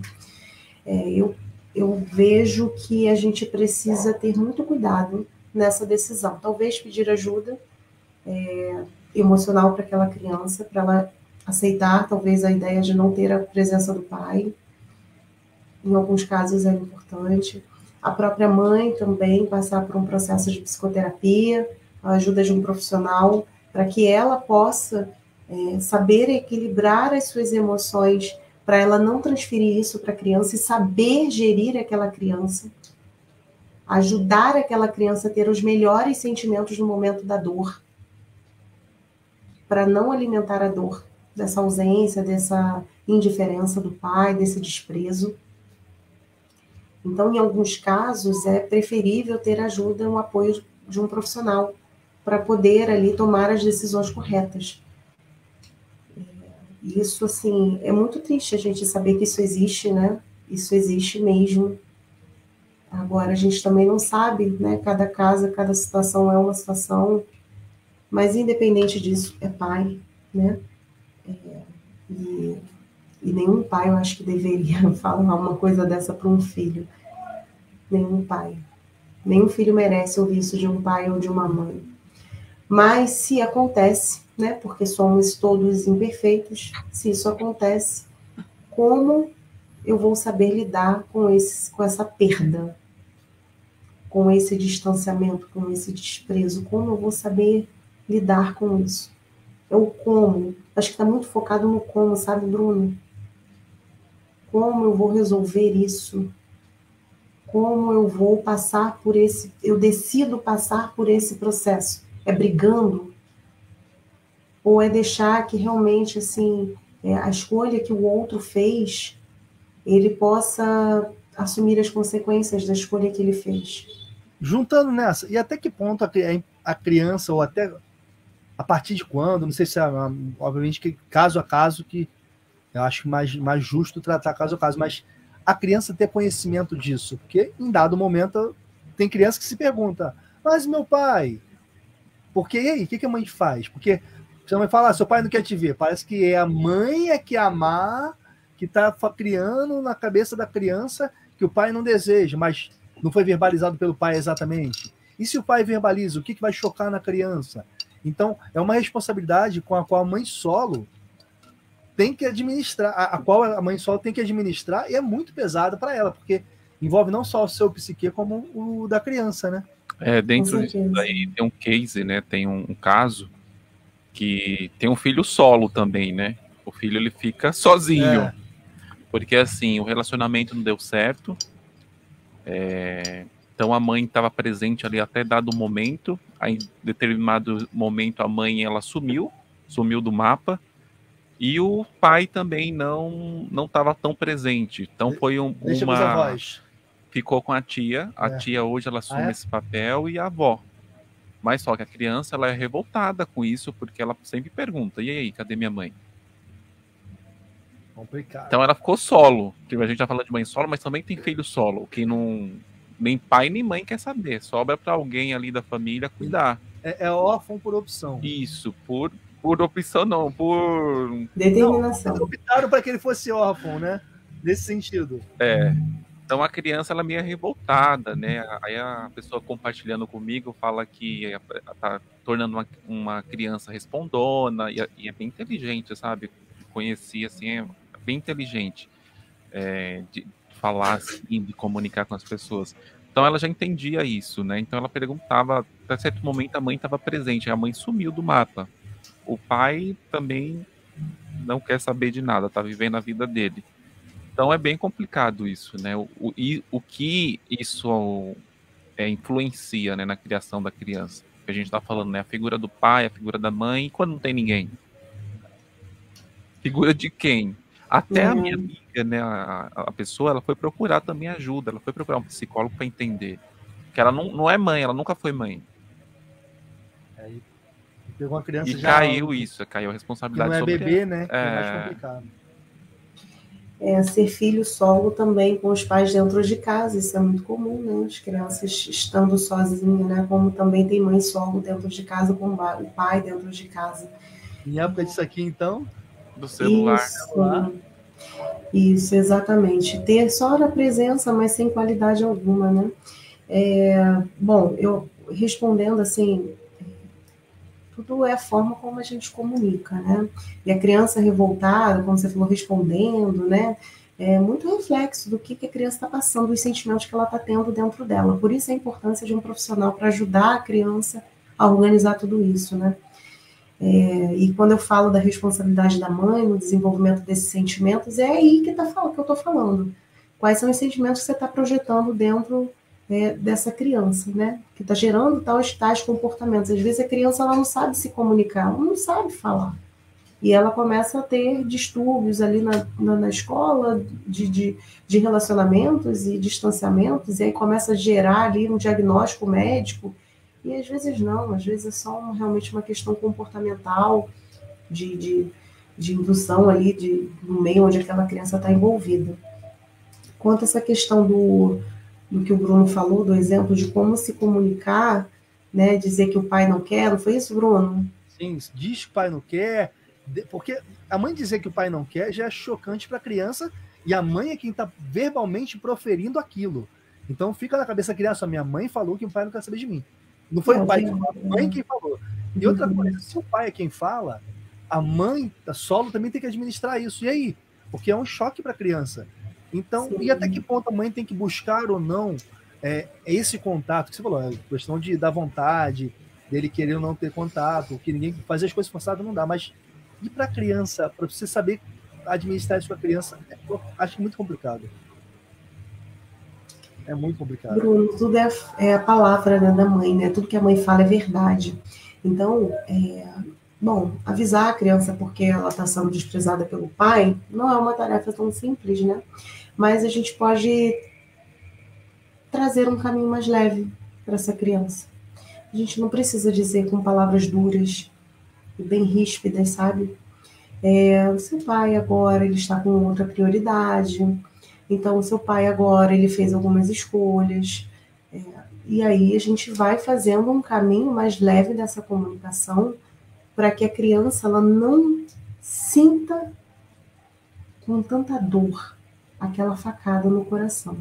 Eu vejo que a gente precisa ter muito cuidado nessa decisão. Talvez pedir ajuda emocional para aquela criança, para ela aceitar talvez a ideia de não ter a presença do pai. Em alguns casos é importante. A própria mãe também passar por um processo de psicoterapia, a ajuda de um profissional, para que ela possa saber equilibrar as suas emoções, para ela não transferir isso para a criança e saber gerir aquela criança, ajudar aquela criança a ter os melhores sentimentos no momento da dor, para não alimentar a dor dessa ausência, dessa indiferença do pai, desse desprezo. Então, em alguns casos, é preferível ter ajuda, um apoio de um profissional, para poder ali tomar as decisões corretas. Isso, assim, é muito triste a gente saber que isso existe, né? Isso existe mesmo. Agora, a gente também não sabe, né? Cada caso, cada situação é uma situação, mas independente disso, é pai, né? E nenhum pai, eu acho que deveria falar uma coisa dessa para um filho. Nenhum pai. Nenhum filho merece ouvir isso de um pai ou de uma mãe. Mas se acontece, né, porque somos todos imperfeitos, se isso acontece, como eu vou saber lidar com essa perda, com esse distanciamento, com esse desprezo? Como eu vou saber lidar com isso? É o como. Acho que está muito focado no como, sabe, Bruno? Como eu vou resolver isso? Como eu vou passar por eu decido passar por esse processo? É brigando? Ou é deixar que realmente, assim, a escolha que o outro fez, ele possa assumir as consequências da escolha que ele fez? Juntando nessa, e até que ponto a criança, ou até a partir de quando, não sei se é, obviamente, que caso a caso, que eu acho mais justo tratar caso a caso, mas a criança ter conhecimento disso, porque em dado momento tem criança que se pergunta, mas meu pai, porque e aí, o que a mãe faz? Porque se a mãe fala, seu pai não quer te ver, parece que a mãe é que amar, que está criando na cabeça da criança que o pai não deseja, mas não foi verbalizado pelo pai exatamente. E se o pai verbaliza, o que vai chocar na criança? Então, é uma responsabilidade com a qual a mãe solo tem que administrar, a qual a mãe solo tem que administrar, e é muito pesada para ela, porque envolve não só o seu psique, como o da criança, né? Dentro disso aí tem um case, né? Tem um caso que tem um filho solo também, né? O filho, ele fica sozinho. Porque, assim, o relacionamento não deu certo. Então, a mãe estava presente ali até dado momento. Aí, em determinado momento, a mãe, ela sumiu do mapa. E o pai também não estava tão presente. Então, foi ficou com a tia. A tia, hoje, ela assume esse papel, e a avó. Mas só que a criança, ela é revoltada com isso, porque ela sempre pergunta, e aí, cadê minha mãe? Complicado. Então ela ficou solo, que a gente tá falando de mãe solo, mas também tem filho solo, que não, nem pai nem mãe quer saber, sobra para alguém ali da família cuidar. É órfão por opção. Isso, por opção não, por... Determinação. Não, optaram para que ele fosse órfão, né? Nesse sentido. Então a criança, ela é meio revoltada, né? Aí a pessoa compartilhando comigo fala que tá tornando uma criança respondona e é bem inteligente, sabe? Conheci, assim, é bem inteligente de falar assim, de comunicar com as pessoas. Então ela já entendia isso, né? Então ela perguntava, até certo momento a mãe estava presente, a mãe sumiu do mapa. O pai também não quer saber de nada, tá vivendo a vida dele. Então é bem complicado isso, né? O que isso influencia, né, na criação da criança. Que a gente tá falando, né? A figura do pai, a figura da mãe, e quando não tem ninguém? Figura de quem? Até a minha amiga, né? A pessoa, ela foi procurar também ajuda, ela foi procurar um psicólogo para entender. Que ela não é mãe, ela nunca foi mãe. Aí pegou uma criança e já... caiu a responsabilidade não é sobre bebê, ela. né? É mais complicado. Ser filho solo também com os pais dentro de casa, isso é muito comum, né? As crianças estando sozinhas, né? Como também tem mãe solo dentro de casa, com o pai dentro de casa. Em época disso aqui, então? Do celular. Isso, exatamente. Ter só a presença, mas sem qualidade alguma, né? Bom, eu respondendo assim, tudo é a forma como a gente comunica, né? E a criança revoltada, como você falou, respondendo, né? É muito reflexo do que a criança está passando, dos sentimentos que ela está tendo dentro dela. Por isso a importância de um profissional para ajudar a criança a organizar tudo isso, né? E quando eu falo da responsabilidade da mãe no desenvolvimento desses sentimentos, é aí que eu estou falando. Quais são os sentimentos que você está projetando dentro dessa criança, né? Que está gerando tais comportamentos. Às vezes a criança ela não sabe se comunicar, ela não sabe falar. E ela começa a ter distúrbios ali na escola de relacionamentos e distanciamentos, e aí começa a gerar ali um diagnóstico médico. E às vezes não, às vezes é só realmente uma questão comportamental, de indução ali no meio onde aquela criança está envolvida. Quanto a essa questão do que o Bruno falou, do exemplo de como se comunicar, né, dizer que o pai não quer, não foi isso, Bruno? Sim, diz que o pai não quer, porque a mãe dizer que o pai não quer já é chocante para a criança, e a mãe é quem está verbalmente proferindo aquilo. Então fica na cabeça da criança, minha mãe falou que o pai não quer saber de mim. Não foi o pai que falou, a mãe quem falou. E outra coisa, se o pai é quem fala, a mãe da solo também tem que administrar isso. E aí? Porque é um choque para a criança. Então, e até que ponto a mãe tem que buscar ou não esse contato que você falou, a questão da vontade, dele querer ou não ter contato, que ninguém fazer as coisas forçadas não dá, mas e para a criança, para você saber administrar isso com a criança, acho muito complicado. É muito complicado. Bruno, tudo é a palavra, né, da mãe, né? Tudo que a mãe fala é verdade. Então, avisar a criança porque ela está sendo desprezada pelo pai não é uma tarefa tão simples, né? Mas a gente pode trazer um caminho mais leve para essa criança. A gente não precisa dizer com palavras duras e bem ríspidas, sabe? O seu pai agora ele está com outra prioridade. Então, o seu pai agora, ele fez algumas escolhas, e aí a gente vai fazendo um caminho mais leve dessa comunicação para que a criança ela não sinta com tanta dor aquela facada no coração.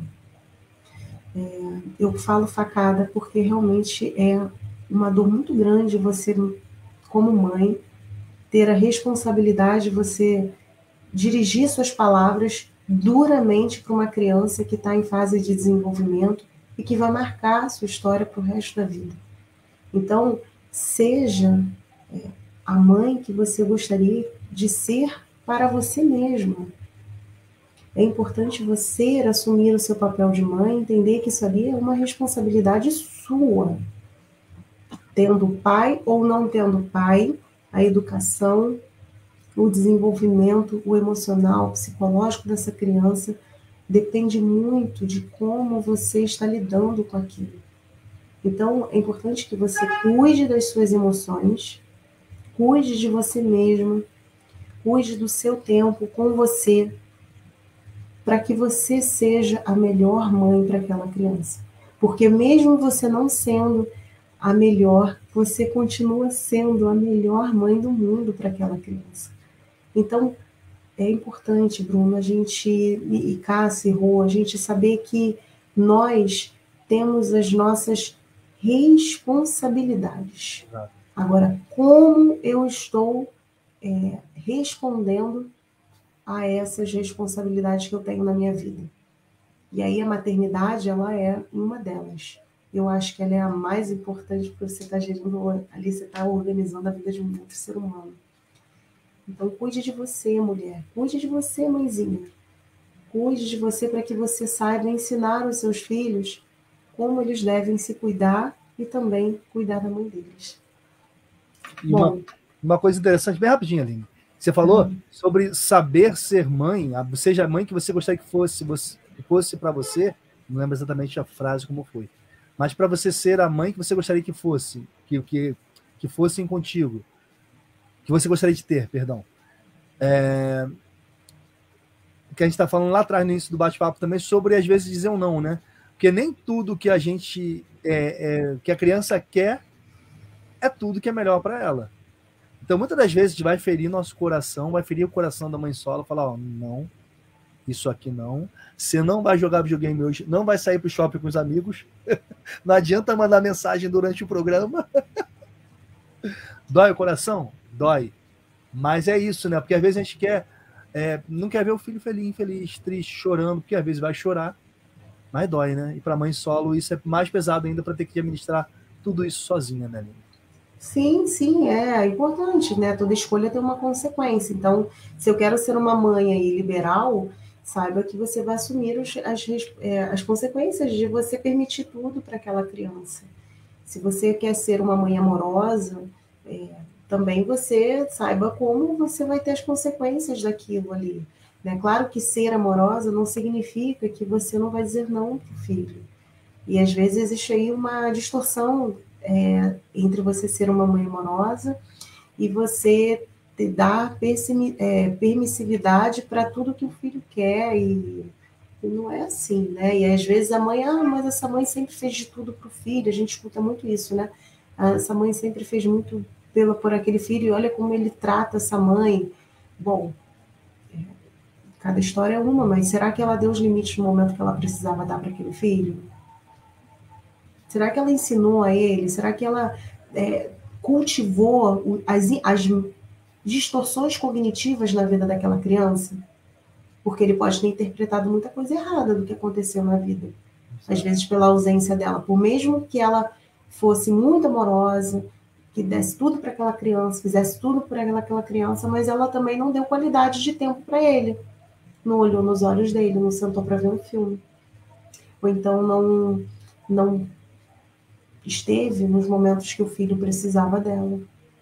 Eu falo facada porque realmente é uma dor muito grande você, como mãe, ter a responsabilidade de você dirigir suas palavras duramente para uma criança que está em fase de desenvolvimento e que vai marcar a sua história para o resto da vida. Então, seja a mãe que você gostaria de ser para você mesma. É importante você assumir o seu papel de mãe, entender que isso ali é uma responsabilidade sua. Tendo pai ou não tendo pai, a educação, o desenvolvimento, o emocional, o psicológico dessa criança depende muito de como você está lidando com aquilo. Então, é importante que você cuide das suas emoções, cuide de você mesmo, cuide do seu tempo com você, para que você seja a melhor mãe para aquela criança. Porque mesmo você não sendo a melhor, você continua sendo a melhor mãe do mundo para aquela criança. Então, é importante, Bruno, a gente, e Cássia e Rô, a gente saber que nós temos as nossas responsabilidades. Agora, como eu estou respondendo a essas responsabilidades que eu tenho na minha vida? E aí a maternidade, ela é uma delas. Eu acho que ela é a mais importante, porque você está gerindo ali, você está organizando a vida de um outro ser humano. Então, cuide de você, mulher. Cuide de você, mãezinha. Cuide de você para que você saiba ensinar os seus filhos como eles devem se cuidar e também cuidar da mãe deles. E uma coisa interessante, bem rapidinho, Aline. Você falou sobre saber ser mãe, seja a mãe que você gostaria que fosse para você, não lembro exatamente a frase como foi, mas para você ser a mãe que você gostaria que fosse, que fossem contigo, que você gostaria de ter, perdão. Que a gente está falando lá atrás, no início do bate-papo também, sobre às vezes dizer um não, né? Porque nem tudo que a gente, que a criança quer, é tudo que é melhor para ela. Então, muitas das vezes, a gente vai ferir nosso coração, vai ferir o coração da mãe solo, falar, ó, não, isso aqui não. Você não vai jogar videogame hoje, não vai sair pro shopping com os amigos. Não adianta mandar mensagem durante o programa. Dói o coração? Dói. Mas é isso, né? Porque às vezes a gente não quer ver o filho feliz, infeliz, triste, chorando, porque às vezes vai chorar, mas dói, né? E para mãe solo isso é mais pesado ainda para ter que administrar tudo isso sozinha, né, Aline? Sim, é importante, né? Toda escolha tem uma consequência. Então, se eu quero ser uma mãe aí liberal, saiba que você vai assumir as consequências de você permitir tudo para aquela criança. Se você quer ser uma mãe amorosa, também você saiba como você vai ter as consequências daquilo ali. Né? Claro que ser amorosa não significa que você não vai dizer não para o filho. E às vezes existe aí uma distorção entre você ser uma mãe amorosa e você dar permissividade para tudo que o filho quer, e não é assim, né? E às vezes a mãe, mas essa mãe sempre fez de tudo para o filho, a gente escuta muito isso, né? Essa mãe sempre fez muito por aquele filho, e olha como ele trata essa mãe. Bom, cada história é uma, mas será que ela deu os limites no momento que ela precisava dar para aquele filho? Será que ela ensinou a ele? Será que ela cultivou as distorções cognitivas na vida daquela criança? Porque ele pode ter interpretado muita coisa errada do que aconteceu na vida. Às vezes pela ausência dela. Por mesmo que ela fosse muito amorosa, que desse tudo para aquela criança, fizesse tudo por aquela criança, mas ela também não deu qualidade de tempo para ele. Não olhou nos olhos dele, não sentou para ver um filme. Ou então não esteve nos momentos que o filho precisava dela,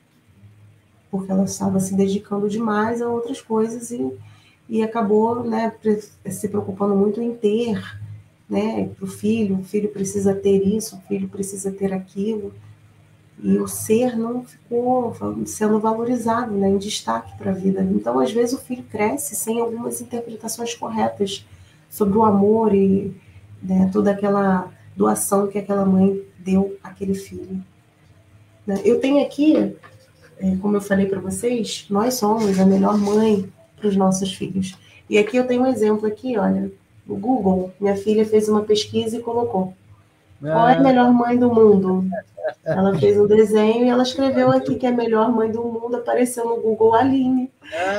porque ela estava se dedicando demais a outras coisas e acabou, né, se preocupando muito em ter, né, para o filho precisa ter isso, o filho precisa ter aquilo, e o ser não ficou sendo valorizado, né, em destaque para a vida. Então, às vezes, o filho cresce sem algumas interpretações corretas sobre o amor e, né, toda aquela doação que aquela mãe deu àquele filho. Eu tenho aqui, como eu falei para vocês, nós somos a melhor mãe para os nossos filhos. E aqui eu tenho um exemplo aqui, olha, no Google, minha filha fez uma pesquisa e colocou: qual é a melhor mãe do mundo? Ela fez um desenho e ela escreveu aqui que é a melhor mãe do mundo, apareceu no Google Aline.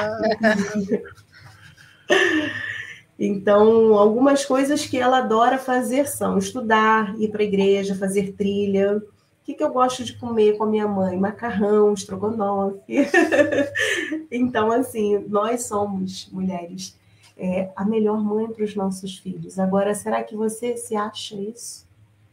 Então, algumas coisas que ela adora fazer são estudar, ir para a igreja, fazer trilha. O que eu gosto de comer com a minha mãe? Macarrão, estrogonofe. Então, assim, nós somos, mulheres, a melhor mãe para os nossos filhos. Agora, será que você se acha isso?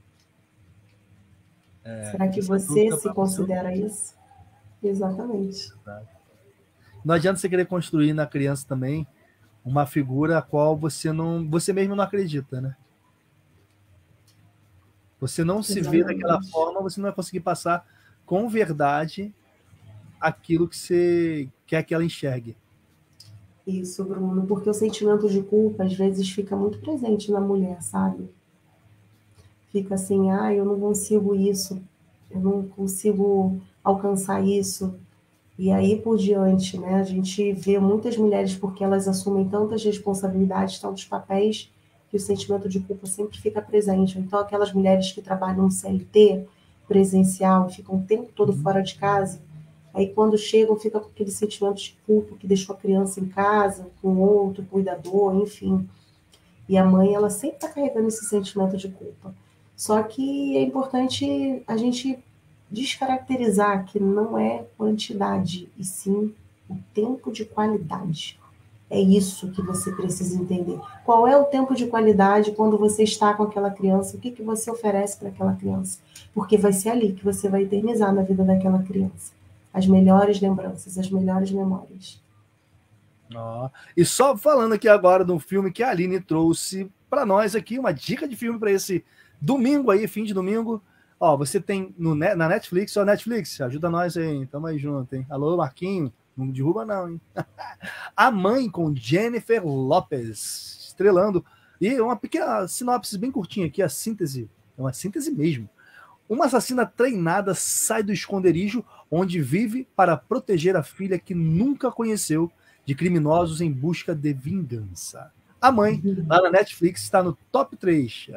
Será que você se considera isso? Exatamente. Não adianta você querer construir na criança também uma figura a qual você mesmo não acredita, né? Você não se vê daquela forma, você não vai conseguir passar com verdade aquilo que você quer que ela enxergue. Isso, Bruno, porque o sentimento de culpa às vezes fica muito presente na mulher, sabe? Fica assim, eu não consigo isso, eu não consigo alcançar isso. E aí por diante, né? A gente vê muitas mulheres, porque elas assumem tantas responsabilidades, tantos papéis, que o sentimento de culpa sempre fica presente. Então, aquelas mulheres que trabalham no CLT presencial, ficam o tempo todo fora de casa, aí quando chegam, fica com aquele sentimento de culpa que deixou a criança em casa, com outro cuidador, enfim. E a mãe, ela sempre está carregando esse sentimento de culpa. Só que é importante a gente descaracterizar que não é quantidade, e sim o tempo de qualidade. É isso que você precisa entender. Qual é o tempo de qualidade quando você está com aquela criança? O que você oferece para aquela criança? Porque vai ser ali que você vai eternizar na vida daquela criança. As melhores lembranças, as melhores memórias. E só falando aqui agora de um filme que a Aline trouxe para nós aqui, uma dica de filme para esse domingo aí, fim de domingo. Você tem na Netflix, Netflix, ajuda nós aí, hein? Tamo aí junto, hein? Alô, Marquinho, não me derruba não, hein? A Mãe, com Jennifer Lopez, estrelando. E uma pequena sinopse bem curtinha aqui, a síntese, é uma síntese mesmo. Uma assassina treinada sai do esconderijo onde vive para proteger a filha que nunca conheceu de criminosos em busca de vingança. A Mãe, lá na Netflix, está no top 3.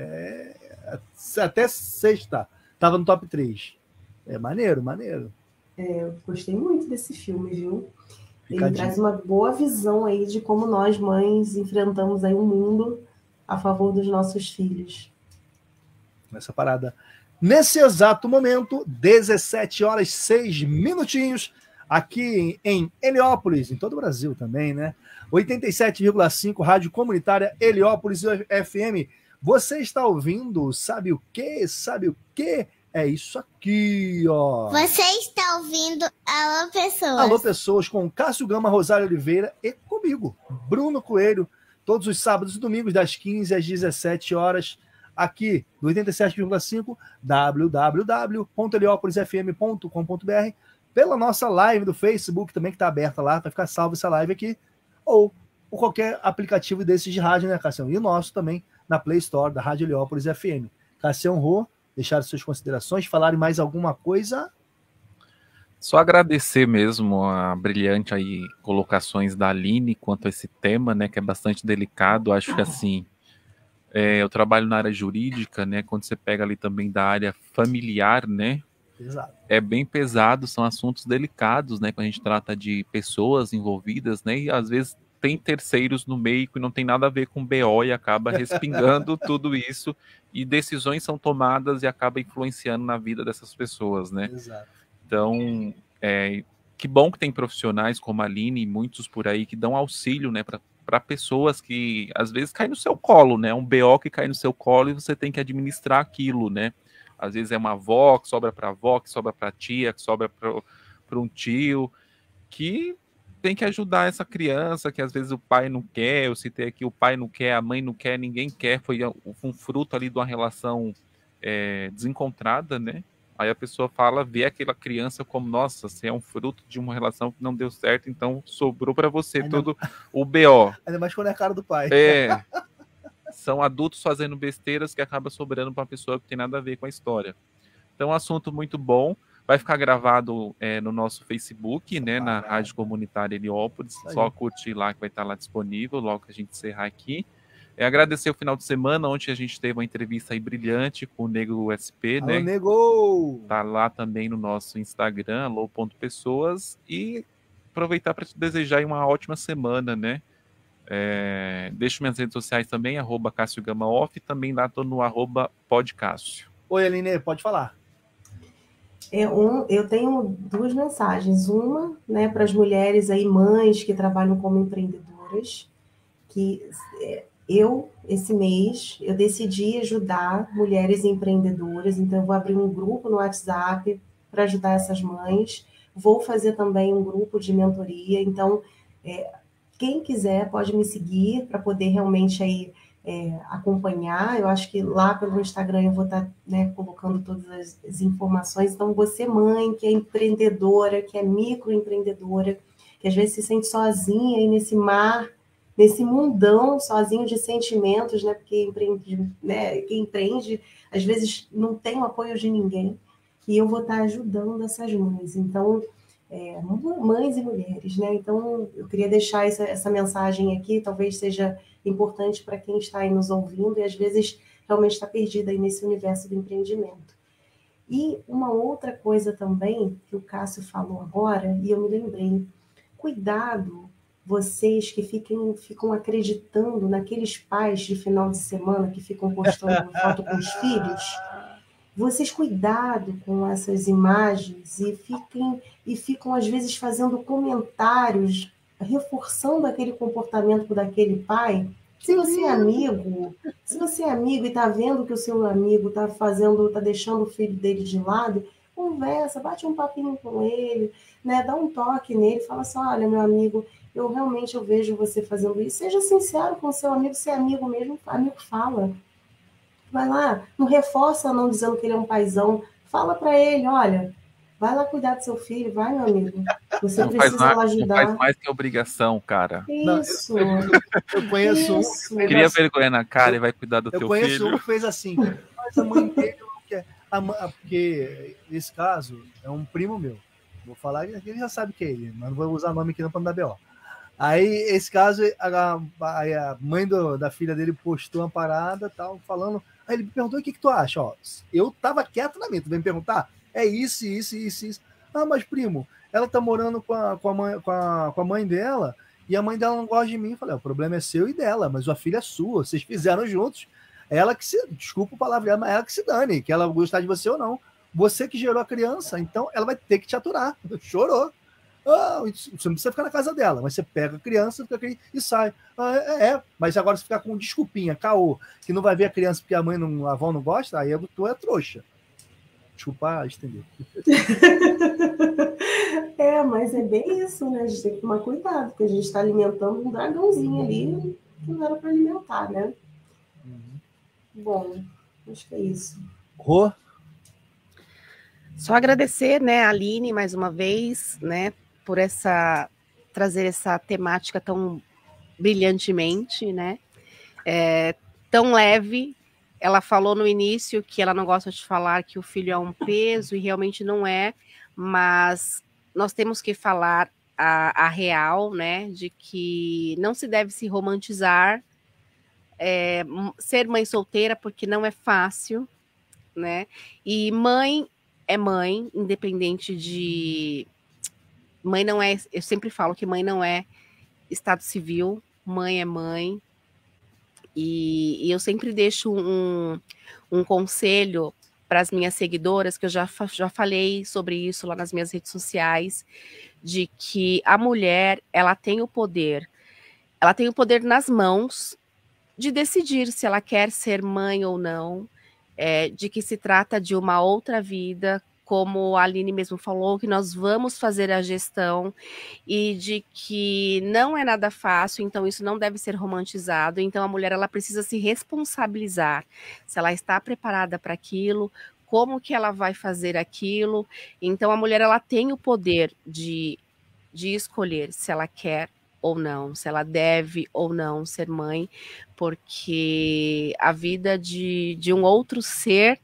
Até sexta estava no top 3. É maneiro. Eu gostei muito desse filme, viu? Ele traz uma boa visão aí de como nós, mães, enfrentamos aí o mundo a favor dos nossos filhos. Nessa parada. Nesse exato momento, 17h06, aqui em Heliópolis, em todo o Brasil também, né? 87,5, Rádio Comunitária Heliópolis FM. Você está ouvindo, sabe o quê? Sabe o quê? É isso aqui, ó. Você está ouvindo Alô Pessoas. Alô Pessoas, com Cássio Gama, Rosário Oliveira e comigo, Bruno Coelho, todos os sábados e domingos, das 15 às 17 horas, aqui no 87,5, www.heliopolisfm.com.br, pela nossa live do Facebook também, que está aberta lá, vai ficar salvo essa live aqui, ou por qualquer aplicativo desses de rádio, né, Cássio? E o nosso também na Play Store da Rádio Heliópolis FM. Cássio, Rô, deixar suas considerações, falarem mais alguma coisa? Só agradecer mesmo a brilhante aí colocações da Aline quanto a esse tema, né, que é bastante delicado. Acho que assim, eu trabalho na área jurídica, né, quando você pega ali também da área familiar, né, Exato. É bem pesado, são assuntos delicados, né, quando a gente trata de pessoas envolvidas, né, e às vezes tem terceiros no meio que não tem nada a ver com BO e acaba respingando tudo isso, e decisões são tomadas e acaba influenciando na vida dessas pessoas, né. Exato. Então, que bom que tem profissionais como a Aline e muitos por aí que dão auxílio, né, para pessoas que às vezes caem no seu colo, né, um BO que cai no seu colo e você tem que administrar aquilo, né. Às vezes é uma avó que sobra para avó, que sobra para tia, que sobra para um tio, que tem que ajudar essa criança, que às vezes o pai não quer. Eu citei aqui, o pai não quer, a mãe não quer, ninguém quer, foi um fruto ali de uma relação desencontrada, né? Aí a pessoa vê aquela criança como, nossa, você é um fruto de uma relação que não deu certo, então sobrou para você todo o BO. Ainda mais quando é a cara do pai. São adultos fazendo besteiras que acaba sobrando para uma pessoa que tem nada a ver com a história. Então, um assunto muito bom. Vai ficar gravado no nosso Facebook, né, na Rádio Comunitária Heliópolis. Só curtir lá que vai estar lá disponível logo que a gente encerrar aqui. Agradecer o final de semana, onde a gente teve uma entrevista aí brilhante com o Nego SP, né? Nego! Tá lá também no nosso Instagram, alô.pessoas. E aproveitar para te desejar aí uma ótima semana, né? Deixo minhas redes sociais também, @CássioGamaOff, também lá tô no @podcássio. Oi, Aline, pode falar. Eu tenho duas mensagens. Uma, né, para as mulheres aí, mães que trabalham como empreendedoras, que esse mês, eu decidi ajudar mulheres empreendedoras, então eu vou abrir um grupo no WhatsApp para ajudar essas mães. Vou fazer também um grupo de mentoria, então quem quiser pode me seguir para poder realmente aí acompanhar. Eu acho que lá pelo Instagram eu vou estar, né, colocando todas as informações. Então, você, mãe, que é empreendedora, que é microempreendedora, que às vezes se sente sozinha aí nesse mar, nesse mundão, sozinho de sentimentos, né? Porque quem empreende, às vezes, não tem o apoio de ninguém. E eu vou estar ajudando essas mães. Então, mães e mulheres, né? Então, eu queria deixar essa mensagem aqui, talvez seja importante para quem está aí nos ouvindo e às vezes realmente está perdida aí nesse universo do empreendimento. E uma outra coisa também que o Cássio falou agora, e eu me lembrei, cuidado vocês que ficam acreditando naqueles pais de final de semana que ficam postando foto com os filhos. Vocês cuidado com essas imagens e ficam às vezes fazendo comentários reforçando aquele comportamento daquele pai. Se você é amigo e está vendo que o seu amigo está deixando o filho dele de lado, conversa, bate um papinho com ele, né? Dá um toque nele, fala assim, olha, meu amigo, eu vejo você fazendo isso. Seja sincero com o seu amigo, se é amigo mesmo, amigo fala. Vai lá, não reforça não dizendo que ele é um paizão, fala para ele, olha, vai lá cuidar do seu filho, vai, meu amigo. Você precisa lá ajudar. Não faz mais que obrigação, cara. Isso. Eu conheço um. Cria vergonha na cara e vai cuidar do teu filho. Eu conheço um que fez assim. Mas a mãe dele não quer. Porque esse caso é um primo meu. Vou falar que ele já sabe que é ele, mas não vou usar o nome aqui não para não dar B.O. Aí, esse caso, a mãe da filha dele postou uma parada, tal, falando. Aí ele me perguntou: o que tu acha? Ó, eu tava quieto na minha, tu vem me perguntar? É isso. Ah, mas primo, ela tá morando com a mãe dela e a mãe dela não gosta de mim. Eu falei: o problema é seu e dela, mas a filha é sua, vocês fizeram juntos. Ela que se, desculpa o palavreado, mas ela que se dane, que ela gostar de você ou não. Você que gerou a criança, então ela vai ter que te aturar. Chorou. Ah, você não precisa ficar na casa dela, mas você pega a criança e sai. Mas agora se ficar com desculpinha, caô, que não vai ver a criança porque a avó não gosta, aí tu é trouxa. Desculpa estender. Mas é bem isso, né? A gente tem que tomar cuidado, porque a gente está alimentando um dragãozinho ali que não era para alimentar, né? Bom, acho que é isso. Rô? Só agradecer, né, a Aline, mais uma vez, né, por trazer essa temática tão brilhantemente, né, tão leve. Ela falou no início que ela não gosta de falar que o filho é um peso, e realmente não é, mas nós temos que falar a real, né, de que não se deve se romantizar ser mãe solteira, porque não é fácil, né, e mãe é mãe, independente de... Mãe não é... Eu sempre falo que mãe não é estado civil, mãe é mãe. E eu sempre deixo um conselho para as minhas seguidoras, que eu já falei sobre isso lá nas minhas redes sociais, de que a mulher, ela tem o poder nas mãos de decidir se ela quer ser mãe ou não, de que se trata de uma outra vida, como a Aline mesmo falou, que nós vamos fazer a gestão, e de que não é nada fácil, então isso não deve ser romantizado. Então a mulher, ela precisa se responsabilizar, se ela está preparada para aquilo, como que ela vai fazer aquilo. Então a mulher, ela tem o poder de escolher se ela quer ou não, se ela deve ou não ser mãe, porque a vida de um outro ser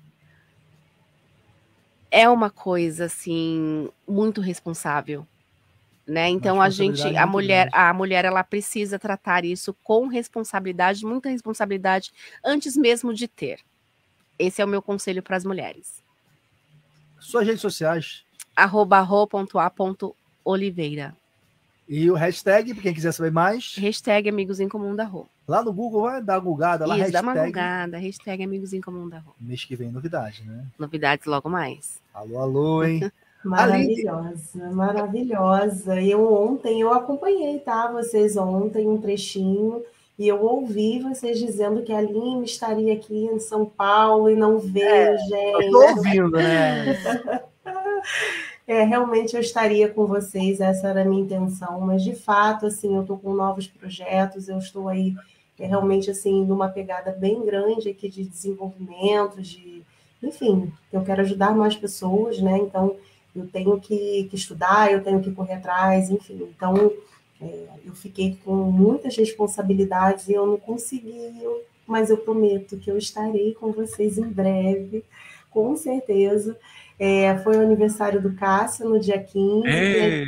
é uma coisa, assim, muito responsável, né? Então a mulher, ela precisa tratar isso com responsabilidade, muita responsabilidade, antes mesmo de ter. Esse é o meu conselho para as mulheres. Suas redes sociais? @ro.a.oliveira. E o hashtag, para quem quiser saber mais? Hashtag Amigos em Comum da Rô. Lá no Google, vai dar uma googada lá. Isso, dá uma googada, hashtag Amigos em Comum da Rô. Mês que vem, novidade, né? Novidades logo mais. Alô, hein? Maravilhosa, maravilhosa. Eu acompanhei, tá? Vocês ontem, um trechinho, e eu ouvi vocês dizendo que a Aline estaria aqui em São Paulo e não veio, gente. Eu tô ouvindo, né? Realmente eu estaria com vocês, essa era a minha intenção, mas de fato, assim, eu estou com novos projetos, eu estou aí realmente, assim, numa pegada bem grande aqui de desenvolvimento, enfim, eu quero ajudar mais pessoas, né? Então, eu tenho que estudar, eu tenho que correr atrás, enfim. Então, eu fiquei com muitas responsabilidades e eu não consegui, mas eu prometo que eu estarei com vocês em breve, com certeza. Foi o aniversário do Cássio no dia 15.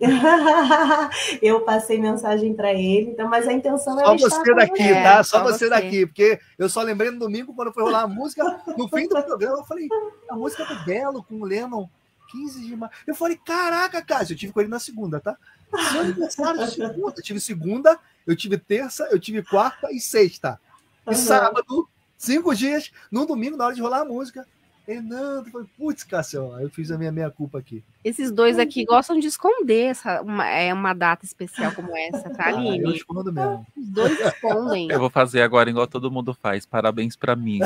Eu passei mensagem para ele, então, mas a intenção era só você daqui, tá? Só você daqui, porque eu só lembrei no domingo, quando foi rolar a música, no fim do programa, eu falei, a música do Belo com o Lennon, 15 de maio. Eu falei, caraca, Cássio, eu tive com ele na segunda, tá? Seu aniversário de segunda. Eu tive segunda, eu tive terça, eu tive quarta e sexta. E sábado, 5 dias, no domingo, na hora de rolar a música. Ele, não, eu falei, putz, Cássio, eu fiz a minha culpa aqui. Esses dois aqui gostam de esconder uma data especial como essa, tá, Aline? Eu escondo mesmo. Os dois escondem. Eu vou fazer agora igual todo mundo faz. Parabéns pra mim.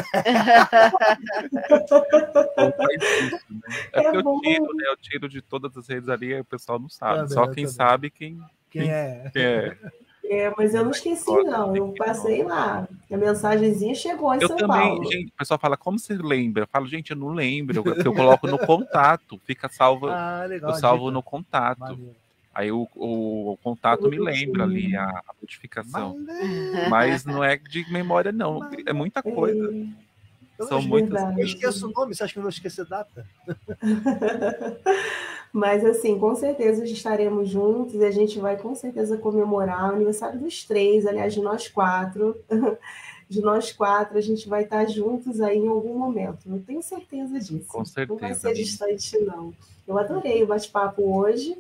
É porque eu tiro, né? Eu tiro de todas as redes ali, o pessoal não sabe. Só quem sabe quem é. Mas eu não esqueci, não. Eu passei lá. A mensagenzinha chegou em São Paulo. Gente, o pessoal fala, como você lembra? Eu falo, gente, eu não lembro. Eu coloco no contato. Fica salvo. Legal, eu salvo no contato. Maneiro. Aí o contato me lembra ali a notificação. Mas não é de memória, não. É muita coisa. São muitas. Eu esqueço o nome, você acha que eu vou esquecer data? Mas, assim, com certeza estaremos juntos e a gente vai, com certeza, comemorar o aniversário dos 3, aliás, de nós 4. De nós 4, a gente vai estar juntos aí em algum momento. Eu tenho certeza disso. Com certeza. Não vai ser distante, não. Eu adorei o bate-papo hoje.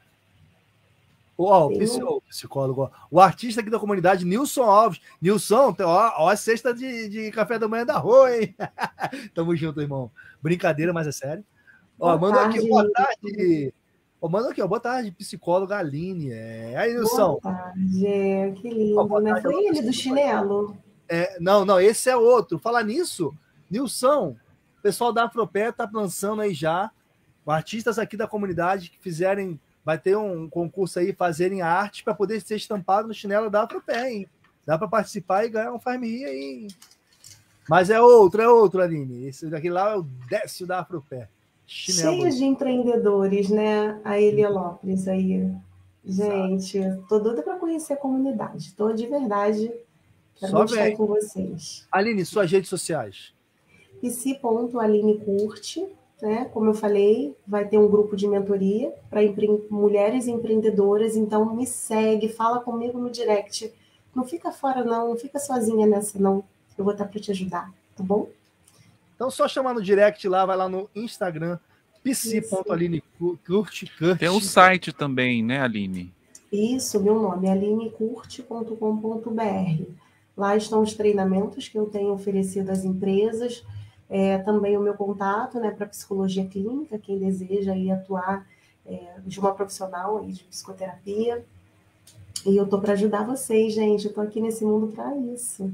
O psicólogo, o artista aqui da comunidade, Nilson Alves. Nilson, ó a cesta de café da manhã da rua, hein? Tamo junto, irmão. Brincadeira, mas é sério. Manda aqui, boa tarde. Manda aqui, boa tarde, psicóloga Aline. Aí, Nilson. Boa tarde, que lindo, né? Foi ele do chinelo. Não, esse é outro. Falar nisso, Nilson, o pessoal da Afropé tá lançando aí já, artistas aqui da comunidade que fizerem, vai ter um concurso aí, fazerem arte para poder ser estampado no chinelo da Afropé, hein? Dá para participar e ganhar um farmia aí. Mas é outro, Aline. Esse daqui lá é o Décio da Afropé. Cheio de empreendedores, né? A Heliópolis aí. Gente, tô doida para conhecer a comunidade. Tô de verdade. Quero estar com vocês. Aline, suas redes sociais. psi.alinecurte, né? Como eu falei, vai ter um grupo de mentoria para mulheres empreendedoras. Então, me segue, fala comigo no direct. Não fica fora, não fica sozinha nessa, não. Eu vou estar para te ajudar, tá bom? Então, só chamar no direct lá, vai lá no Instagram, psi.alinecurte. Tem um site também, né, Aline? Isso, meu nome é alinecurte.com.br. Lá estão os treinamentos que eu tenho oferecido às empresas, também o meu contato, né, para psicologia clínica, quem deseja aí atuar de uma profissional aí de psicoterapia. E eu tô para ajudar vocês, gente. Eu tô aqui nesse mundo para isso.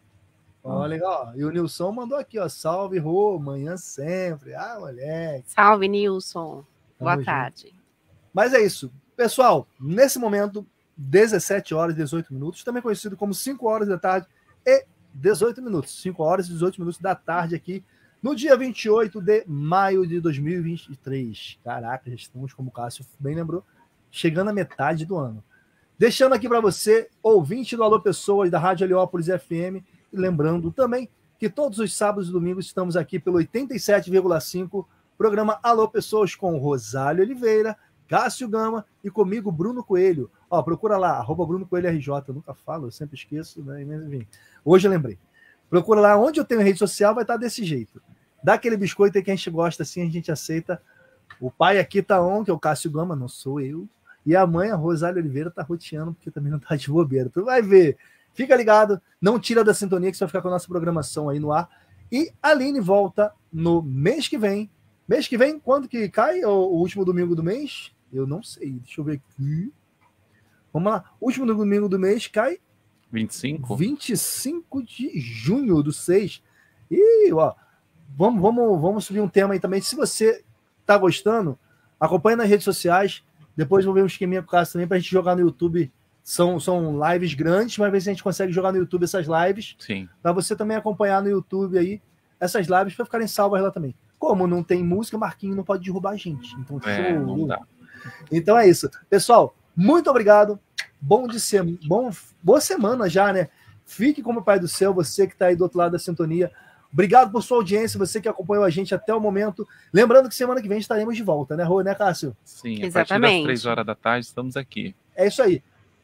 Legal. E o Nilson mandou aqui, salve, Rô, manhã sempre. Moleque. Salve, Nilson. Boa tarde. Mas é isso. Pessoal, nesse momento, 17 horas e 18 minutos, também conhecido como 5 horas da tarde e 18 minutos. 5 horas e 18 minutos da tarde aqui, no dia 28 de maio de 2023. Caraca, já estamos, como o Cássio bem lembrou, chegando à metade do ano. Deixando aqui para você, ouvinte do Alô Pessoas, da Rádio Heliópolis FM, e lembrando também que todos os sábados e domingos estamos aqui pelo 87,5, programa Alô Pessoas com Rosário Oliveira, Cássio Gama e comigo, Bruno Coelho. Procura lá, @Bruno Coelho RJ, eu nunca falo, eu sempre esqueço, né? Enfim, hoje eu lembrei. Procura lá, onde eu tenho rede social vai estar desse jeito. Dá aquele biscoito aí que a gente gosta, assim, a gente aceita. O pai aqui tá on, que é o Cássio Gama, não sou eu. E a mãe, a Rosário Oliveira, tá roteando, porque também não tá de bobeira. Tu vai ver. Fica ligado, não tira da sintonia que você vai ficar com a nossa programação aí no ar. E a Aline volta no mês que vem. Mês que vem, quando que cai o último domingo do mês? Eu não sei, deixa eu ver aqui. Vamos lá, último domingo do mês cai 25? 25 de junho do 6. E, vamos subir um tema aí também. Se você tá gostando, acompanha nas redes sociais. Depois vou ver um esqueminha com o Cássio também pra gente jogar no YouTube São lives grandes, mas às vezes a gente consegue jogar no YouTube essas lives. Sim. Para você também acompanhar no YouTube aí essas lives para ficarem salvas lá também. Como não tem música, Marquinhos não pode derrubar a gente. Então, não dá. Então é isso. Pessoal, muito obrigado. Boa semana já, né? Fique como Pai do Céu, você que está aí do outro lado da sintonia. Obrigado por sua audiência, você que acompanhou a gente até o momento. Lembrando que semana que vem estaremos de volta, né, Rô, né, Cássio? Sim, a partir das 3 horas da tarde estamos aqui. É isso aí.